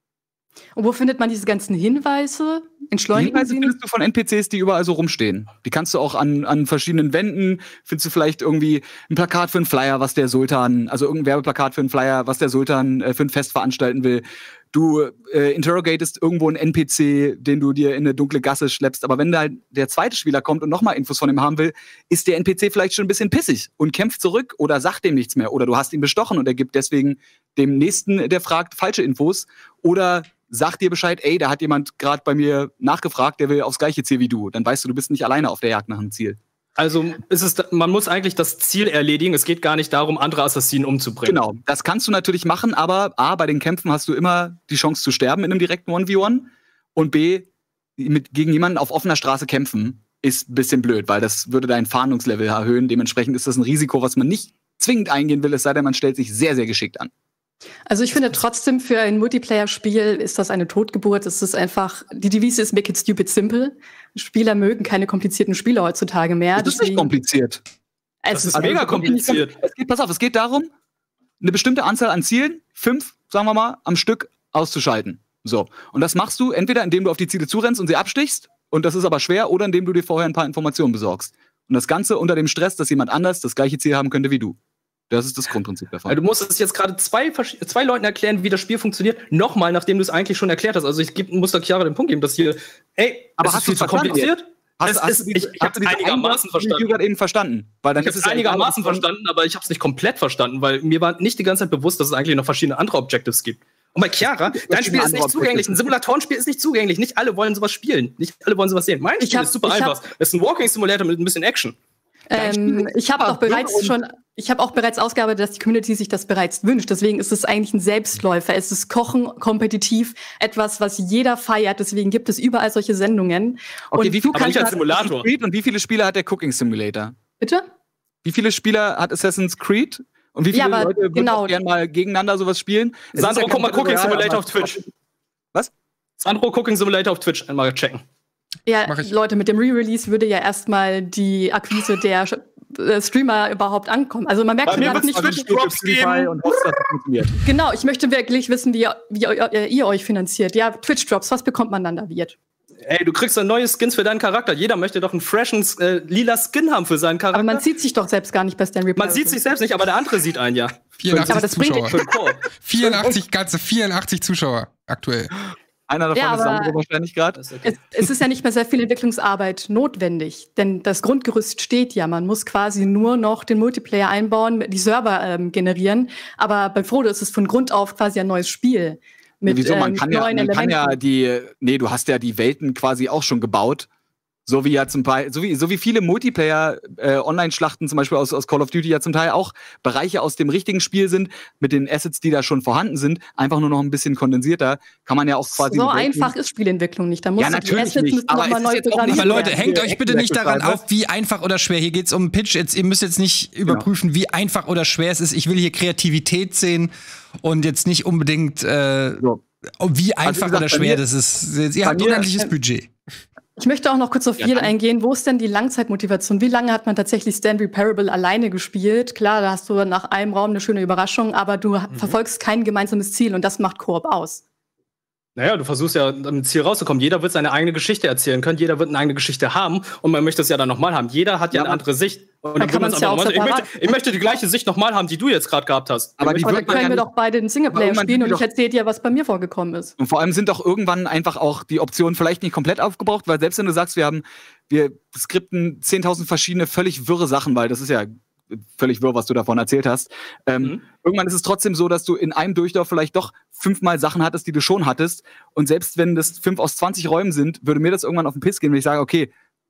Und wo findet man diese ganzen Hinweise? Entschleunigen Hinweise sie? findest du von N P Cs, die überall so rumstehen. Die kannst du auch an, an verschiedenen Wänden, findest du vielleicht irgendwie ein Plakat für einen Flyer, was der Sultan, also irgendein Werbeplakat für einen Flyer, was der Sultan äh, für ein Fest veranstalten will. Du äh, interrogatest irgendwo einen N P C, den du dir in eine dunkle Gasse schleppst. Aber wenn da halt der zweite Spieler kommt und nochmal Infos von ihm haben will, ist der N P C vielleicht schon ein bisschen pissig und kämpft zurück oder sagt dem nichts mehr. Oder du hast ihn bestochen und er gibt deswegen dem Nächsten, der fragt, falsche Infos. Oder sagt dir Bescheid, ey, da hat jemand gerade bei mir nachgefragt, der will aufs gleiche Ziel wie du. Dann weißt du, du bist nicht alleine auf der Jagd nach einem Ziel. Also ist es, man muss eigentlich das Ziel erledigen. Es geht gar nicht darum, andere Assassinen umzubringen. Genau, das kannst du natürlich machen, aber A, bei den Kämpfen hast du immer die Chance zu sterben in einem direkten eins gegen eins. Und B, mit, gegen jemanden auf offener Straße kämpfen, ist ein bisschen blöd, weil das würde dein Fahndungslevel erhöhen. Dementsprechend ist das ein Risiko, was man nicht zwingend eingehen will, es sei denn, man stellt sich sehr, sehr geschickt an. Also ich finde trotzdem, für ein Multiplayer-Spiel ist das eine Totgeburt. Es ist einfach, die Devise ist make it stupid simple. Spieler mögen keine komplizierten Spiele heutzutage mehr. Das ist nicht kompliziert. Es Das ist ist mega kompliziert. Es geht, pass auf, es geht darum, eine bestimmte Anzahl an Zielen, fünf, sagen wir mal, am Stück auszuschalten. So. Und das machst du entweder, indem du auf die Ziele zurennst und sie abstichst, und das ist aber schwer, oder indem du dir vorher ein paar Informationen besorgst. Und das Ganze unter dem Stress, dass jemand anders das gleiche Ziel haben könnte wie du. Das ist das Grundprinzip der Fall. Also du musst es jetzt gerade zwei, zwei Leuten erklären, wie das Spiel funktioniert. Nochmal, nachdem du es eigentlich schon erklärt hast. Also ich geb, muss da Chiara den Punkt geben, dass hier, ey, aber es hast ist viel du zu kompliziert. Hast, es hast ist, du diese, ich ich habe es einigermaßen verstanden. Ich habe eben verstanden. Weil dann ich ist habe es es einigermaßen ja verstanden, aber ich habe es nicht komplett verstanden, weil mir war nicht die ganze Zeit bewusst, dass es eigentlich noch verschiedene andere Objectives gibt. Und bei Chiara, dein Spiel ist nicht zugänglich. Ein Simulatorenspiel ist nicht zugänglich. Nicht alle wollen sowas spielen. Nicht alle wollen sowas sehen. Mein Spiel ist super einfach. Es ist ein Walking Simulator mit ein bisschen Action. Ähm, ich habe auch bereits schon, ich habe auch bereits ausgearbeitet, dass die Community sich das bereits wünscht. Deswegen ist es eigentlich ein Selbstläufer. Es ist Kochen kompetitiv, etwas, was jeder feiert. Deswegen gibt es überall solche Sendungen. Okay, und wie viel aber nicht als Simulator. Und wie viele Spieler hat der Cooking Simulator? Bitte? Wie viele Spieler hat Assassin's Creed? Und wie viele Ja, aber Leute würden genau. auch gerne mal gegeneinander sowas spielen? Es Sandro, ist ja guck mal kein Cooking Tutorial, Simulator aber- auf Twitch. Was? Sandro, Cooking Simulator auf Twitch. Einmal checken. Ja, Mach ich. Leute, mit dem Re-Release würde ja erstmal die Akquise der äh, Streamer überhaupt ankommen. Also man merkt Bei mir gerade wird's nicht mal wirklich. Drops geben. Und hofft, dass das funktioniert. Genau, ich möchte wirklich wissen, wie, ihr- wie ihr, ihr euch finanziert. Ja, Twitch-Drops, was bekommt man dann da wird? Ey, du kriegst dann neue Skins für deinen Charakter. Jeder möchte doch einen freshen, äh, lila Skin haben für seinen Charakter. Aber man sieht sich doch selbst gar nicht bei Stanley Man sieht sich selbst nicht, aber der andere sieht einen ja. vierundachtzig Aber das bringt Zuschauer. Für den Koop. vierundachtzig, ganze vierundachtzig Zuschauer aktuell. Einer davon Ja, ist aber- Sandro wahrscheinlich gerade. Das ist okay. Es, es ist ja nicht mehr sehr viel Entwicklungsarbeit notwendig, denn das Grundgerüst steht ja. Man muss quasi nur noch den Multiplayer einbauen, die Server ähm, generieren. Aber bei Frodo ist es von Grund auf quasi ein neues Spiel. Mit, Wieso? Man ähm, kann ja, neuen man kann Elementen. ja die, nee, du hast ja die Welten quasi auch schon gebaut. So wie ja zum Teil, so wie, so wie viele Multiplayer-Online-Schlachten zum Beispiel aus, aus Call of Duty ja zum Teil auch Bereiche aus dem richtigen Spiel sind, mit den Assets, die da schon vorhanden sind, einfach nur noch ein bisschen kondensierter, kann man ja auch quasi. So die Welten- einfach ist Spielentwicklung nicht. Da muss Ja, natürlich nicht, aber es nochmal ist neu jetzt auch nicht- programmiert Aber Leute, werden. hängt euch bitte nicht daran Hexenwerk auf, wie einfach oder schwer. Hier geht's um Pitch. Jetzt, ihr müsst jetzt nicht überprüfen, wie einfach oder schwer es ist. Ich will hier Kreativität sehen und jetzt nicht unbedingt, äh, So. wie einfach gesagt, oder bei schwer mir- das ist. Ihr bei habt mir- unendliches Budget. Ich möchte auch noch kurz auf Ja, viel dann- eingehen. Wo ist denn die Langzeitmotivation? Wie lange hat man tatsächlich Stanley Parable alleine gespielt? Klar, da hast du nach einem Raum eine schöne Überraschung, aber du Mhm. verfolgst kein gemeinsames Ziel und das macht Koop aus. Naja, du versuchst ja am Ziel rauszukommen. Jeder wird seine eigene Geschichte erzählen können. Jeder wird eine eigene Geschichte haben. Und man möchte es ja dann nochmal haben. Jeder hat ja, Ja, eine aber- andere Sicht. Und Dann dann kann will man's man's ja aber auch mal- ich, separat- möchte, ich möchte die gleiche Sicht nochmal haben, die du jetzt gerade gehabt hast. Aber die Aber dann wird man können ja wir nicht- doch beide den Singleplayer Aber man spielen und sieht ich doch- erzähle dir, was bei mir vorgekommen ist. Und vor allem sind doch irgendwann einfach auch die Optionen vielleicht nicht komplett aufgebraucht, weil selbst wenn du sagst, wir haben, wir skripten zehntausend verschiedene völlig wirre Sachen, weil das ist ja völlig wirr, was du davon erzählt hast. Ähm, Mhm. Irgendwann ist es trotzdem so, dass du in einem Durchlauf vielleicht doch fünfmal Sachen hattest, die du schon hattest. Und selbst wenn das fünf aus zwanzig Räumen sind, würde mir das irgendwann auf den Piss gehen, wenn ich sage, okay,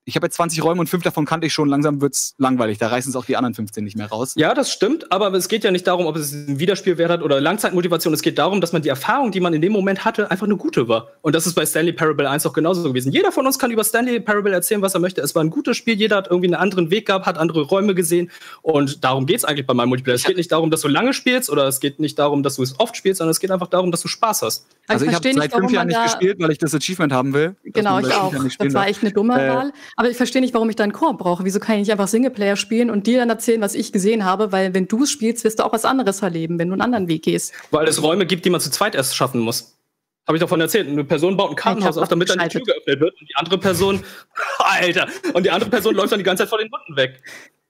ich habe jetzt zwanzig Räume und fünf davon kannte ich schon, langsam wird's langweilig. Da reißen es auch die anderen fünfzehn nicht mehr raus. Ja, das stimmt, aber es geht ja nicht darum, ob es einen Wiederspielwert hat oder Langzeitmotivation. Es geht darum, dass man die Erfahrung, die man in dem Moment hatte, einfach eine gute war. Und das ist bei Stanley Parable eins auch genauso gewesen. Jeder von uns kann über Stanley Parable erzählen, was er möchte. Es war ein gutes Spiel, jeder hat irgendwie einen anderen Weg gehabt, hat andere Räume gesehen. Und darum geht's eigentlich bei meinem Multiplayer. Es geht nicht darum, dass du lange spielst oder es geht nicht darum, dass du es oft spielst, sondern es geht einfach darum, dass du Spaß hast. Also ich, ich habe seit fünf Jahren nicht gespielt, weil ich das Achievement haben will. Genau, ich auch. Das war echt eine dumme äh, Wahl. Aber ich verstehe nicht, warum ich da einen Koop brauche. Wieso kann ich nicht einfach Singleplayer spielen und dir dann erzählen, was ich gesehen habe? Weil wenn du es spielst, wirst du auch was anderes erleben, wenn du einen anderen Weg gehst. Weil es Räume gibt, die man zu zweit erst schaffen muss. Habe ich davon erzählt. Eine Person baut ein Kartenhaus auf, damit dann die Tür geöffnet wird. Und die andere Person, Alter, und die andere Person läuft dann die ganze Zeit vor den Wunden weg.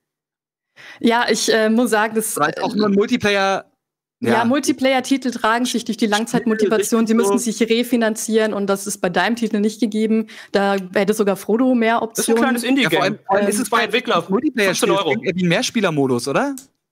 Ja, ich äh, muss sagen, das ist auch nur ein Multiplayer. Ja, ja Multiplayer-Titel tragen sich durch die Langzeitmotivation. Sie müssen sich refinanzieren und das ist bei deinem Titel nicht gegeben. Da hätte sogar Frodo mehr Optionen. Das ist ein kleines Indie-Game. Ja, vor allem, vor allem ähm, ist es bei Entwickler Multiplayer-Spiel wie ein Mehrspieler-Modus, oder?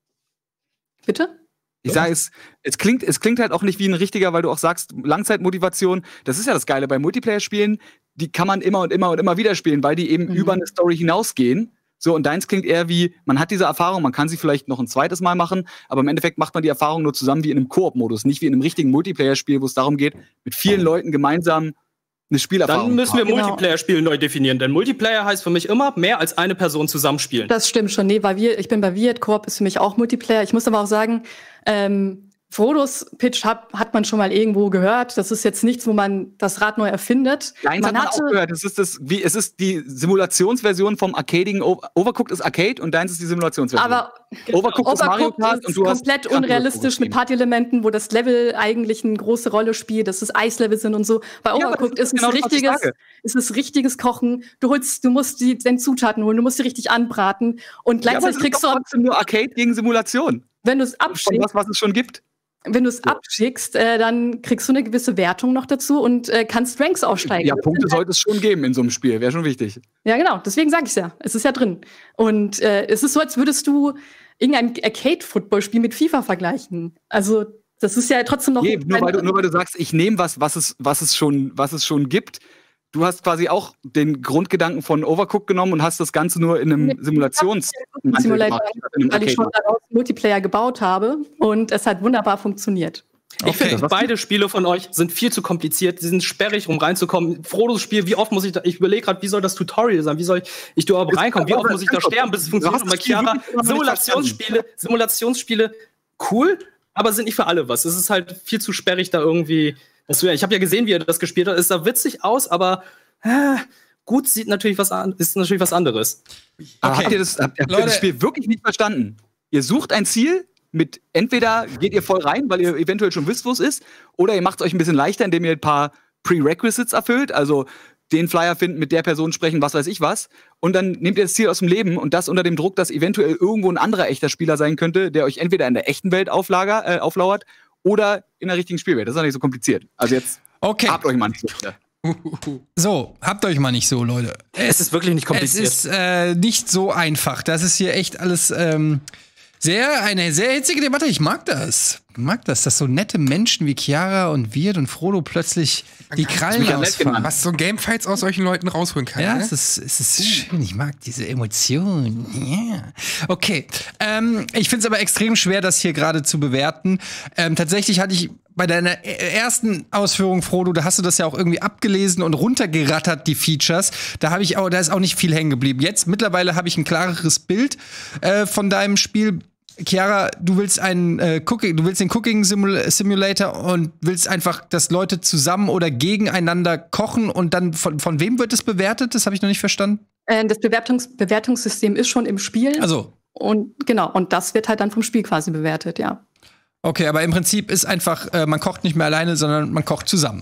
Bitte? Ich sage, es, es, klingt, es klingt halt auch nicht wie ein richtiger, weil du auch sagst, Langzeitmotivation, das ist ja das Geile bei Multiplayer-Spielen, die kann man immer und immer und immer wieder spielen, weil die eben mhm. über eine Story hinausgehen. So, und deins klingt eher wie, man hat diese Erfahrung, man kann sie vielleicht noch ein zweites Mal machen, aber im Endeffekt macht man die Erfahrung nur zusammen wie in einem Koop-Modus, nicht wie in einem richtigen Multiplayer-Spiel, wo es darum geht, mit vielen Leuten gemeinsam eine Spielerfahrung. Dann müssen wir genau. Multiplayer-Spiel neu definieren, denn Multiplayer heißt für mich immer mehr als eine Person zusammenspielen. Das stimmt schon. Nee, weil wir, ich bin bei Viet, Koop ist für mich auch Multiplayer. Ich muss aber auch sagen, ähm, Frodos Pitch hat, hat man schon mal irgendwo gehört. Das ist jetzt nichts, wo man das Rad neu erfindet. Nein, das man hat man auch gehört. Es ist, das, wie, es ist die Simulationsversion vom arcadigen Overcooked ist Arcade und deins ist die Simulationsversion. Aber Overcooked ist Mario Kart ist und du komplett hast unrealistisch mit Partyelementen, wo das Level eigentlich eine große Rolle spielt, dass es Eislevel sind und so. Bei Overcooked ja, ist, ist, genau es richtiges, ist es richtiges Kochen. Du holst, du musst die den Zutaten holen, du musst sie richtig anbraten und gleichzeitig ja, kriegst du trotzdem nur Arcade gegen Simulation. Wenn du es abschickst, was, was es schon gibt. Wenn du es so. abschickst, äh, dann kriegst du eine gewisse Wertung noch dazu und äh, kannst Ranks aufsteigen. Ja, Punkte sollte es schon geben in so einem Spiel, wäre schon wichtig. Ja, genau, deswegen sage ich es ja. Es ist ja drin. Und äh, es ist so, als würdest du irgendein Arcade-Football-Spiel mit FIFA vergleichen. Also, das ist ja trotzdem noch. Nee, nur, weil du, nur weil du sagst, ich nehme was, was es, was, es schon, was es schon gibt. Du hast quasi auch den Grundgedanken von Overcooked genommen und hast das Ganze nur in einem Simulations- Simulator, weil ich schon daraus Multiplayer gebaut habe und es hat wunderbar funktioniert. Ich okay. finde, beide Spiele von euch sind viel zu kompliziert. Sie sind sperrig, um reinzukommen. Frodos Spiel, wie oft muss ich da, ich überlege gerade, wie soll das Tutorial sein? Wie soll ich, ich da überhaupt reinkommen? Wie oft muss ich da sterben, bis es funktioniert? Und bei Chiara, Simulationsspiele, Simulationsspiele, cool, aber sind nicht für alle was. Es ist halt viel zu sperrig, da irgendwie. Das, ich habe ja gesehen, wie er das gespielt hat. Es sah witzig aus, aber äh, gut sieht natürlich was an, ist natürlich was anderes. Okay. Habt ihr das, habt ihr das Spiel wirklich nicht verstanden? Ihr sucht ein Ziel, mit entweder geht ihr voll rein, weil ihr eventuell schon wisst, wo es ist, oder ihr macht es euch ein bisschen leichter, indem ihr ein paar Prerequisites erfüllt, also den Flyer finden, mit der Person sprechen, was weiß ich was. Und dann nehmt ihr das Ziel aus dem Leben und das unter dem Druck, dass eventuell irgendwo ein anderer echter Spieler sein könnte, der euch entweder in der echten Welt auflager, äh, auflauert oder in der richtigen Spielwelt. Das ist auch nicht so kompliziert. Also jetzt okay. habt euch mal nicht so. So, habt euch mal nicht so, Leute. Es, es ist wirklich nicht kompliziert. Es ist äh, nicht so einfach. Das ist hier echt alles ähm, sehr, eine sehr hitzige Debatte. Ich mag das. Ich mag das, dass so nette Menschen wie Chiara und Wirt und Frodo plötzlich die Krallen ausfahren. Was so Gamefights aus solchen Leuten rausholen kann. Ja, ne? es ist, es ist schön. Ich mag diese Emotionen. Yeah. Okay. Ähm, ich finde es aber extrem schwer, das hier gerade zu bewerten. Ähm, tatsächlich hatte ich bei deiner ersten Ausführung, Frodo, da hast du das ja auch irgendwie abgelesen und runtergerattert, die Features. Da habe ich auch, da ist auch nicht viel hängen geblieben. Jetzt mittlerweile habe ich ein klareres Bild äh, von deinem Spiel. Chiara, du willst einen äh, Cooking, du willst den Cooking Simul- Simulator und willst einfach, dass Leute zusammen oder gegeneinander kochen und dann von, von wem wird es bewertet? Das habe ich noch nicht verstanden. Äh, das Bewertungs- Bewertungssystem ist schon im Spiel. Also. Und genau, und das wird halt dann vom Spiel quasi bewertet, ja. Okay, aber im Prinzip ist einfach, äh, man kocht nicht mehr alleine, sondern man kocht zusammen.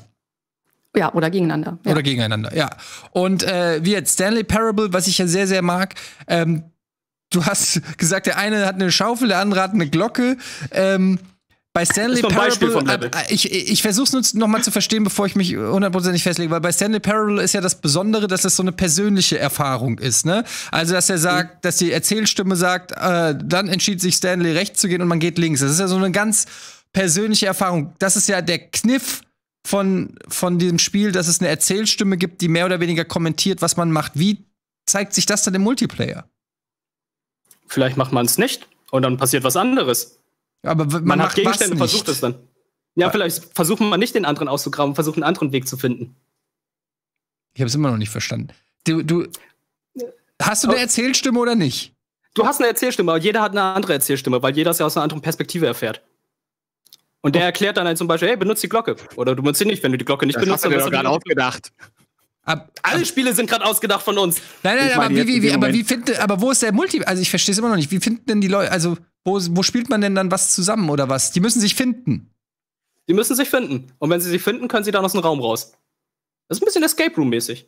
Ja, oder gegeneinander. Ja. Oder gegeneinander, ja. Und äh, wie jetzt Stanley Parable, was ich ja sehr, sehr mag, ähm, du hast gesagt, der eine hat eine Schaufel, der andere hat eine Glocke. Ähm, bei Stanley Parable, äh, ich, ich versuche es nur noch mal zu verstehen, bevor ich mich hundertprozentig festlege, weil bei Stanley Parable ist ja das Besondere, dass es so eine persönliche Erfahrung ist, ne? Also, dass er sagt, mhm. dass die Erzählstimme sagt, äh, dann entschied sich Stanley rechts zu gehen und man geht links. Das ist ja so eine ganz persönliche Erfahrung. Das ist ja der Kniff von, von diesem Spiel, dass es eine Erzählstimme gibt, die mehr oder weniger kommentiert, was man macht. Wie zeigt sich das dann im Multiplayer? Vielleicht macht man es nicht und dann passiert was anderes. Aber man, Man macht hat Gegenstände und was versucht nicht. es dann. Ja, vielleicht versucht man nicht den anderen auszugraben, versucht einen anderen Weg zu finden. Ich habe es immer noch nicht verstanden. Du, du, hast du eine Oh. Erzählstimme oder nicht? Du hast eine Erzählstimme, aber jeder hat eine andere Erzählstimme, weil jeder es ja aus einer anderen Perspektive erfährt. Und der erklärt dann halt zum Beispiel, hey, benutzt die Glocke. Oder du benutzt sie nicht, wenn du die Glocke nicht Das benutzt. hast du dir dann doch gerade benutzt du die Glocke. ausgedacht. Ab, Alle Spiele sind gerade ausgedacht von uns. nein, nein, Ich aber meine wie, jetzt in wie, wie, dem aber Moment. wie findet, aber wo ist der Multi? Also ich verstehe es immer noch nicht. Wie finden denn die Leute, also wo, wo spielt man denn dann was zusammen oder was? Die müssen sich finden. Die müssen sich finden. Und wenn sie sich finden, können sie dann aus dem Raum raus. Das ist ein bisschen Escape Room-mäßig.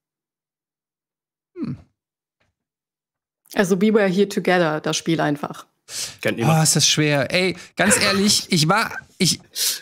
Also We Were Here Together, das Spiel einfach. Kennt Oh, niemand. ist das schwer. Ey, ganz ehrlich, ich war, ich,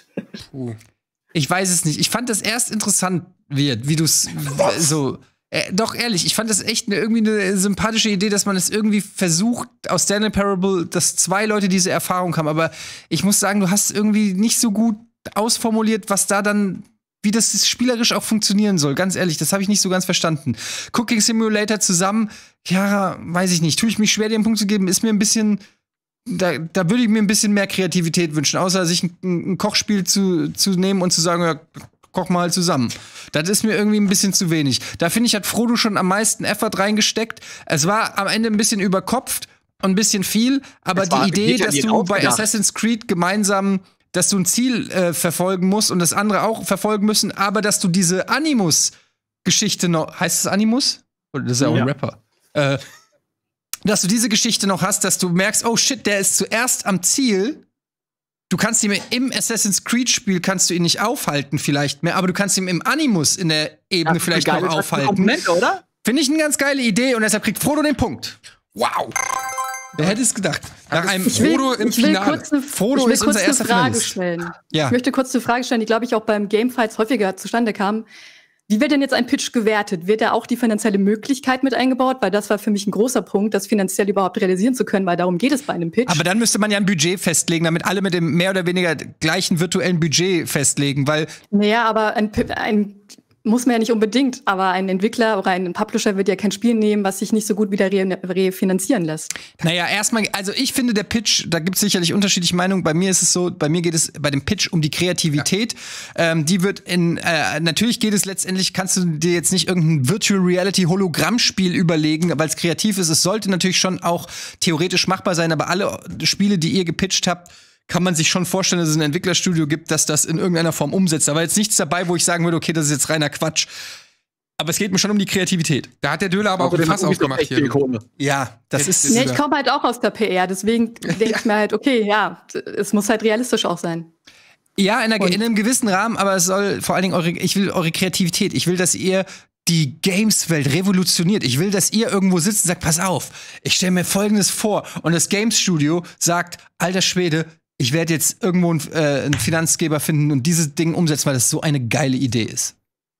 Uh. ich weiß es nicht. Ich fand das erst interessant wird, wie du es so. Äh, doch ehrlich, ich fand das echt ne, irgendwie eine sympathische Idee, dass man es irgendwie versucht, aus Stanley Parable, dass zwei Leute diese Erfahrung haben. Aber ich muss sagen, du hast irgendwie nicht so gut ausformuliert, was da dann, wie das spielerisch auch funktionieren soll. Ganz ehrlich, das habe ich nicht so ganz verstanden. Cooking Simulator zusammen, ja, weiß ich nicht. Tue ich mich schwer, den Punkt zu geben, ist mir ein bisschen. Da, da würde ich mir ein bisschen mehr Kreativität wünschen, außer sich ein, ein Kochspiel zu, zu nehmen und zu sagen, ja, koch mal zusammen. Das ist mir irgendwie ein bisschen zu wenig. Da finde ich, hat Frodo schon am meisten Effort reingesteckt. Es war am Ende ein bisschen überkopft und ein bisschen viel, aber Es war die Idee, nicht an dass ihn du bei ausgedacht. Assassin's Creed gemeinsam, dass du ein Ziel äh, verfolgen musst und das andere auch verfolgen müssen, aber dass du diese Animus-Geschichte noch, heißt es Animus? Oder das ist ja auch Ja. ein Rapper. Äh, dass du diese Geschichte noch hast, dass du merkst, oh shit, der ist zuerst am Ziel. Du kannst ihn im Assassin's Creed-Spiel kannst du ihn nicht aufhalten, vielleicht mehr, aber du kannst ihn im Animus in der Ebene Das ist vielleicht eine noch geile aufhalten. Komponente, oder? Finde ich eine ganz geile Idee und deshalb kriegt Frodo den Punkt. Wow. Wer hätte es gedacht? Nach einem Ich will, Frodo im ich will Finale. kurz eine, Frodo ich will ist kurz unser eine erster Frage Finalist. stellen. Ja. Ich möchte kurz eine Frage stellen, die, glaube ich, auch beim Gamefights häufiger zustande kam. Wie wird denn jetzt ein Pitch gewertet? Wird da auch die finanzielle Möglichkeit mit eingebaut? Weil das war für mich ein großer Punkt, das finanziell überhaupt realisieren zu können, weil darum geht es bei einem Pitch. Aber dann müsste man ja ein Budget festlegen, damit alle mit dem mehr oder weniger gleichen virtuellen Budget festlegen, weil Naja, aber ein, Pi- ein muss man ja nicht unbedingt, aber ein Entwickler oder ein Publisher wird ja kein Spiel nehmen, was sich nicht so gut wieder re- refinanzieren lässt. naja, erstmal, also ich finde, der Pitch, da gibt es sicherlich unterschiedliche Meinungen. Bei mir ist es so, bei mir geht es bei dem Pitch um die Kreativität. Ähm, die wird in, äh, natürlich geht es letztendlich, kannst du dir jetzt nicht irgendein Virtual Reality Hologrammspiel überlegen, weil es kreativ ist. Es sollte natürlich schon auch theoretisch machbar sein, aber alle Spiele, die ihr gepitcht habt, kann man sich schon vorstellen, dass es ein Entwicklerstudio gibt, das das in irgendeiner Form umsetzt. Da war jetzt nichts dabei, wo ich sagen würde, okay, das ist jetzt reiner Quatsch. Aber es geht mir schon um die Kreativität. Da hat der Döler aber auch ein Außerdem Fass hat Ubisoft aufgemacht echt viel hier. Kohle. Ja, das Jetzt ist. ist Nee, ich komme halt auch aus der P R, deswegen denke ich mir halt, okay, ja, es muss halt realistisch auch sein. Ja, in, einer, Und- in einem gewissen Rahmen, aber es soll vor allen Dingen eure, ich will eure Kreativität. Ich will, dass ihr die Games-Welt revolutioniert. Ich will, dass ihr irgendwo sitzt und sagt, pass auf, ich stelle mir Folgendes vor. Und das Games-Studio sagt, alter Schwede, ich werde jetzt irgendwo einen, äh, einen Finanzgeber finden und dieses Ding umsetzen, weil das so eine geile Idee ist.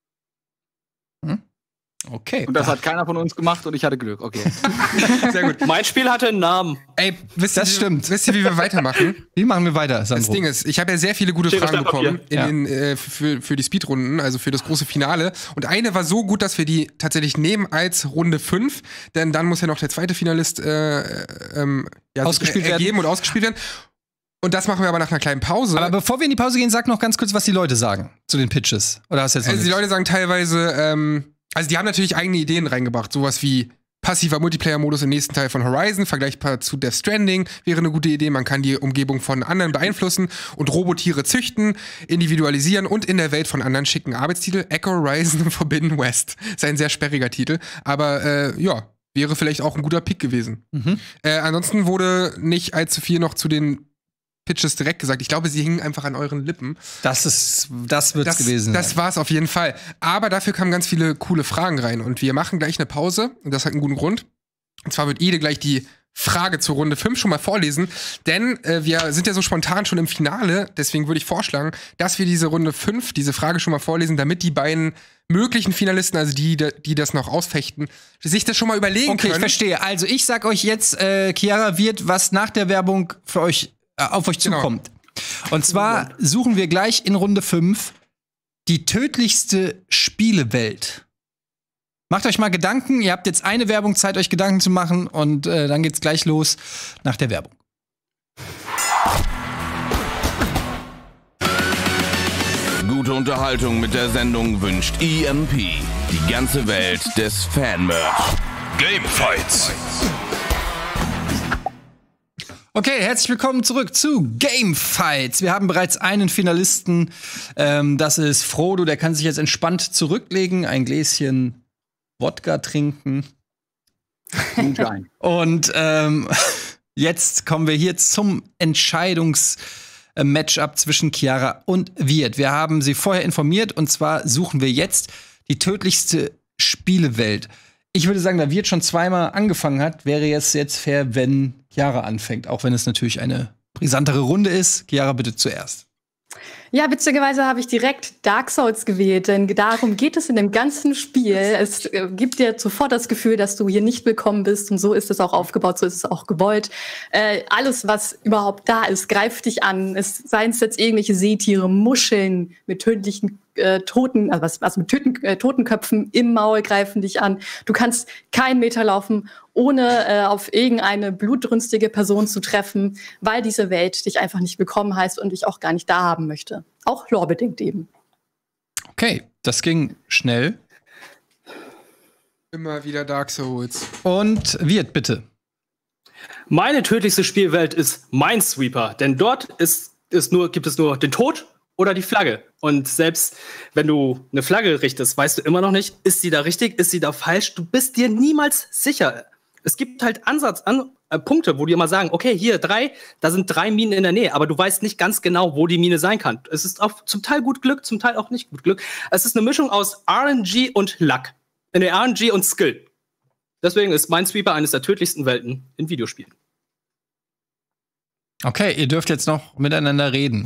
Hm? Okay. Und das hat keiner von uns gemacht und ich hatte Glück. Okay. Sehr gut. Mein Spiel hatte einen Namen. Ey, wisst Das ihr, stimmt. Wisst ihr, wie wir weitermachen? Wie machen wir weiter, Sandro? Das Ding ist, ich habe ja sehr viele gute Schere, Fragen Stein, Papier. bekommen in Ja. den, äh, für, für die Speedrunden, also für das große Finale. Und eine war so gut, dass wir die tatsächlich nehmen als Runde fünf. Denn dann muss ja noch der zweite Finalist äh, ähm, ja, Ausgespielt sich ergeben werden. und ausgespielt werden. Und das machen wir aber nach einer kleinen Pause. Aber bevor wir in die Pause gehen, sag noch ganz kurz, was die Leute sagen zu den Pitches. Oder hast du jetzt noch Also die nichts? Leute sagen teilweise, ähm, also die haben natürlich eigene Ideen reingebracht, sowas wie passiver Multiplayer-Modus im nächsten Teil von Horizon, vergleichbar zu Death Stranding, wäre eine gute Idee. Man kann die Umgebung von anderen beeinflussen und Robotiere züchten, individualisieren und in der Welt von anderen schicken. Arbeitstitel Echo Horizon Forbidden West. Ist ein sehr sperriger Titel, aber äh, ja, wäre vielleicht auch ein guter Pick gewesen. Mhm. Äh, ansonsten wurde nicht allzu viel noch zu den Pitches direkt gesagt. Ich glaube, sie hingen einfach an euren Lippen. Das ist, das wird's Das, gewesen das sein. war's auf jeden Fall. Aber dafür kamen ganz viele coole Fragen rein. Und wir machen gleich eine Pause. Und das hat einen guten Grund. Und zwar wird Ede gleich die Frage zur Runde fünf schon mal vorlesen. Denn äh, wir sind ja so spontan schon im Finale. Deswegen würde ich vorschlagen, dass wir diese Runde fünf, diese Frage schon mal vorlesen, damit die beiden möglichen Finalisten, also die, die das noch ausfechten, sich das schon mal überlegen Okay, ich können. verstehe. Also ich sag euch jetzt, äh, Chiara wird, was nach der Werbung für euch äh, auf euch Genau. zukommt. Und zwar suchen wir gleich in Runde fünf die tödlichste Spielewelt. Macht euch mal Gedanken. Ihr habt jetzt eine Werbung, Zeit, euch Gedanken zu machen. Und äh, dann geht's gleich los nach der Werbung. Gute Unterhaltung mit der Sendung wünscht E M P. Die ganze Welt des Fan-Merch. Gamefights. Okay, herzlich willkommen zurück zu Gamefights. Wir haben bereits einen Finalisten. Ähm, das ist Frodo. Der kann sich jetzt entspannt zurücklegen, ein Gläschen Wodka trinken. Und ähm, jetzt kommen wir hier zum Entscheidungs- Matchup zwischen Chiara und Wirt. Wir haben sie vorher informiert und zwar suchen wir jetzt die tödlichste Spielewelt. Ich würde sagen, da Wirt schon zweimal angefangen hat, wäre es jetzt fair, wenn Chiara anfängt, auch wenn es natürlich eine brisantere Runde ist. Chiara, bitte zuerst. Ja, witzigerweise habe ich direkt Dark Souls gewählt, denn darum geht es in dem ganzen Spiel. Es äh, gibt dir sofort das Gefühl, dass du hier nicht willkommen bist und so ist es auch aufgebaut, so ist es auch gewollt. Äh, alles, was überhaupt da ist, greift dich an. Es seien es jetzt irgendwelche Seetiere, Muscheln mit tödlichen äh, Toten, also was, was mit Töten, äh, Totenköpfen im Maul greifen dich an. Du kannst keinen Meter laufen, ohne äh, auf irgendeine blutdrünstige Person zu treffen, weil diese Welt dich einfach nicht willkommen heißt und dich auch gar nicht da haben möchte. Auch lorebedingt eben. Okay, das ging schnell. Immer wieder Dark Souls. Und Wirt, bitte. Meine tödlichste Spielwelt ist Minesweeper, denn dort ist, ist nur, gibt es nur den Tod oder die Flagge. Und selbst wenn du eine Flagge richtest, weißt du immer noch nicht, ist sie da richtig, ist sie da falsch? Du bist dir niemals sicher. Es gibt halt Ansatz an äh, Punkte, wo die immer sagen, okay, hier drei, da sind drei Minen in der Nähe, aber du weißt nicht ganz genau, wo die Mine sein kann. Es ist auch zum Teil gut Glück, zum Teil auch nicht gut Glück. Es ist eine Mischung aus R N G und Luck. In der R N G und Skill. Deswegen ist Minesweeper eines der tödlichsten Welten in Videospielen. Okay, ihr dürft jetzt noch miteinander reden.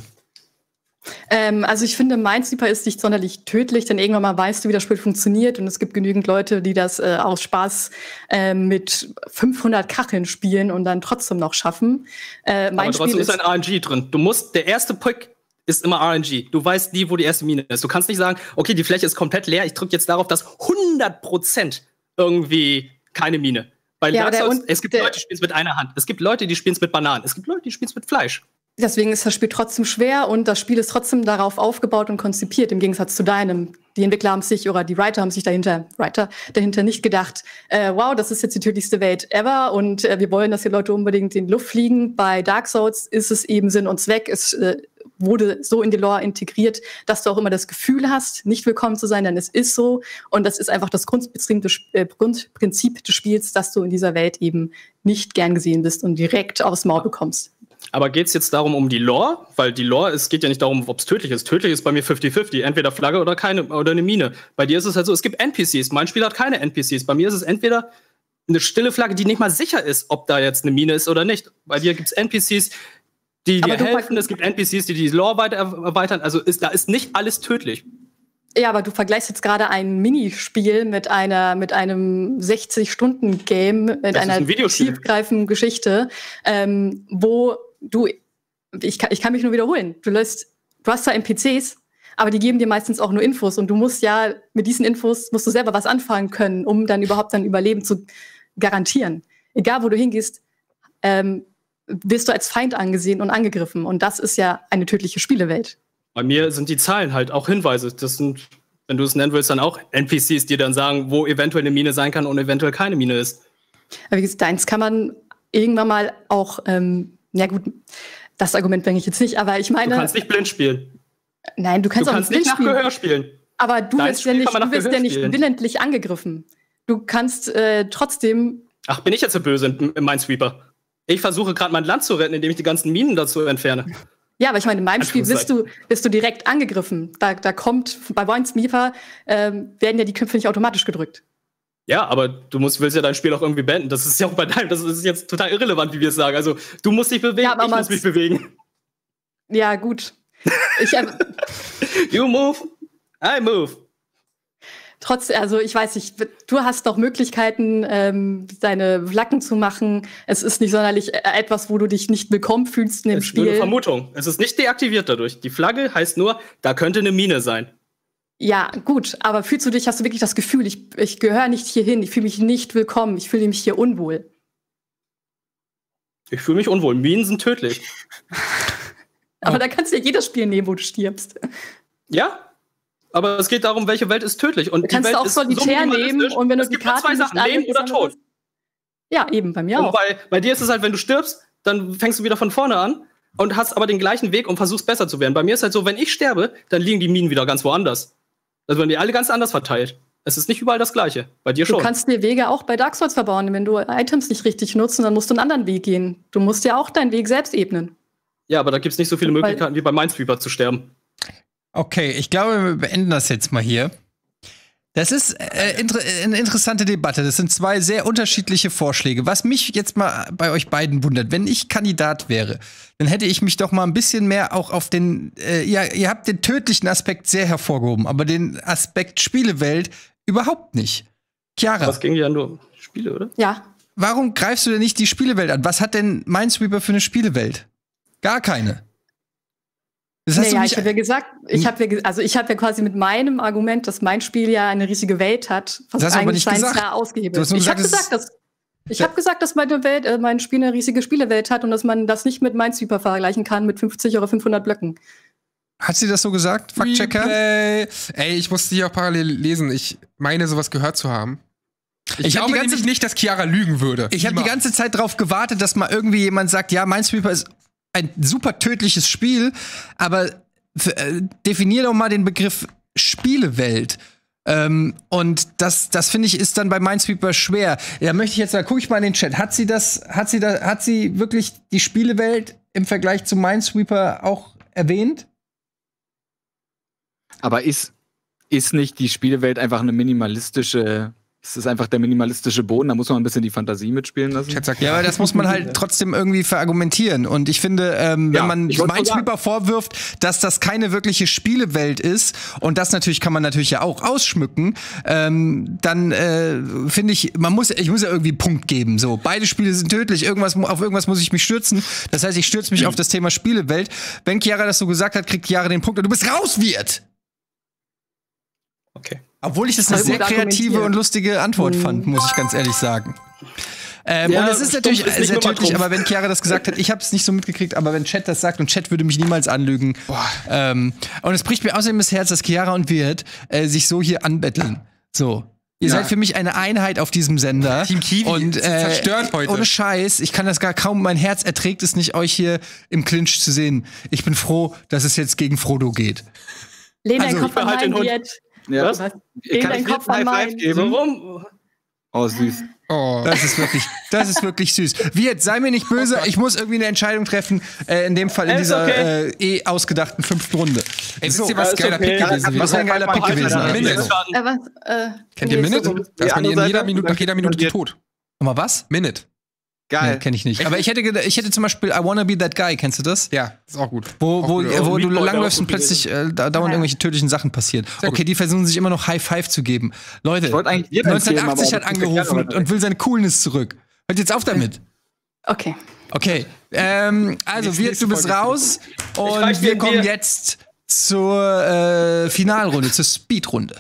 Ähm, also ich finde, Minesweeper ist nicht sonderlich tödlich, denn irgendwann mal weißt du, wie das Spiel funktioniert und es gibt genügend Leute, die das äh, aus Spaß äh, mit fünfhundert Kacheln spielen und dann trotzdem noch schaffen. Äh, mein Aber trotzdem Spiel ist ein R N G drin. Du musst, der erste Pick ist immer R N G. Du weißt nie, wo die erste Mine ist. Du kannst nicht sagen, okay, die Fläche ist komplett leer, ich drücke jetzt darauf, dass hundert Prozent irgendwie keine Mine. Bei Ja, Dark der Souls, und- es gibt der- Leute, die spielen es mit einer Hand. Es gibt Leute, die spielen es mit Bananen. Es gibt Leute, die spielen es mit Fleisch. Deswegen ist das Spiel trotzdem schwer und das Spiel ist trotzdem darauf aufgebaut und konzipiert, im Gegensatz zu deinem. Die Entwickler haben sich, oder die Writer haben sich dahinter, Writer, dahinter nicht gedacht, äh, wow, das ist jetzt die tödlichste Welt ever und äh, wir wollen, dass die Leute unbedingt in die Luft fliegen. Bei Dark Souls ist es eben Sinn und Zweck. Es äh, wurde so in die Lore integriert, dass du auch immer das Gefühl hast, nicht willkommen zu sein, denn es ist so. Und das ist einfach das Grundprinzip des, äh, Grundprinzip des Spiels, dass du in dieser Welt eben nicht gern gesehen bist und direkt aufs Maul bekommst. Aber geht es jetzt darum, um die Lore? Weil die Lore, es geht ja nicht darum, ob es tödlich ist. Tödlich ist bei mir fünfzig fünfzig. Entweder Flagge oder keine oder eine Mine. Bei dir ist es halt so, es gibt N P Cs. Mein Spiel hat keine N P Cs. Bei mir ist es entweder eine stille Flagge, die nicht mal sicher ist, ob da jetzt eine Mine ist oder nicht. Bei dir gibt es N P Cs, die Aber dir du- helfen. Es gibt N P Cs, die die Lore weiter erweitern. Also ist, da ist nicht alles tödlich. Ja, aber du vergleichst jetzt gerade ein Minispiel mit einer mit einem sechzig-Stunden-Game, mit Das ist einer ein Videospiel. tiefgreifenden Geschichte, ähm, wo du, ich kann, ich kann mich nur wiederholen, du lässt, du hast zwar N P Cs, aber die geben dir meistens auch nur Infos und du musst ja mit diesen Infos, musst du selber was anfangen können, um dann überhaupt dein Überleben zu garantieren. Egal, wo du hingehst, ähm, wirst du als Feind angesehen und angegriffen und das ist ja eine tödliche Spielewelt. Bei mir sind die Zahlen halt auch Hinweise. Das sind, wenn du es nennen willst, dann auch N P Cs, die dann sagen, wo eventuell eine Mine sein kann und eventuell keine Mine ist. Aber wie gesagt, deins kann man irgendwann mal auch, ähm, ja gut, das Argument bringe ich jetzt nicht, aber ich meine. Du kannst nicht blind spielen. Nein, du kannst Du auch kannst nicht nicht nach blind Gehör spielen. spielen. Aber du Dein wirst ja Spiel nicht, kann man nach du wirst ja Gehör nicht spielen. willentlich angegriffen. Du kannst äh, trotzdem. Ach, bin ich jetzt so böse in, in Minesweeper? Ich versuche gerade mein Land zu retten, indem ich die ganzen Minen dazu entferne. Ja, aber ich meine, in meinem Spiel wirst du, Anführungszeichen. wirst du direkt angegriffen. Da, da kommt, bei Minesweeper ähm, werden ja die Knöpfe nicht automatisch gedrückt. Ja, aber du musst, willst ja dein Spiel auch irgendwie beenden. Das ist ja auch bei deinem, das ist jetzt total irrelevant, wie wir es sagen. Also, du musst dich bewegen, Ja, aber ich muss Mats- mich bewegen. Ja, gut. Ich, äh, You move, I move. Trotz, also ich weiß nicht, du hast doch Möglichkeiten, ähm, deine Flaggen zu machen. Es ist nicht sonderlich äh, etwas, wo du dich nicht willkommen fühlst in dem Es ist nur eine Spiel. Vermutung. Es ist nicht deaktiviert dadurch. Die Flagge heißt nur, da könnte eine Mine sein. Ja, gut, aber fühlst du dich, hast du wirklich das Gefühl, ich, ich gehöre nicht hierhin, ich fühle mich nicht willkommen, ich fühle mich hier unwohl? Ich fühle mich unwohl. Minen sind tödlich. Aber Oh. da kannst du ja jedes Spiel nehmen, wo du stirbst. Ja, aber es geht darum, welche Welt ist tödlich. Und Du kannst die Welt auch ist Solitär so nehmen und wenn du es die gibt nur Karte zwei nicht Sachen, alle Leben oder gesammelt Tod. Ja, eben, bei mir Und auch. bei, bei dir ist es halt, wenn du stirbst, dann fängst du wieder von vorne an und hast aber den gleichen Weg und versuchst besser zu werden. Bei mir ist halt so, wenn ich sterbe, dann liegen die Minen wieder ganz woanders. Also werden die alle ganz anders verteilt. Es ist nicht überall das Gleiche. Bei dir Du schon. kannst dir Wege auch bei Dark Souls verbauen. Wenn du Items nicht richtig nutzt, dann musst du einen anderen Weg gehen. Du musst ja auch deinen Weg selbst ebnen. Ja, aber da gibt es nicht so viele Möglichkeiten wie bei Minesweeper zu sterben. Okay, ich glaube, wir beenden das jetzt mal hier. Das ist äh, inter eine interessante Debatte. Das sind zwei sehr unterschiedliche Vorschläge. Was mich jetzt mal bei euch beiden wundert, wenn ich Kandidat wäre, dann hätte ich mich doch mal ein bisschen mehr auch auf den, äh, ihr, ihr habt den tödlichen Aspekt sehr hervorgehoben, aber den Aspekt Spielewelt überhaupt nicht. Chiara. Das ging ja nur Spiele, oder? Ja. Warum greifst du denn nicht die Spielewelt an? Was hat denn Minesweeper für eine Spielewelt? Gar keine. Das hast Naja, du ich nicht. habe ja gesagt, ich habe ja, ge- also ich habe ja quasi mit meinem Argument, dass mein Spiel ja eine riesige Welt hat, was Das hast du aber nicht Science gesagt. klar ausgehebelt. Du hast nur Ich habe gesagt, gesagt, dass ich habe gesagt, dass meine Welt, äh, mein Spiel eine riesige Spielewelt hat und dass man das nicht mit Minesweeper vergleichen kann mit fünfzig oder fünfhundert Blöcken. Hat sie das so gesagt? Faktchecker? Replay. Ey, ich musste hier auch parallel lesen. Ich meine, sowas gehört zu haben. Ich, Ich hab glaube die ganze- nämlich nicht, dass Chiara lügen würde. Ich habe die Niemals. ganze Zeit darauf gewartet, dass mal irgendwie jemand sagt, ja, Minesweeper ist ein super tödliches Spiel, aber f- äh, definier doch mal den Begriff Spielewelt. Ähm, und das, das finde ich, ist dann bei Minesweeper schwer. Da möchte ich jetzt, da gucke ich mal in den Chat. Hat sie das, hat sie da, hat sie wirklich die Spielewelt im Vergleich zu Minesweeper auch erwähnt? Aber ist, ist nicht die Spielewelt einfach eine minimalistische, ist es einfach der minimalistische Boden? Da muss man ein bisschen die Fantasie mitspielen lassen. Chat sagt Ja, aber das muss man halt trotzdem irgendwie verargumentieren. Und ich finde, ähm, Ja, wenn man ich wollte nur Minesweeper vorwirft, dass das keine wirkliche Spielewelt ist, und das natürlich kann man natürlich ja auch ausschmücken, ähm, dann äh, finde ich, man muss, ich muss ja irgendwie einen Punkt geben. So, beide Spiele sind tödlich, irgendwas, auf irgendwas muss ich mich stürzen. Das heißt, ich stürze mich auf das Thema Spielewelt. Wenn Chiara das so gesagt hat, kriegt Chiara den Punkt und du bist raus, Wirt! Okay. Obwohl ich das eine Voll sehr gut kreative argumentiert. und lustige Antwort Mhm. fand, muss ich ganz ehrlich sagen. Ähm, Ja, und es ist stumpf natürlich ist nicht sehr nur mal tödlich, Trumpf. aber wenn Chiara das gesagt hat, ich habe es nicht so mitgekriegt, aber wenn Chat das sagt, und Chat würde mich niemals anlügen. Ähm, und es bricht mir außerdem das Herz, dass Chiara und Wirt äh, sich so hier anbetteln. So. Ihr Ja. seid für mich eine Einheit auf diesem Sender. Team Kiwi und, ist äh, zerstört heute. Ohne Scheiß, ich kann das gar kaum, mein Herz erträgt es nicht, euch hier im Clinch zu sehen. Ich bin froh, dass es jetzt gegen Frodo geht. Lehn Also, deinen Kopf ich an behalte den meinen Hund. Wirt. Ja. Was? Kann Lehn ich deinen dir Kopf einen an High Five meinen. geben? Warum? Oh, süß. Oh. Das ist wirklich, das ist wirklich süß. Wirt, sei mir nicht böse, ich muss irgendwie eine Entscheidung treffen, äh, in dem Fall in Ist dieser okay. äh, eh ausgedachten fünften Runde. Ey, wisst So, ihr, was ist geiler okay. Pick gewesen wäre? was wäre ein geiler Pick gewesen? Alter, Minute. Minute. Äh, was, äh, Kennt ihr nee, Minute? so- Da ist Die man andere in jeder Seite, Minute, nach jeder Minute dann- tot. Nochmal was? Minute. Geil. Nee, kenn ich nicht. Aber ich hätte, geda- ich hätte zum Beispiel I Wanna Be That Guy, kennst du das? Ja, ist auch gut. Wo, Auch wo, gut. äh, wo Meat du Boy langläufst wäre und auch gut plötzlich äh, da dauernd Ja. irgendwelche tödlichen Sachen passieren. Sehr Okay, gut. die versuchen sich immer noch High Five zu geben. Leute, Ich wollte eigentlich dir eins geben, neunzehnhundertachtzig aber hat das ist ja angerufen gerne und will seine Coolness zurück. Hört jetzt auf damit. Okay. Okay, ähm, also Nächste- wir, nächste du bist Folge. raus und reiß wir dir kommen Bier. jetzt zur äh, Finalrunde, zur Speedrunde.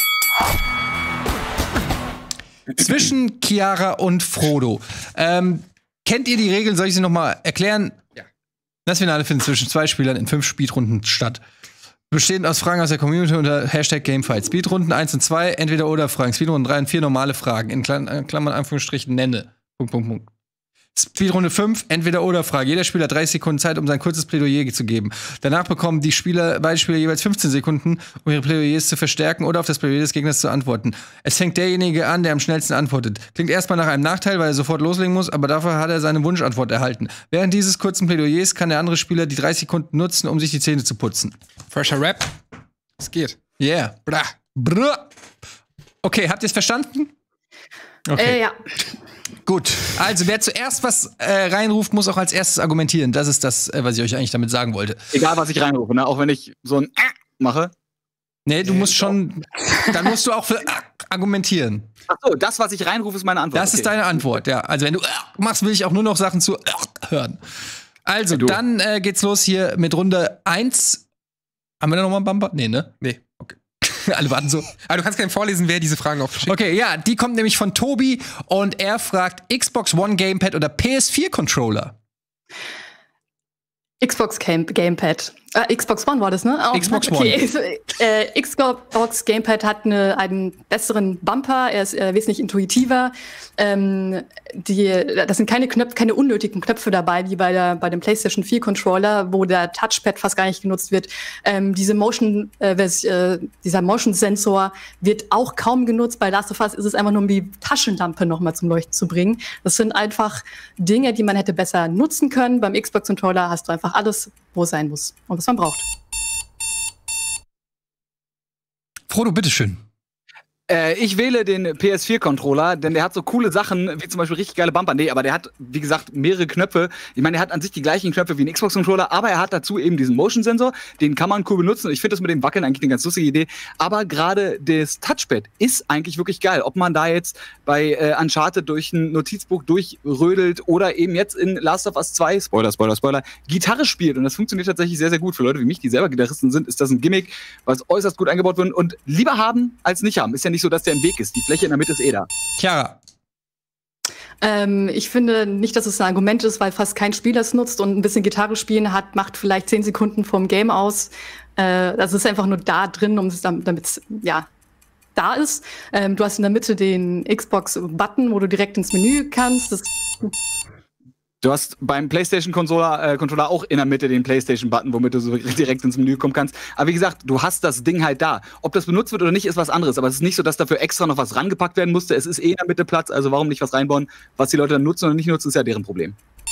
Zwischen Chiara und Frodo. Ähm, kennt ihr die Regeln? Soll ich sie noch mal erklären? Ja. Das Finale findet zwischen zwei Spielern in fünf Speedrunden statt. Bestehend aus Fragen aus der Community unter Hashtag Gamefight. Speedrunden eins und zwei, entweder oder Fragen. Speedrunden drei und vier, normale Fragen. In Klam- äh, Klammern, Anführungsstrichen, nenne. Punkt, Punkt, Punkt. Speedrunde fünf, entweder oder Frage. Jeder Spieler hat dreißig Sekunden Zeit, um sein kurzes Plädoyer zu geben. Danach bekommen die Spieler, beide Spieler jeweils fünfzehn Sekunden, um ihre Plädoyers zu verstärken oder auf das Plädoyer des Gegners zu antworten. Es fängt derjenige an, der am schnellsten antwortet. Klingt erstmal nach einem Nachteil, weil er sofort loslegen muss, aber dafür hat er seine Wunschantwort erhalten. Während dieses kurzen Plädoyers kann der andere Spieler die dreißig Sekunden nutzen, um sich die Zähne zu putzen. Fresher Rap. Es geht. Yeah. Bra. Brr. Okay, habt ihr es verstanden? Okay. Äh, ja. Gut, also wer zuerst was äh, reinruft, muss auch als erstes argumentieren. Das ist das, äh, was ich euch eigentlich damit sagen wollte. Egal, was ich reinrufe, ne? Auch wenn ich so ein äh mache. Nee, du musst schon, dann musst du auch für äh, argumentieren. Ach so, das, was ich reinrufe, ist meine Antwort. Das ist Okay. deine Antwort, ja. Also wenn du äh, machst, will ich auch nur noch Sachen zu äh, hören. Also, Ja, du. dann äh, geht's los hier mit Runde eins. Haben wir da noch mal einen Bumper? Nee, ne? Nee. Okay. Alle warten so. Aber du kannst gerne vorlesen, wer diese Fragen aufschickt. Okay, ja, die kommt nämlich von Tobi und er fragt Xbox One Gamepad oder P S vier Controller? Xbox Game Gamepad. Äh, Xbox One war das, ne? Oh, Xbox okay. One. äh, Xbox Gamepad hat eine, einen besseren Bumper, er ist äh, wesentlich intuitiver. Ähm, die, das sind keine Knöpfe, keine unnötigen Knöpfe dabei, wie bei, der, bei dem PlayStation vier Controller, wo der Touchpad fast gar nicht genutzt wird. Ähm, diese Motion, äh, äh, dieser Motion-Sensor wird auch kaum genutzt. Bei Last of Us ist es einfach nur, um die Taschenlampe noch mal zum Leuchten zu bringen. Das sind einfach Dinge, die man hätte besser nutzen können. Beim Xbox-Controller hast du einfach alles, wo es sein muss und was man braucht. Frodo, bitteschön. Äh, ich wähle den P S vier Controller, denn der hat so coole Sachen, wie zum Beispiel richtig geile Bumper. Nee, aber der hat, wie gesagt, mehrere Knöpfe. Ich meine, der hat an sich die gleichen Knöpfe wie ein Xbox Controller, aber er hat dazu eben diesen Motion-Sensor. Den kann man cool benutzen. Ich finde das mit dem Wackeln eigentlich eine ganz lustige Idee. Aber gerade das Touchpad ist eigentlich wirklich geil. Ob man da jetzt bei äh, Uncharted durch ein Notizbuch durchrödelt oder eben jetzt in Last of Us zwei, Spoiler, Spoiler, Spoiler, Gitarre spielt. Und das funktioniert tatsächlich sehr, sehr gut. Für Leute wie mich, die selber Gitarristen sind, ist das ein Gimmick, was äußerst gut eingebaut wird. Und lieber haben als nicht haben. Ist ja nicht so, dass der im Weg ist. Die Fläche in der Mitte ist eh da. Chiara. Ähm, ich finde nicht, dass es ein Argument ist, weil fast kein Spieler es nutzt und ein bisschen Gitarre spielen hat, macht vielleicht zehn Sekunden vom Game aus. Äh, das ist einfach nur da drin, um es damit es ja da ist. Ähm, du hast in der Mitte den Xbox-Button, wo du direkt ins Menü kannst. Das Du hast beim PlayStation-Controller äh, Controller auch in der Mitte den PlayStation-Button, womit du so direkt ins Menü kommen kannst. Aber wie gesagt, du hast das Ding halt da. Ob das benutzt wird oder nicht, ist was anderes. Aber es ist nicht so, dass dafür extra noch was rangepackt werden musste. Es ist eh in der Mitte Platz, also warum nicht was reinbauen? Was die Leute dann nutzen oder nicht nutzen, ist ja deren Problem.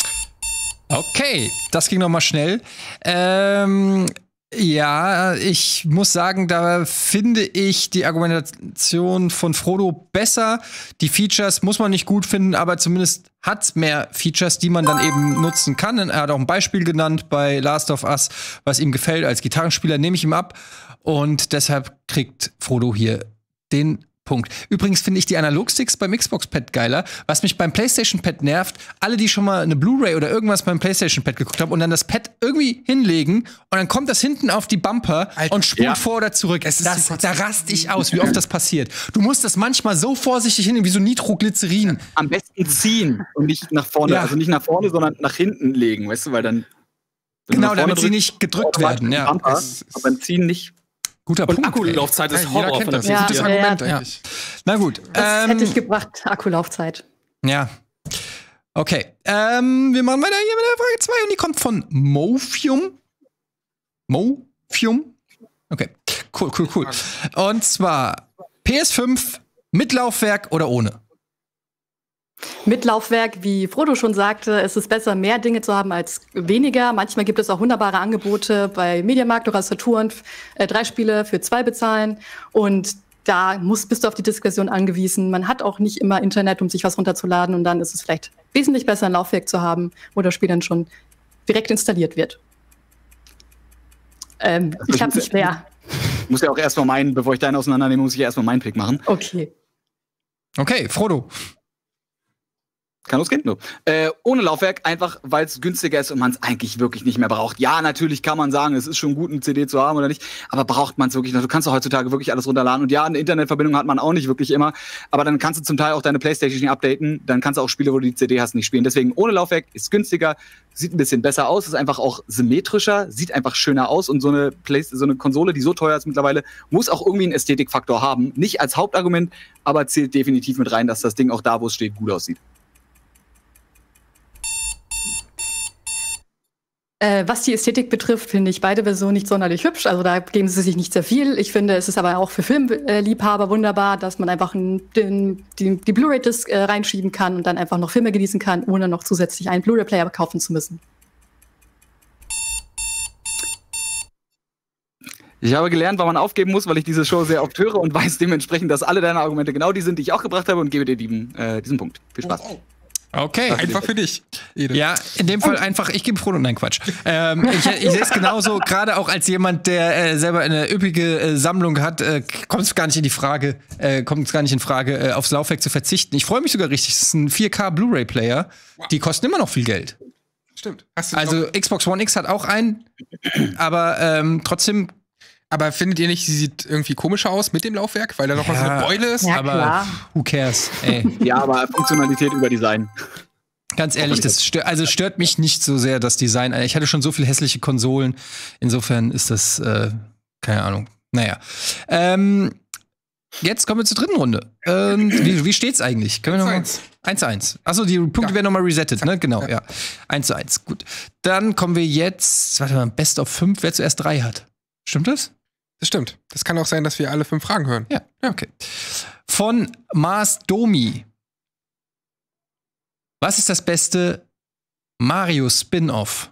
Okay, das ging noch mal schnell. Ähm, ja, ich muss sagen, da finde ich die Argumentation von Frodo besser. Die Features muss man nicht gut finden, aber zumindest hat mehr Features, die man dann eben nutzen kann. Er hat auch ein Beispiel genannt bei Last of Us, was ihm gefällt als Gitarrenspieler, nehme ich ihm ab. Und deshalb kriegt Frodo hier den Punkt. Übrigens finde ich die Analogsticks beim Xbox-Pad geiler. Was mich beim PlayStation-Pad nervt, alle, die schon mal eine Blu-ray oder irgendwas beim PlayStation-Pad geguckt haben und dann das Pad irgendwie hinlegen und dann kommt das hinten auf die Bumper Alter, und spult ja. vor oder zurück. Es ist Das, super- da raste ich aus, wie oft das passiert. Du musst das manchmal so vorsichtig hinlegen, wie so Nitroglycerin. Am besten ziehen und nicht nach vorne, Ja. also nicht nach vorne, sondern nach hinten legen, weißt du, weil dann wenn du Genau, nach vorne damit sie drückst, nicht gedrückt automatisch werden. Ja. Bumper, Es- aber beim Ziehen nicht. Guter Und Punkt. ey. Akkulaufzeit Ja, ist jeder Horror kennt von der das. Ja, Gutes ja, Argument ja. eigentlich. Na gut. Das ähm, hätte ich gebracht, Akkulaufzeit. Ja. Okay. Ähm, wir machen weiter hier mit der Frage zwei und die kommt von Mofium. Mofium? Okay. Cool, cool, cool. Und zwar P S fünf mit Laufwerk oder ohne? Mit Laufwerk, wie Frodo schon sagte, es ist besser, mehr Dinge zu haben als weniger. Manchmal gibt es auch wunderbare Angebote bei Mediamarkt oder Saturn, äh, drei Spiele für zwei bezahlen. Und da muss, bist du auf die Diskussion angewiesen. Man hat auch nicht immer Internet, um sich was runterzuladen. Und dann ist es vielleicht wesentlich besser, ein Laufwerk zu haben, wo das Spiel dann schon direkt installiert wird. Ähm, ich habe nicht mehr. Ich muss ja auch erstmal meinen, bevor ich deinen auseinandernehme, muss ich ja erstmal meinen Pick machen. Okay. Okay, Frodo. Kann losgehen? No. Äh, ohne Laufwerk, einfach weil es günstiger ist und man es eigentlich wirklich nicht mehr braucht. Ja, natürlich kann man sagen, es ist schon gut, eine C D zu haben oder nicht, aber braucht man es wirklich noch? Du kannst doch heutzutage wirklich alles runterladen. Und ja, eine Internetverbindung hat man auch nicht wirklich immer, aber dann kannst du zum Teil auch deine Playstation nicht updaten, dann kannst du auch Spiele, wo du die C D hast, nicht spielen. Deswegen ohne Laufwerk ist günstiger, sieht ein bisschen besser aus, ist einfach auch symmetrischer, sieht einfach schöner aus und so eine, Play so eine Konsole, die so teuer ist mittlerweile, muss auch irgendwie einen Ästhetikfaktor haben. Nicht als Hauptargument, aber zählt definitiv mit rein, dass das Ding auch da, wo es steht, gut aussieht. Äh, was die Ästhetik betrifft, finde ich beide Versionen nicht sonderlich hübsch. Also da geben sie sich nicht sehr viel. Ich finde, es ist aber auch für Filmliebhaber wunderbar, dass man einfach ein, den, die, die Blu-ray-Disc äh, reinschieben kann und dann einfach noch Filme genießen kann, ohne noch zusätzlich einen Blu-ray-Player kaufen zu müssen. Ich habe gelernt, wann man aufgeben muss, weil ich diese Show sehr oft höre und weiß dementsprechend, dass alle deine Argumente genau die sind, die ich auch gebracht habe und gebe dir diesen, äh, diesen Punkt. Viel Spaß. Okay. Einfach für dich. Ede. Ja, in dem Fall einfach, ich gebe Frodo, nein, Quatsch. Ähm, ich ich sehe es genauso, gerade auch als jemand, der äh, selber eine üppige äh, Sammlung hat, äh, kommt es gar nicht in die Frage, äh, kommt es gar nicht in Frage, äh, aufs Laufwerk zu verzichten. Ich freue mich sogar richtig, das ist ein vier K Blu-ray-Player, die kosten immer noch viel Geld. Stimmt. Hast du Also noch- Xbox One X hat auch einen, aber ähm, trotzdem Aber findet ihr nicht, sie sieht irgendwie komischer aus mit dem Laufwerk, weil da noch Ja, mal so eine Beule ist? Ja, aber klar. who cares, ey. Ja, aber Funktionalität über Design. Ganz ehrlich, das stört, also stört mich nicht so sehr, das Design. Ich hatte schon so viele hässliche Konsolen. Insofern ist das, äh, keine Ahnung. Naja. Ähm, jetzt kommen wir zur dritten Runde. Ähm, wie, wie steht's eigentlich? Können wir noch mal? eins zu eins. Achso, die Punkte Ja. werden nochmal resettet, ne? Genau, ja. Ja. eins zu eins, gut. Dann kommen wir jetzt, warte mal, Best of fünf, wer zuerst drei hat. Stimmt das? Das stimmt. Das kann auch sein, dass wir alle fünf Fragen hören. Ja, okay. Von Mars Domi. Was ist das beste Mario Spin-off?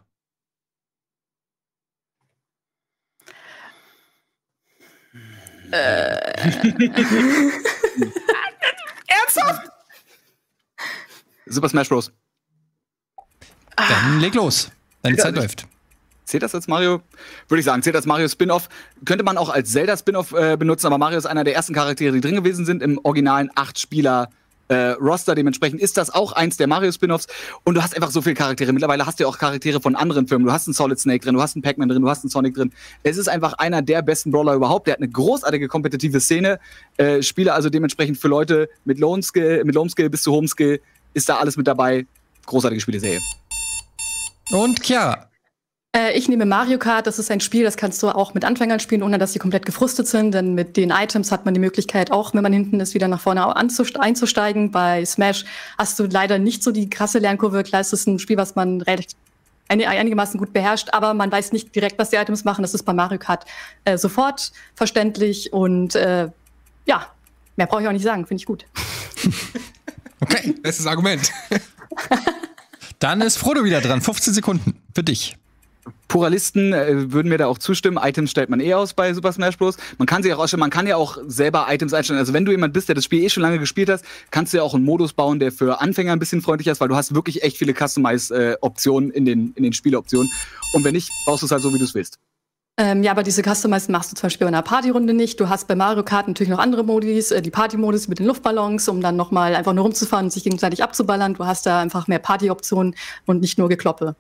Ernsthaft? Super Smash Bros. Dann leg los. Deine Ja, Zeit ich- läuft. Zählt das als Mario? Würde ich sagen, zählt als Mario Spin-off. Könnte man auch als Zelda Spin-off äh, benutzen, aber Mario ist einer der ersten Charaktere, die drin gewesen sind im originalen acht Spieler äh, Roster. Dementsprechend ist das auch eins der Mario Spin-offs. Und du hast einfach so viele Charaktere. Mittlerweile hast du ja auch Charaktere von anderen Firmen. Du hast einen Solid Snake drin, du hast einen Pac-Man drin, du hast einen Sonic drin. Es ist einfach einer der besten Brawler überhaupt. Der hat eine großartige kompetitive Szene. Äh, Spiele also dementsprechend für Leute mit Low Skill, mit Low Skill bis zu Home Skill ist da alles mit dabei. Großartige Spieleserie. Und Chiara. Äh, ich nehme Mario Kart. Das ist ein Spiel, das kannst du auch mit Anfängern spielen, ohne dass sie komplett gefrustet sind. Denn mit den Items hat man die Möglichkeit, auch wenn man hinten ist, wieder nach vorne anzust- einzusteigen. Bei Smash hast du leider nicht so die krasse Lernkurve. Klar, es ist ein Spiel, was man recht einig- einigermaßen gut beherrscht, aber man weiß nicht direkt, was die Items machen. Das ist bei Mario Kart äh, sofort verständlich. Und äh, ja, mehr brauche ich auch nicht sagen. Finde ich gut. Okay. Bestes Argument. Dann ist Frodo wieder dran. fünfzehn Sekunden für dich. Pluralisten äh, würden mir da auch zustimmen. Items stellt man eh aus bei Super Smash Bros. Man kann sie auch ausstellen, man kann ja auch selber Items einstellen. Also wenn du jemand bist, der das Spiel eh schon lange gespielt hast, kannst du ja auch einen Modus bauen, der für Anfänger ein bisschen freundlicher ist, weil du hast wirklich echt viele Customize-Optionen in den, in den Spieleoptionen. Und wenn nicht, baust du es halt so, wie du es willst. Ähm, ja, aber diese Customize machst du zum Beispiel bei einer Partyrunde nicht. Du hast bei Mario Kart natürlich noch andere Modis, äh, die Party-Modus mit den Luftballons, um dann nochmal einfach nur rumzufahren und sich gegenseitig abzuballern. Du hast da einfach mehr Party-Optionen und nicht nur Gekloppe.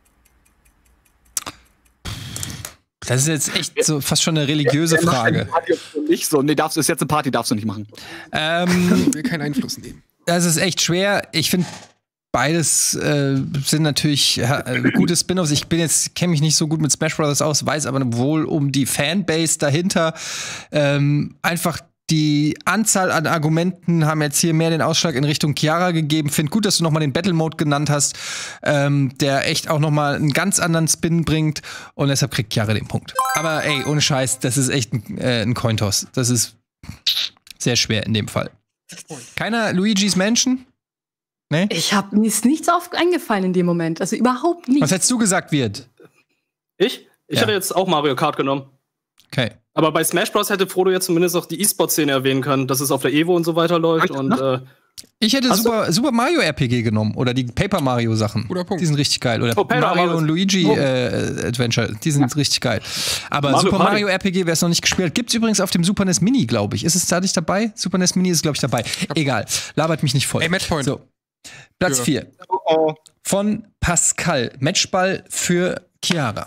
Das ist jetzt echt so fast schon eine religiöse Frage. Nicht so, nee, darfst du, ist jetzt eine Party, darfst du nicht machen. Ähm, Ich will keinen Einfluss nehmen. das ist echt schwer. Ich finde, beides äh, sind natürlich äh, gute Spin-offs. Ich bin jetzt kenne mich nicht so gut mit Smash Bros. Aus, weiß aber wohl um die Fanbase dahinter. Ähm, einfach die Anzahl an Argumenten haben jetzt hier mehr den Ausschlag in Richtung Chiara gegeben. Find gut, dass du noch mal den Battle Mode genannt hast, ähm, der echt auch noch mal einen ganz anderen Spin bringt. Und deshalb kriegt Chiara den Punkt. Aber ey, ohne Scheiß, das ist echt ein, äh, ein Cointoss. Das ist sehr schwer in dem Fall. Keiner Luigi's Mansion? Nee? Ich habe mir ist nichts auf eingefallen in dem Moment. Also überhaupt nichts. Was hättest du gesagt, wird? Ich? Ich Ja. hätte jetzt auch Mario Kart genommen. Okay. Aber bei Smash Bros. Hätte Frodo jetzt zumindest auch die E-Sport-Szene erwähnen können, dass es auf der Evo und so weiter läuft. Und äh, Ich hätte Hast Super, Super Mario R P G genommen oder die Paper Mario Sachen. Guter Punkt. Die sind richtig geil. Oder Oh, Paper Mario Mario. und Luigi Oh. äh, Adventure, die sind richtig geil. Aber Mario Super Party. Mario R P G, wer es noch nicht gespielt hat, gibt's übrigens auf dem Super N E S Mini, glaube ich. Ist es da nicht dabei? Super N E S Mini ist, glaube ich, dabei. Egal. Labert mich nicht voll. Ey, Matchpoint. So. Platz Ja. vier von Pascal. Matchball für Chiara.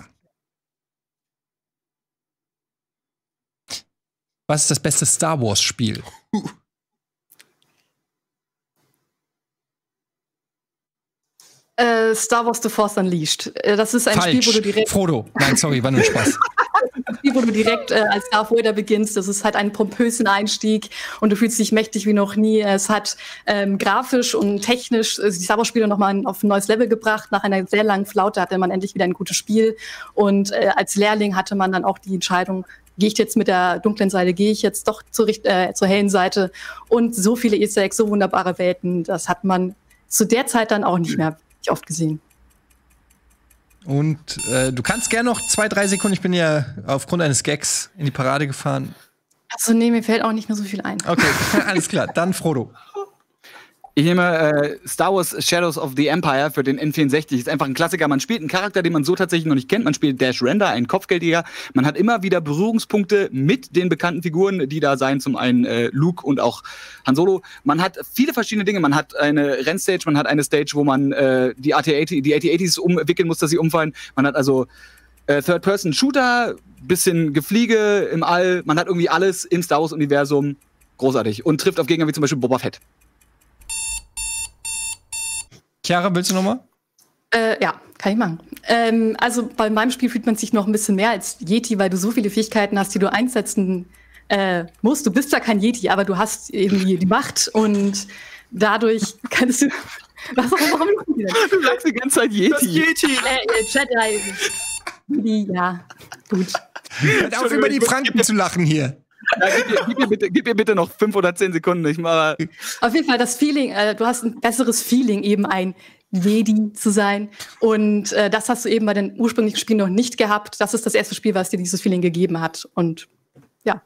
Was ist das beste Star Wars Spiel? Äh, Star Wars The Force Unleashed. Äh, Das ist ein Falsch. Spiel, wo du direkt, Frodo. Nein, sorry, war nur Spaß. Spiel, wo du direkt äh, als Darth Vader beginnst. Das ist halt ein pompösen Einstieg und du fühlst dich mächtig wie noch nie. Es hat ähm, grafisch und technisch äh, die Star Wars Spiele nochmal auf ein neues Level gebracht. Nach einer sehr langen Flaute hatte man endlich wieder ein gutes Spiel. Und äh, als Lehrling hatte man dann auch die Entscheidung, gehe ich jetzt mit der dunklen Seite, gehe ich jetzt doch zur, richt- äh, zur hellen Seite. Und so viele Easter Eggs, so wunderbare Welten, das hat man zu der Zeit dann auch nicht mehr oft gesehen. Und äh, du kannst gerne noch zwei, drei Sekunden, ich bin ja aufgrund eines Gags in die Parade gefahren. Also nee, mir fällt auch nicht mehr so viel ein. Okay, alles klar. Dann Frodo. Ich nehme äh, Star Wars Shadows of the Empire für den N vierundsechzig. Ist einfach ein Klassiker. Man spielt einen Charakter, den man so tatsächlich noch nicht kennt. Man spielt Dash Render, einen Kopfgeldjäger. Man hat immer wieder Berührungspunkte mit den bekannten Figuren, die da sein. Zum einen äh, Luke und auch Han Solo. Man hat viele verschiedene Dinge. Man hat eine Rennstage, man hat eine Stage, wo man äh, die A T achtzig, die A T achtzig umwickeln muss, dass sie umfallen. Man hat also Äh, Third-Person-Shooter, bisschen Gefliege im All. Man hat irgendwie alles im Star Wars-Universum. Großartig. Und trifft auf Gegner wie zum Beispiel Boba Fett. Chiara, willst du noch mal? Äh, ja, kann ich machen. Ähm, also bei meinem Spiel fühlt man sich noch ein bisschen mehr als Yeti, weil du so viele Fähigkeiten hast, die du einsetzen äh, musst. Du bist ja kein Yeti, aber du hast irgendwie die Macht und dadurch kannst du. Was auch immer du sagst die ganze Zeit Yeti. Yeti. Äh, äh, Jedi. Ja, gut. Hört auf, über die Franken zu lachen hier. Ja, gib, mir, gib, mir bitte, gib mir bitte noch fünf oder zehn Sekunden. Ich mal Auf jeden Fall das Feeling, äh, du hast ein besseres Feeling, eben ein Jedi zu sein. Und äh, das hast du eben bei den ursprünglichen Spielen noch nicht gehabt. Das ist das erste Spiel, was dir dieses Feeling gegeben hat. Und ja.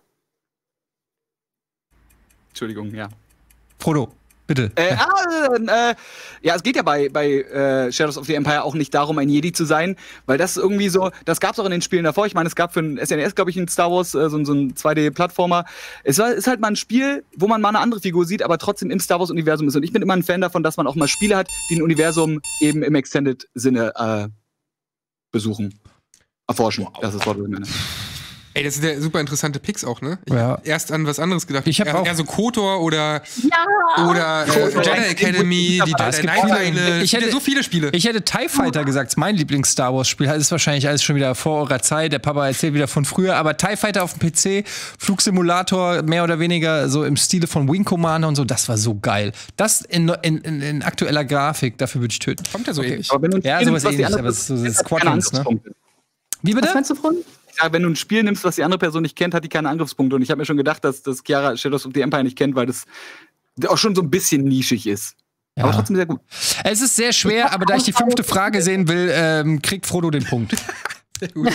Entschuldigung, ja. Frodo, bitte. Äh, ah, äh, ja, es geht ja bei, bei äh, Shadows of the Empire auch nicht darum, ein Jedi zu sein, weil das irgendwie so, das gab es auch in den Spielen davor. Ich meine, es gab für ein S N E S, glaube ich, ein Star Wars, äh, so, so ein zwei D-Plattformer. Es war, ist halt mal ein Spiel, wo man mal eine andere Figur sieht, aber trotzdem im Star Wars-Universum ist. Und ich bin immer ein Fan davon, dass man auch mal Spiele hat, die ein Universum eben im Extended-Sinne äh, besuchen, erforschen. Wow. Das ist was ich meine. Ey, das sind ja super interessante Picks auch, ne? Ich Ja. hab erst an was anderes gedacht. Ich hab eher, auch- eher so KOTOR oder, Ja! oder äh, Jedi Academy, die Es Jedi gibt Knight viele- Teile. ich hätte- so viele Spiele. Ich hätte TIE Fighter gesagt, mein Lieblings-Star Wars-Spiel. Das ist wahrscheinlich alles schon wieder vor eurer Zeit. Der Papa erzählt wieder von früher. Aber TIE Fighter auf dem P C, Flugsimulator, mehr oder weniger so im Stile von Wing Commander und so, das war so geil. Das in, in, in, in aktueller Grafik, dafür würde ich töten. Kommt ja so ähnlich. Aber wenn du ein Ja, Spiel sowas nimmst, was die ähnlich, andere aber es ist so Person das kennt, hat die keine Squadrons, ne? Angriffspunkte. Wie Was bitte? meinst du, Fron? Ja, wenn du ein Spiel nimmst, was die andere Person nicht kennt, hat die keine Angriffspunkte. Und ich habe mir schon gedacht, dass, dass Chiara Shadows of the Empire nicht kennt, weil das auch schon so ein bisschen nischig ist. Ja. Aber trotzdem sehr gut. Es ist sehr schwer, aber da ich die fünfte Frage sehen will, ähm, kriegt Frodo den Punkt. Sehr gut.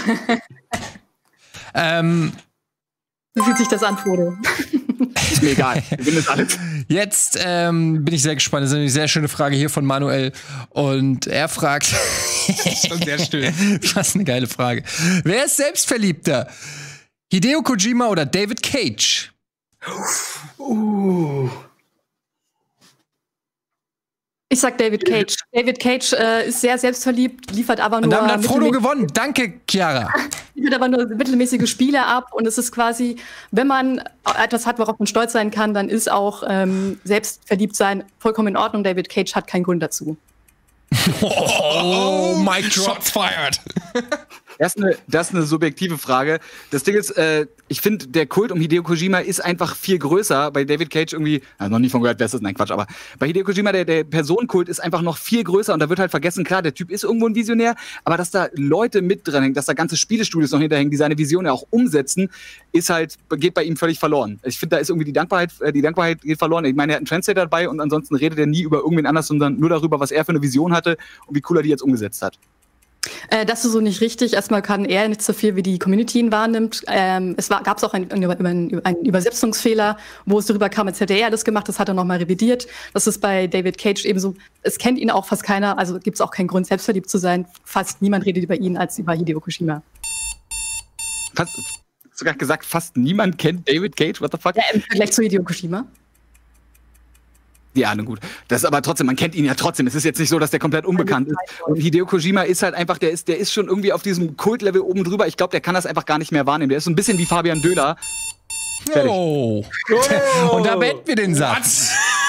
ähm, Wie fühlt sich das an, Frodo? Ist mir egal. Wir gewinnen das alles. Jetzt ähm, bin ich sehr gespannt. Das ist eine sehr schöne Frage hier von Manuel. Und er fragt. Schon sehr still. Was eine geile Frage. Wer ist selbstverliebter? Hideo Kojima oder David Cage? Uh. Ich sag David Cage. David Cage äh, ist sehr selbstverliebt, liefert aber nur, Und damit hat Frodo mittelmä- gewonnen. Danke, Chiara. liefert aber nur mittelmäßige Spiele ab. Und es ist quasi, wenn man etwas hat, worauf man stolz sein kann, dann ist auch ähm, selbstverliebt sein vollkommen in Ordnung. David Cage hat keinen Grund dazu. Oh, Mic Drop. Shots fired. Das ist, eine, das ist eine subjektive Frage. Das Ding ist, äh, ich finde, der Kult um Hideo Kojima ist einfach viel größer. Bei David Cage irgendwie, also noch nie von gehört, wer ist das? Nein, Quatsch, aber bei Hideo Kojima, der, der Personenkult ist einfach noch viel größer und da wird halt vergessen, klar, der Typ ist irgendwo ein Visionär, aber dass da Leute mit dran hängen, dass da ganze Spielestudios noch hinterhängen, die seine Vision ja auch umsetzen, ist halt, geht bei ihm völlig verloren. Ich finde, da ist irgendwie die Dankbarkeit, äh, die Dankbarkeit geht verloren. Ich meine, er hat einen Translator dabei und ansonsten redet er nie über irgendwen anders, sondern nur darüber, was er für eine Vision hatte und wie cool er die jetzt umgesetzt hat. Äh, das ist so nicht richtig. Erstmal kann er nicht so viel, wie die Community ihn wahrnimmt. Ähm, es gab auch einen, einen, einen Übersetzungsfehler, wo es darüber kam, als hätte er das gemacht. Das hat er nochmal revidiert. Das ist bei David Cage ebenso. Es kennt ihn auch fast keiner, also gibt es auch keinen Grund, selbstverliebt zu sein. Fast niemand redet über ihn als über Hideo Kojima. Fast, sogar gesagt, fast niemand kennt David Cage, what the fuck? Ja, im Vergleich zu Hideo Kojima. Ja, nun gut. Das ist aber trotzdem, man kennt ihn ja trotzdem. Es ist jetzt nicht so, dass der komplett unbekannt ist. Und Hideo Kojima ist halt einfach, der ist, der ist schon irgendwie auf diesem Kultlevel oben drüber. Ich glaube, der kann das einfach gar nicht mehr wahrnehmen. Der ist so ein bisschen wie Fabian Döhler. Fertig. Oh. Und da beenden wir den Satz.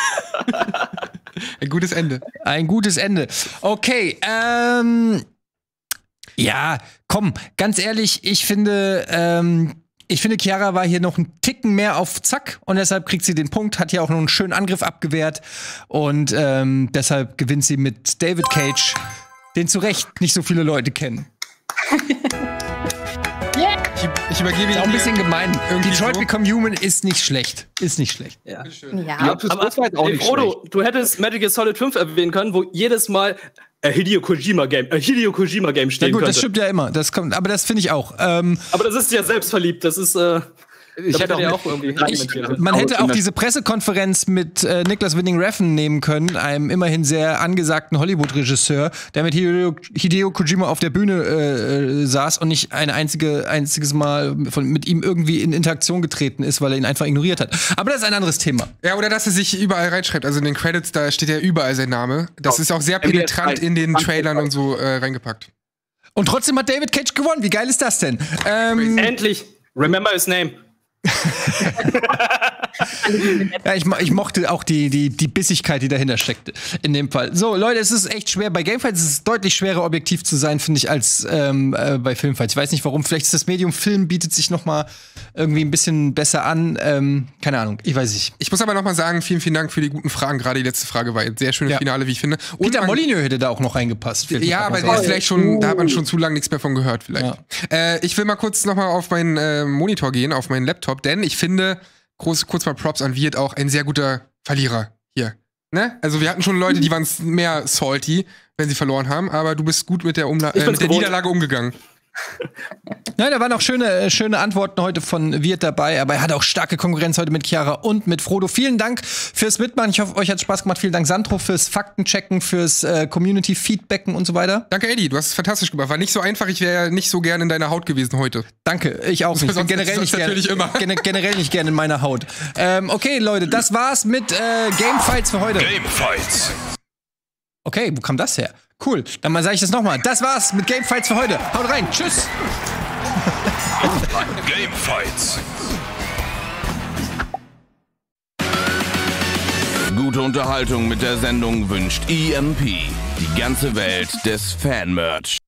Ein gutes Ende. Ein gutes Ende. Okay, ähm. Ja, komm, ganz ehrlich, ich finde, ähm, ich finde, Chiara war hier noch einen Ticken mehr auf Zack und deshalb kriegt sie den Punkt, hat hier auch noch einen schönen Angriff abgewehrt und ähm, deshalb gewinnt sie mit David Cage, den zu Recht nicht so viele Leute kennen. Ich, ich übergebe Ist auch ein bisschen gemein. Irgendwie Detroit so. Become Human ist nicht schlecht. Ist nicht schlecht. Ja. Ja. Ja, das Aber, war jetzt auch ey, nicht Frodo, du hättest Metal Gear Solid fünf erwähnen können, wo jedes Mal ein Hideo Kojima Game, ein Hideo Kojima Game Ja stehen gut, das könnte. stimmt ja immer. Das kommt, aber das finde ich auch. Ähm, Aber das ist ja selbstverliebt. Das ist, äh, Ich hätte auch, ja mit- auch irgendwie Ich- argumentieren. Man hätte auch in diese Pressekonferenz mit äh, Niklas Winding Refn nehmen können, einem immerhin sehr angesagten Hollywood-Regisseur, der mit Hideo, Hideo Kojima auf der Bühne äh, äh, saß und nicht ein einzige, einziges Mal von, mit ihm irgendwie in Interaktion getreten ist, weil er ihn einfach ignoriert hat. Aber das ist ein anderes Thema. Ja, oder dass er sich überall reinschreibt. Also in den Credits, da steht ja überall sein Name. Das Genau. ist auch sehr M G S penetrant drei. in den zwanzig Trailern und so äh, reingepackt. Und trotzdem hat David Cage gewonnen. Wie geil ist das denn? Ähm, Endlich. Remember his name. ja, ich, ich mochte auch die, die, die Bissigkeit, die dahinter steckte. In dem Fall. So, Leute, es ist echt schwer. Bei Gamefights ist es deutlich schwerer, objektiv zu sein, finde ich, als ähm, äh, bei Filmfights. Ich weiß nicht warum. Vielleicht ist das Medium Film, bietet sich noch mal irgendwie ein bisschen besser an. Ähm, keine Ahnung, ich weiß nicht. Ich muss aber noch mal sagen, vielen, vielen Dank für die guten Fragen. Gerade die letzte Frage war ein sehr schönes ja. Finale, wie ich finde. Und Peter Molyneux hätte da auch noch reingepasst. Ja, aber der ist vielleicht schon, da hat man schon zu lange nichts mehr von gehört, vielleicht. Ja. Äh, ich will mal kurz noch mal auf meinen äh, Monitor gehen, auf meinen Laptop, denn ich finde, groß, kurz mal Props an Wirt, auch ein sehr guter Verlierer hier. Ne? Also wir hatten schon Leute, die waren mehr salty, wenn sie verloren haben, aber du bist gut mit der, Umla äh, mit der Niederlage umgegangen. Nein, da waren auch schöne, schöne Antworten heute von Wirt dabei, aber er hat auch starke Konkurrenz heute mit Chiara und mit Frodo. Vielen Dank fürs Mitmachen. Ich hoffe, euch hat Spaß gemacht. Vielen Dank, Sandro, fürs Faktenchecken, fürs äh, Community-Feedbacken und so weiter. Danke, Eddie. Du hast es fantastisch gemacht. War nicht so einfach. Ich wäre ja nicht so gerne in deiner Haut gewesen heute. Danke. Ich auch nicht. Ich bin generell nicht, gerne, immer. Gen generell nicht gerne in meiner Haut. Ähm, okay, Leute, das war's mit äh, Gamefights für heute. Gamefights. Okay, wo kam das her? Cool, dann mal sage ich das nochmal. Das war's mit Gamefights für heute. Haut rein, tschüss. Gamefights. Gute Unterhaltung mit der Sendung wünscht E M P. Die ganze Welt des Fan-Merch.